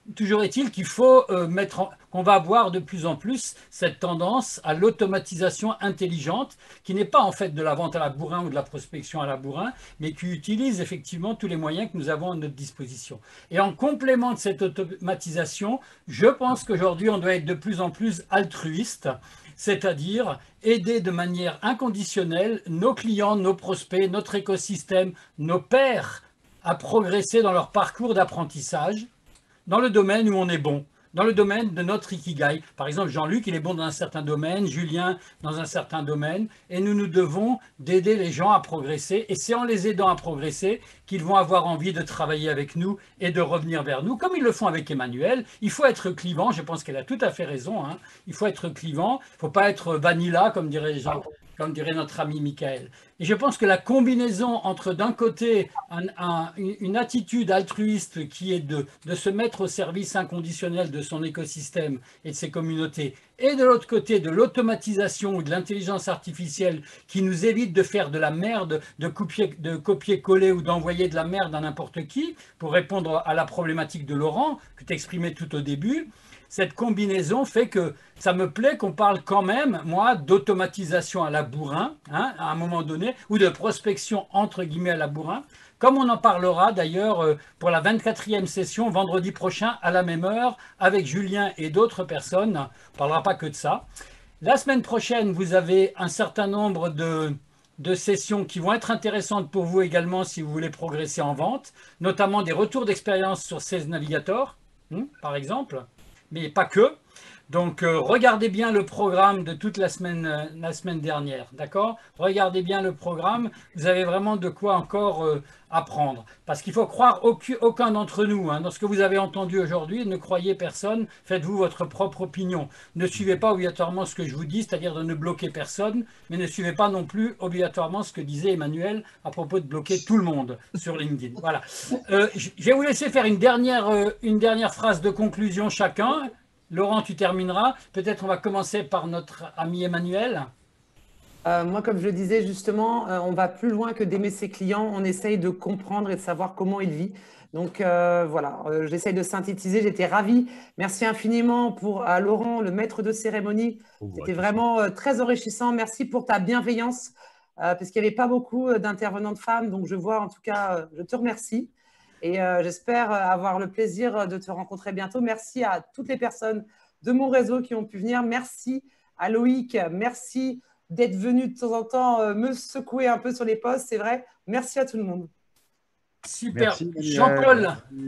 Toujours est-il qu'il faut euh, mettre en, qu'on va avoir de plus en plus cette tendance à l'automatisation intelligente, qui n'est pas en fait de la vente à la bourrin ou de la prospection à la bourrin, mais qui utilise effectivement tous les moyens que nous avons à notre disposition. Et en complément de cette automatisation, je pense qu'aujourd'hui, on doit être de plus en plus altruiste, c'est-à-dire aider de manière inconditionnelle nos clients, nos prospects, notre écosystème, nos pairs à progresser dans leur parcours d'apprentissage, dans le domaine où on est bon, dans le domaine de notre Ikigai. Par exemple, Jean-Luc, il est bon dans un certain domaine, Julien dans un certain domaine, et nous nous devons d'aider les gens à progresser, et c'est en les aidant à progresser qu'ils vont avoir envie de travailler avec nous et de revenir vers nous, comme ils le font avec Emmanuel. Il faut être clivant, je pense qu'elle a tout à fait raison, hein. Il faut être clivant, il ne faut pas être vanilla, comme dirait Jean, comme dirait notre ami Michael. Et je pense que la combinaison entre d'un côté un, un, une attitude altruiste qui est de, de se mettre au service inconditionnel de son écosystème et de ses communautés, et de l'autre côté de l'automatisation ou de l'intelligence artificielle qui nous évite de faire de la merde, de copier, de copier-coller ou d'envoyer de la merde à n'importe qui, pour répondre à la problématique de Laurent que tu exprimais tout au début. Cette combinaison fait que ça me plaît qu'on parle quand même, moi, d'automatisation à la bourrin, hein, à un moment donné, ou de prospection entre guillemets à la bourrin, comme on en parlera d'ailleurs pour la vingt-quatrième session vendredi prochain à la même heure avec Julien et d'autres personnes. On ne parlera pas que de ça. La semaine prochaine, vous avez un certain nombre de, de sessions qui vont être intéressantes pour vous également si vous voulez progresser en vente, notamment des retours d'expérience sur Sales Navigator, hein, par exemple, mais pas que. Donc, euh, regardez bien le programme de toute la semaine, euh, la semaine dernière, d'accord? Regardez bien le programme, vous avez vraiment de quoi encore euh, apprendre. Parce qu'il faut croire aucun, aucun d'entre nous, hein, dans ce que vous avez entendu aujourd'hui, ne croyez personne, faites-vous votre propre opinion. Ne suivez pas obligatoirement ce que je vous dis, c'est-à-dire de ne bloquer personne, mais ne suivez pas non plus obligatoirement ce que disait Emmanuel à propos de bloquer tout le monde sur LinkedIn. Voilà. Euh, je vais vous laisser faire une dernière, euh, une dernière phrase de conclusion chacun. Laurent, tu termineras. Peut-être on va commencer par notre ami Emmanuel. Euh, moi, comme je le disais justement, euh, on va plus loin que d'aimer ses clients. On essaye de comprendre et de savoir comment il vit. Donc euh, voilà, euh, j'essaye de synthétiser. J'étais ravie. Merci infiniment pour, à Laurent, le maître de cérémonie. C'était vraiment euh, très enrichissant. Merci pour ta bienveillance, euh, parce qu'il n'y avait pas beaucoup d'intervenantes femmes. Donc je vois, en tout cas, euh, je te remercie. Et euh, j'espère avoir le plaisir de te rencontrer bientôt. Merci à toutes les personnes de mon réseau qui ont pu venir. Merci à Loïc. Merci d'être venu de temps en temps euh, me secouer un peu sur les postes. C'est vrai. Merci à tout le monde. Super. Jean-Paul.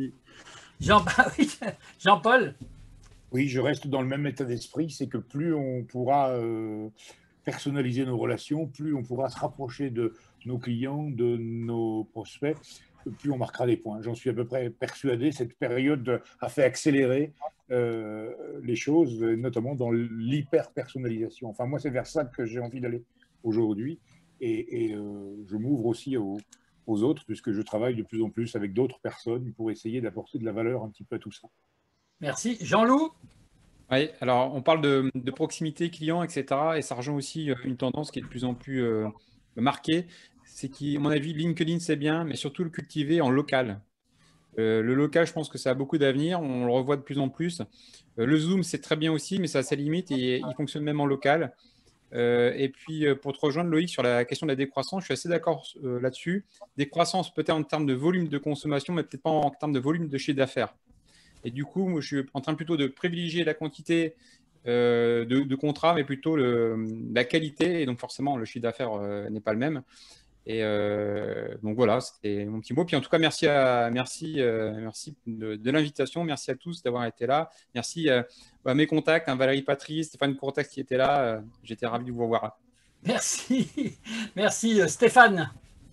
Jean, Jean-Paul. Oui, je reste dans le même état d'esprit. C'est que plus on pourra euh, personnaliser nos relations, plus on pourra se rapprocher de nos clients, de nos prospects, plus on marquera des points. J'en suis à peu près persuadé. Cette période a fait accélérer euh, les choses, notamment dans l'hyper-personnalisation. Enfin, moi, c'est vers ça que j'ai envie d'aller aujourd'hui. Et, et euh, je m'ouvre aussi aux, aux autres, puisque je travaille de plus en plus avec d'autres personnes pour essayer d'apporter de la valeur un petit peu à tout ça. Merci. Jean-Loup? Oui, alors on parle de, de proximité client, et cetera. Et ça rejoint aussi une tendance qui est de plus en plus euh, marquée. C'est qu'à mon avis, LinkedIn, c'est bien, mais surtout le cultiver en local. Euh, le local, je pense que ça a beaucoup d'avenir. On le revoit de plus en plus. Euh, le Zoom, c'est très bien aussi, mais ça a ses limites et il fonctionne même en local. Euh, et puis, pour te rejoindre, Loïc, sur la question de la décroissance, je suis assez d'accord euh, là-dessus. Décroissance peut-être en termes de volume de consommation, mais peut-être pas en termes de volume de chiffre d'affaires. Et du coup, moi, je suis en train plutôt de privilégier la quantité euh, de, de contrats, mais plutôt le, la qualité. Et donc, forcément, le chiffre d'affaires euh, n'est pas le même. Et euh, donc voilà, c'était mon petit mot. Puis en tout cas, merci, à, merci, euh, merci de, de l'invitation. Merci à tous d'avoir été là. Merci euh, à mes contacts, hein, Valérie Patry, Stéphane Courtex qui était là. Euh, J'étais ravi de vous voir. Merci. Merci Stéphane.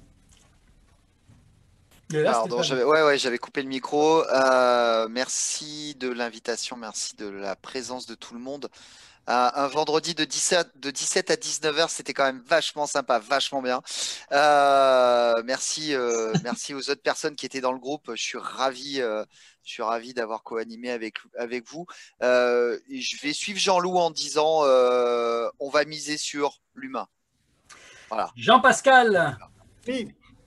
Là, Pardon, j'avais ouais, ouais, j'avais coupé le micro. Euh, merci de l'invitation, merci de la présence de tout le monde. Un, un vendredi de dix-sept, de dix-sept à dix-neuf heures, c'était quand même vachement sympa, vachement bien. Euh, merci, euh, merci aux autres personnes qui étaient dans le groupe. Je suis ravi, euh, je suis ravi d'avoir co-animé avec, avec vous. Euh, je vais suivre Jean-Loup en disant euh, on va miser sur l'humain. Voilà. Jean-Pascal. Oui.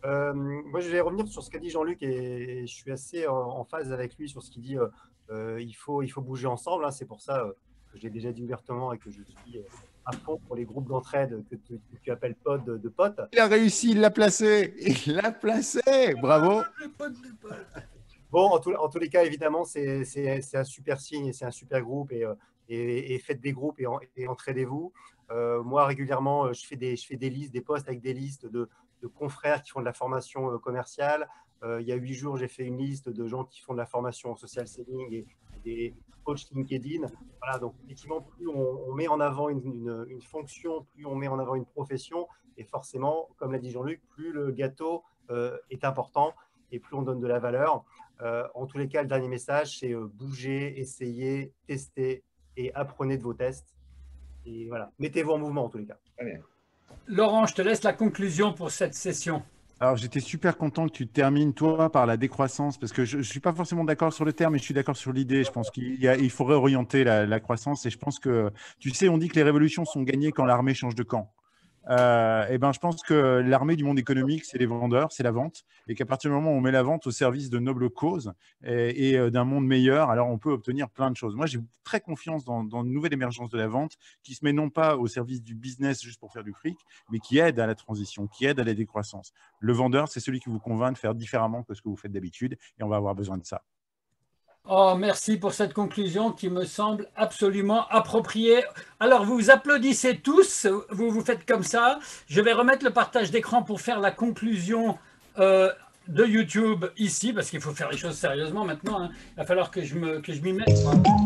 Euh, moi, je vais revenir sur ce qu'a dit Jean-Luc et je suis assez en, en phase avec lui sur ce qu'il dit. Euh, euh, il, faut, il faut bouger ensemble. Hein, c'est pour ça euh, que je l'ai déjà dit ouvertement et que je suis euh, à fond pour les groupes d'entraide que tu, que tu appelles potes de, de potes. Il a réussi, il l'a placé. Il l'a placé. Bravo. Bon, en, tout, en tous les cas, évidemment, c'est un super signe et c'est un super groupe. Et, et, et faites des groupes et, en, et entraidez-vous. Euh, moi, régulièrement, je fais, des, je fais des listes, des posts avec des listes de, de confrères qui font de la formation commerciale. Euh, il y a huit jours, j'ai fait une liste de gens qui font de la formation en social selling et des coachs LinkedIn. Voilà, donc effectivement, plus on, on met en avant une, une, une fonction, plus on met en avant une profession. Et forcément, comme l'a dit Jean-Luc, plus le gâteau euh, est important et plus on donne de la valeur. Euh, en tous les cas, le dernier message, c'est euh, bouger, essayer, tester et apprenez de vos tests. Et voilà, mettez-vous en mouvement en tous les cas. Très bien. Laurent, je te laisse la conclusion pour cette session. Alors, j'étais super content que tu termines, toi, par la décroissance, parce que je ne suis pas forcément d'accord sur le terme, mais je suis d'accord sur l'idée. Je pense qu'il il faut réorienter la, la croissance. Et je pense que, tu sais, on dit que les révolutions sont gagnées quand l'armée change de camp. Euh, et ben, je pense que l'armée du monde économique, c'est les vendeurs, c'est la vente, et qu'à partir du moment où on met la vente au service de nobles causes et, et d'un monde meilleur, alors on peut obtenir plein de choses. Moi, j'ai très confiance dans, dans une nouvelle émergence de la vente qui se met non pas au service du business juste pour faire du fric, mais qui aide à la transition, qui aide à la décroissance. Le vendeur, c'est celui qui vous convainc de faire différemment que ce que vous faites d'habitude, et on va avoir besoin de ça. Oh, merci pour cette conclusion qui me semble absolument appropriée. Alors, vous vous applaudissez tous, vous vous faites comme ça. Je vais remettre le partage d'écran pour faire la conclusion euh, de YouTube ici, parce qu'il faut faire les choses sérieusement maintenant. Hein. Il va falloir que je me, que je m'y mette.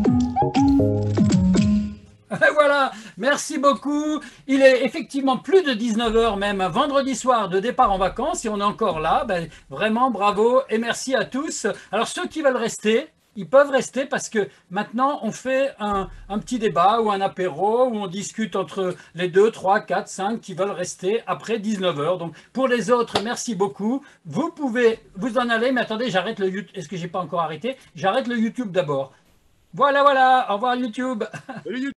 Voilà, merci beaucoup. Il est effectivement plus de dix-neuf heures même, un vendredi soir de départ en vacances, et on est encore là. Ben, vraiment, bravo et merci à tous. Alors, ceux qui veulent rester, ils peuvent rester parce que maintenant, on fait un, un petit débat ou un apéro où on discute entre les deux, trois, quatre, cinq qui veulent rester après dix-neuf heures. Donc, pour les autres, merci beaucoup. Vous pouvez vous en aller, mais attendez, j'arrête le YouTube. Est-ce que j'ai pas encore arrêté? J'arrête le YouTube d'abord. Voilà, voilà. Au revoir YouTube. Salut YouTube.